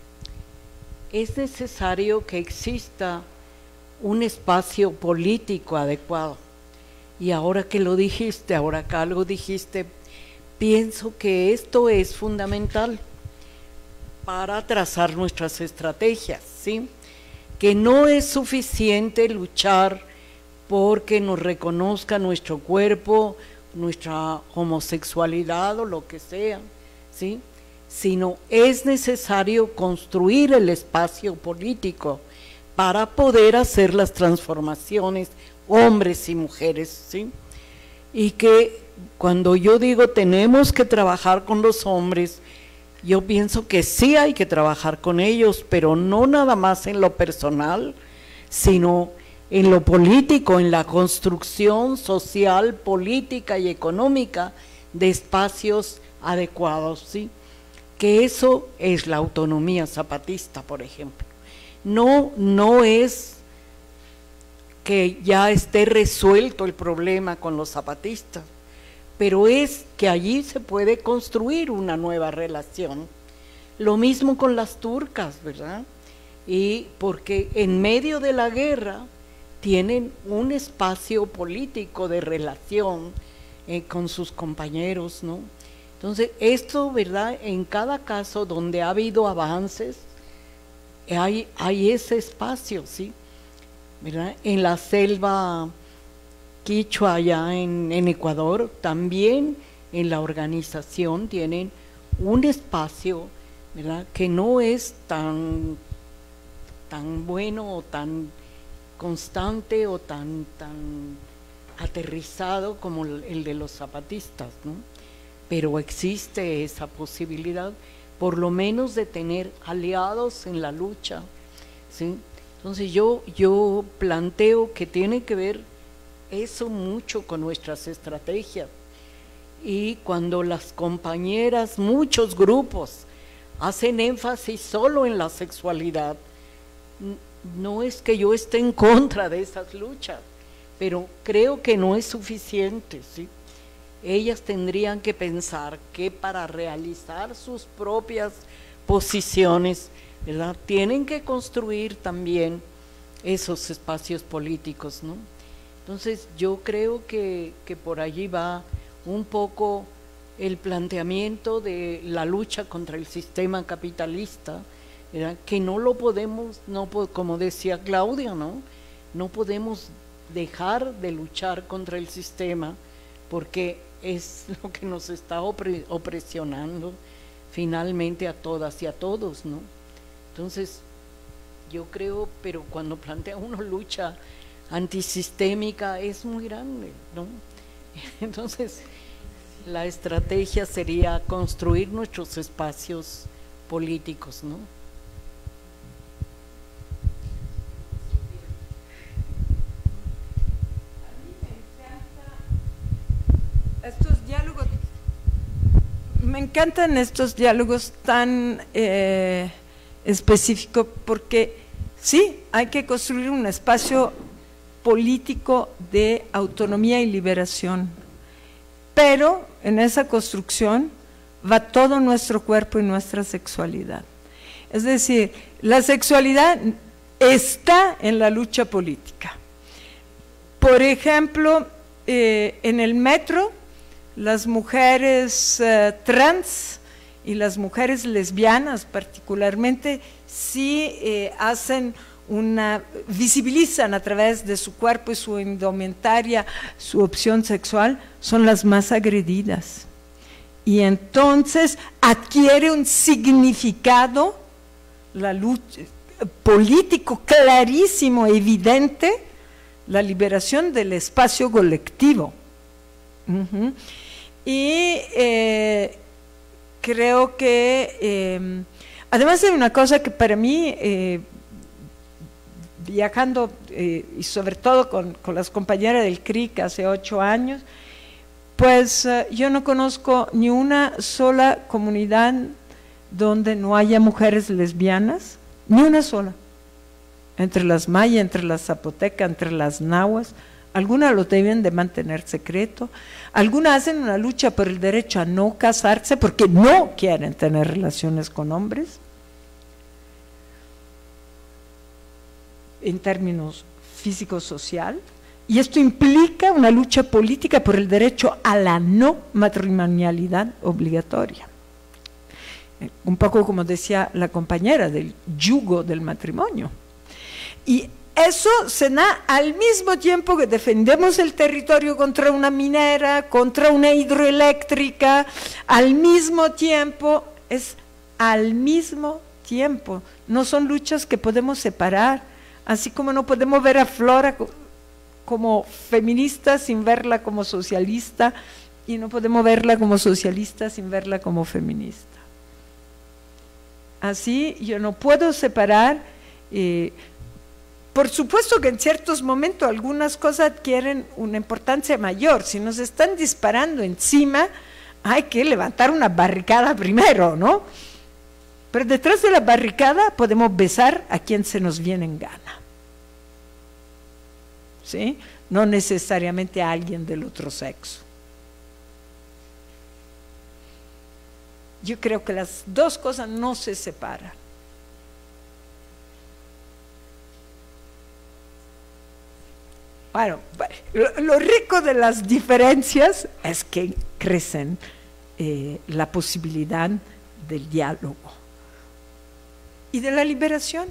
es necesario que exista un espacio político adecuado. Y ahora que lo dijiste, ahora que algo dijiste, pienso que esto es fundamental para trazar nuestras estrategias, ¿sí? Que no es suficiente luchar porque nos reconozca nuestro cuerpo, nuestra homosexualidad o lo que sea, ¿sí? Sino es necesario construir el espacio político para poder hacer las transformaciones hombres y mujeres, ¿sí? Y que cuando yo digo tenemos que trabajar con los hombres, yo pienso que sí hay que trabajar con ellos, pero no nada más en lo personal, sino en lo político, en la construcción social, política y económica de espacios adecuados, ¿sí? Que eso es la autonomía zapatista, por ejemplo. No, no es que ya esté resuelto el problema con los zapatistas, pero es que allí se puede construir una nueva relación. Lo mismo con las turcas, ¿verdad? Y porque en medio de la guerra tienen un espacio político de relación eh, con sus compañeros, ¿no? Entonces, esto, ¿verdad? En cada caso donde ha habido avances, hay, hay ese espacio, ¿sí? ¿Verdad? En la selva quichua allá en, en Ecuador, también en la organización tienen un espacio, ¿verdad? Que no es tan, tan bueno o tan constante o tan, tan aterrizado como el de los zapatistas, ¿no? Pero existe esa posibilidad, por lo menos de tener aliados en la lucha, ¿sí? Entonces yo, yo planteo que tiene que ver eso mucho con nuestras estrategias, y cuando las compañeras, muchos grupos hacen énfasis solo en la sexualidad. No es que yo esté en contra de esas luchas, pero creo que no es suficiente, ¿sí? Ellas tendrían que pensar que para realizar sus propias posiciones, ¿verdad?, tienen que construir también esos espacios políticos, ¿no? Entonces yo creo que, que por allí va un poco el planteamiento de la lucha contra el sistema capitalista, ¿verdad?, que no lo podemos, no, como decía Claudia, ¿no?, no podemos dejar de luchar contra el sistema porque es lo que nos está opre, opresionando finalmente a todas y a todos, ¿no? Entonces yo creo, pero cuando plantea uno lucha antisistémica es muy grande, ¿no? Entonces la estrategia sería construir nuestros espacios políticos, ¿no? Estos diálogos, me encantan estos diálogos tan eh, específicos porque sí, hay que construir un espacio político de autonomía y liberación, pero en esa construcción va todo nuestro cuerpo y nuestra sexualidad. Es decir, la sexualidad está en la lucha política. Por ejemplo, eh, en el metro, las mujeres eh, trans y las mujeres lesbianas particularmente sí eh, hacen una, visibilizan a través de su cuerpo y su indumentaria su opción sexual, son las más agredidas. Y entonces adquiere un significado, la lucha político clarísimo, evidente, la liberación del espacio colectivo. Uh-huh. Y eh, creo que, eh, además hay una cosa que para mí, eh, viajando eh, y sobre todo con, con las compañeras del C R I C hace ocho años, pues uh, yo no conozco ni una sola comunidad donde no haya mujeres lesbianas, ni una sola, entre las mayas, entre las zapotecas, entre las nahuas. Algunas lo deben de mantener secreto, algunas hacen una lucha por el derecho a no casarse porque no quieren tener relaciones con hombres, en términos físico-social, y esto implica una lucha política por el derecho a la no matrimonialidad obligatoria. Un poco como decía la compañera, del yugo del matrimonio. Y eso se da al mismo tiempo que defendemos el territorio contra una minera, contra una hidroeléctrica, al mismo tiempo, es al mismo tiempo, no son luchas que podemos separar, así como no podemos ver a Flora como feminista sin verla como socialista, y no podemos verla como socialista sin verla como feminista. Así yo no puedo separar. eh, Por supuesto que en ciertos momentos algunas cosas adquieren una importancia mayor. Si nos están disparando encima, hay que levantar una barricada primero, ¿no? Pero detrás de la barricada podemos besar a quien se nos viene en gana, ¿sí? No necesariamente a alguien del otro sexo. Yo creo que las dos cosas no se separan. Bueno, lo, lo rico de las diferencias es que crecen eh, la posibilidad del diálogo y de la liberación.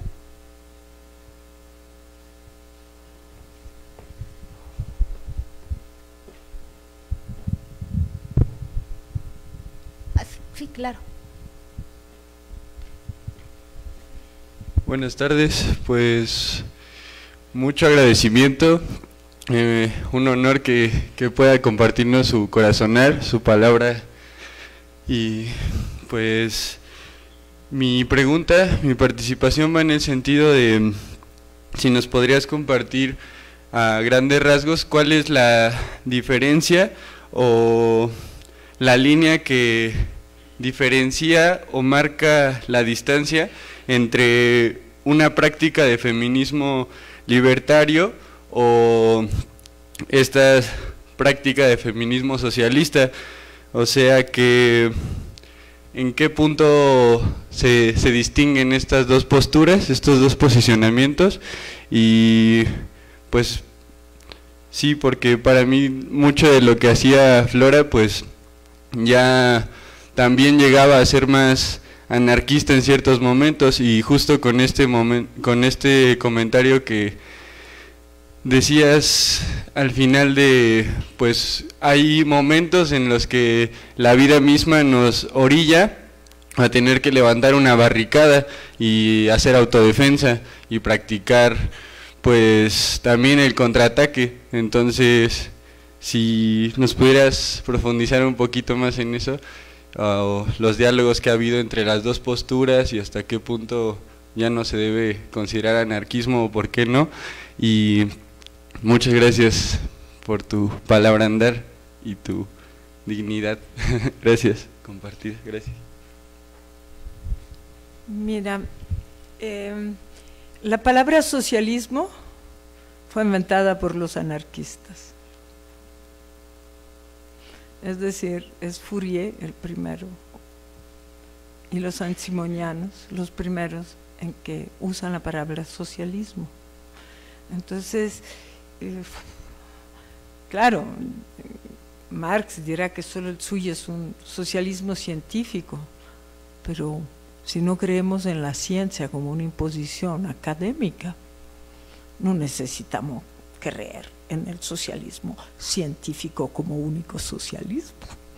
Sí, claro. Buenas tardes, pues mucho agradecimiento. Eh, un honor que, que pueda compartirnos su corazonar, su palabra. Y pues mi pregunta, mi participación va en el sentido de si nos podrías compartir a grandes rasgos cuál es la diferencia o la línea que, diferencia o marca la distancia entre una práctica de feminismo libertario o esta práctica de feminismo socialista. O sea que, ¿en qué punto se, se distinguen estas dos posturas, estos dos posicionamientos? Y pues sí, porque para mí mucho de lo que hacía Flora pues ya también llegaba a ser más anarquista en ciertos momentos, y justo con este momen, con este comentario que decías al final de, pues hay momentos en los que la vida misma nos orilla a tener que levantar una barricada y hacer autodefensa y practicar pues también el contraataque. Entonces, si nos pudieras profundizar un poquito más en eso, o los diálogos que ha habido entre las dos posturas y hasta qué punto ya no se debe considerar anarquismo o por qué no. Y muchas gracias por tu palabra andar y tu dignidad. Gracias, compartir, gracias. Mira, eh, la palabra socialismo fue inventada por los anarquistas. Es decir, es Fourier el primero y los antimonianos los primeros en que usan la palabra socialismo. Entonces, eh, claro, Marx dirá que solo el suyo es un socialismo científico, pero si no creemos en la ciencia como una imposición académica, no necesitamos creer en el socialismo científico como único socialismo.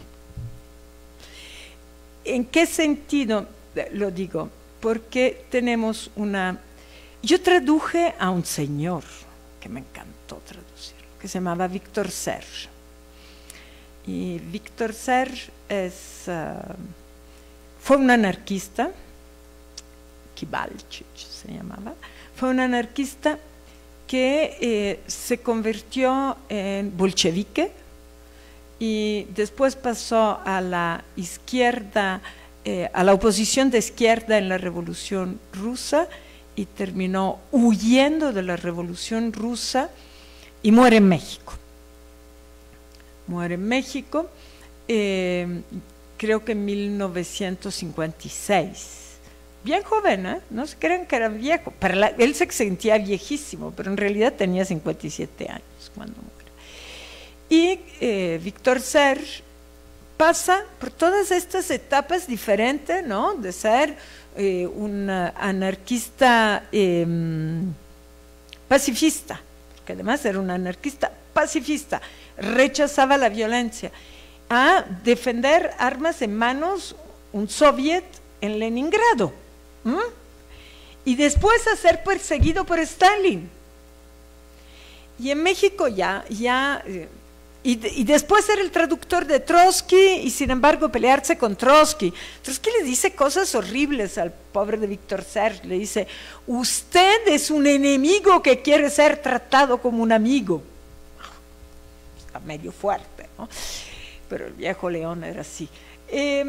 ¿En qué sentido lo digo? Porque tenemos una... Yo traduje a un señor que me encantó traducir, que se llamaba Victor Serge. Y Victor Serge es, uh, fue un anarquista, Kibalchich se llamaba, fue un anarquista que eh, se convirtió en bolchevique y después pasó a la izquierda, eh, a la oposición de izquierda en la Revolución Rusa, y terminó huyendo de la Revolución Rusa y muere en México. Muere en México, eh, creo que en mil novecientos cincuenta y seis. Bien joven, ¿eh? No se crean que era viejo. Para la, él se sentía viejísimo, pero en realidad tenía cincuenta y siete años cuando muere. Y eh, Victor Serge pasa por todas estas etapas diferentes, ¿no? De ser eh, un anarquista eh, pacifista, que además era un anarquista pacifista, rechazaba la violencia, a defender armas en manos un soviet en Leningrado. ¿Mm? Y después a ser perseguido por Stalin. Y en México ya, ya eh, y, de, y después ser el traductor de Trotsky y sin embargo pelearse con Trotsky. Trotsky le dice cosas horribles al pobre de Victor Serge, le dice: usted es un enemigo que quiere ser tratado como un amigo. Está medio fuerte, ¿no? Pero el viejo León era así. Eh,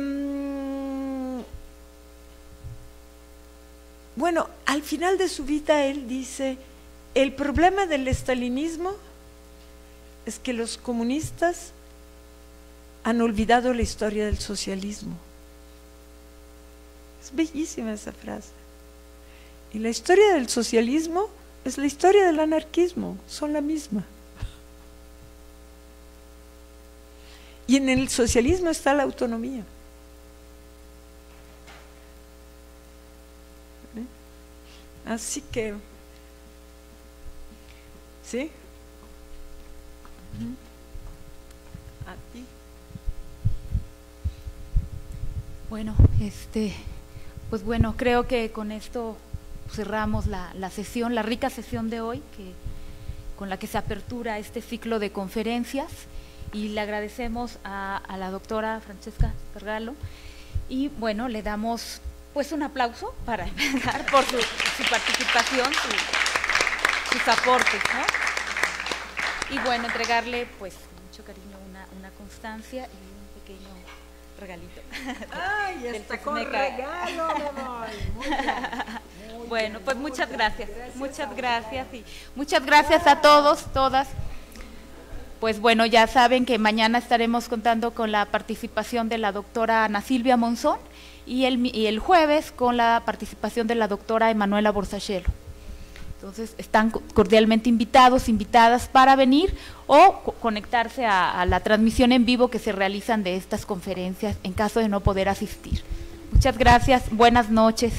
Bueno, al final de su vida él dice, el problema del estalinismo es que los comunistas han olvidado la historia del socialismo. Es bellísima esa frase. Y la historia del socialismo es la historia del anarquismo, son la misma. Y en el socialismo está la autonomía. Así que, ¿sí? A ti. Bueno, este, pues bueno, creo que con esto cerramos la, la sesión, la rica sesión de hoy, que, con la que se apertura este ciclo de conferencias, y le agradecemos a, a la doctora Francesca Scargallo, y bueno, le damos pues un aplauso para empezar por su, su participación, su, sus aportes, ¿no? Y bueno, entregarle pues con mucho cariño una, una constancia y un pequeño regalito. Ay, está con regalo, me voy. Muy bien. Muy bueno, bien, pues muy muchas bien. gracias, Gracias muchas a gracias y muchas gracias a todos, todas. Pues bueno, ya saben que mañana estaremos contando con la participación de la doctora Ana Silvia Monzón y el, y el jueves con la participación de la doctora Emanuela Borsachelo. Entonces, están cordialmente invitados, invitadas para venir o co conectarse a, a la transmisión en vivo que se realizan de estas conferencias en caso de no poder asistir. Muchas gracias, buenas noches.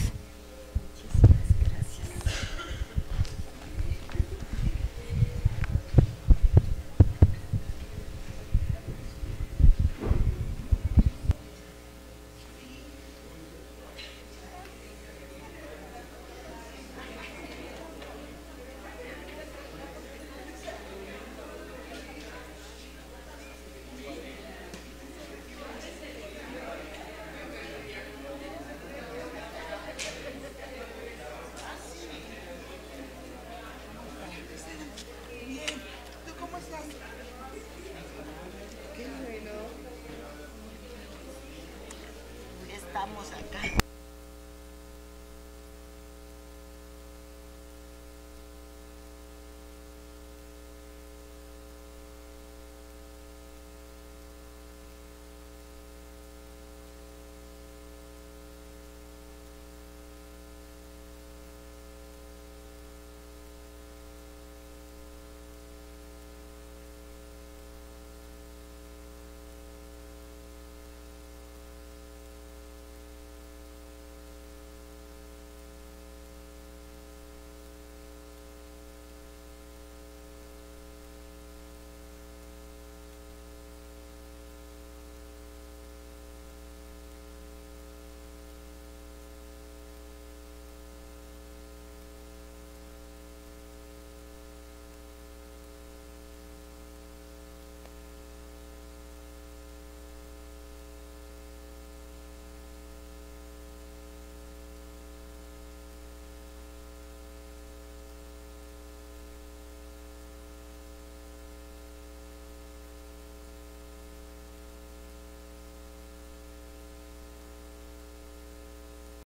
Estamos acá.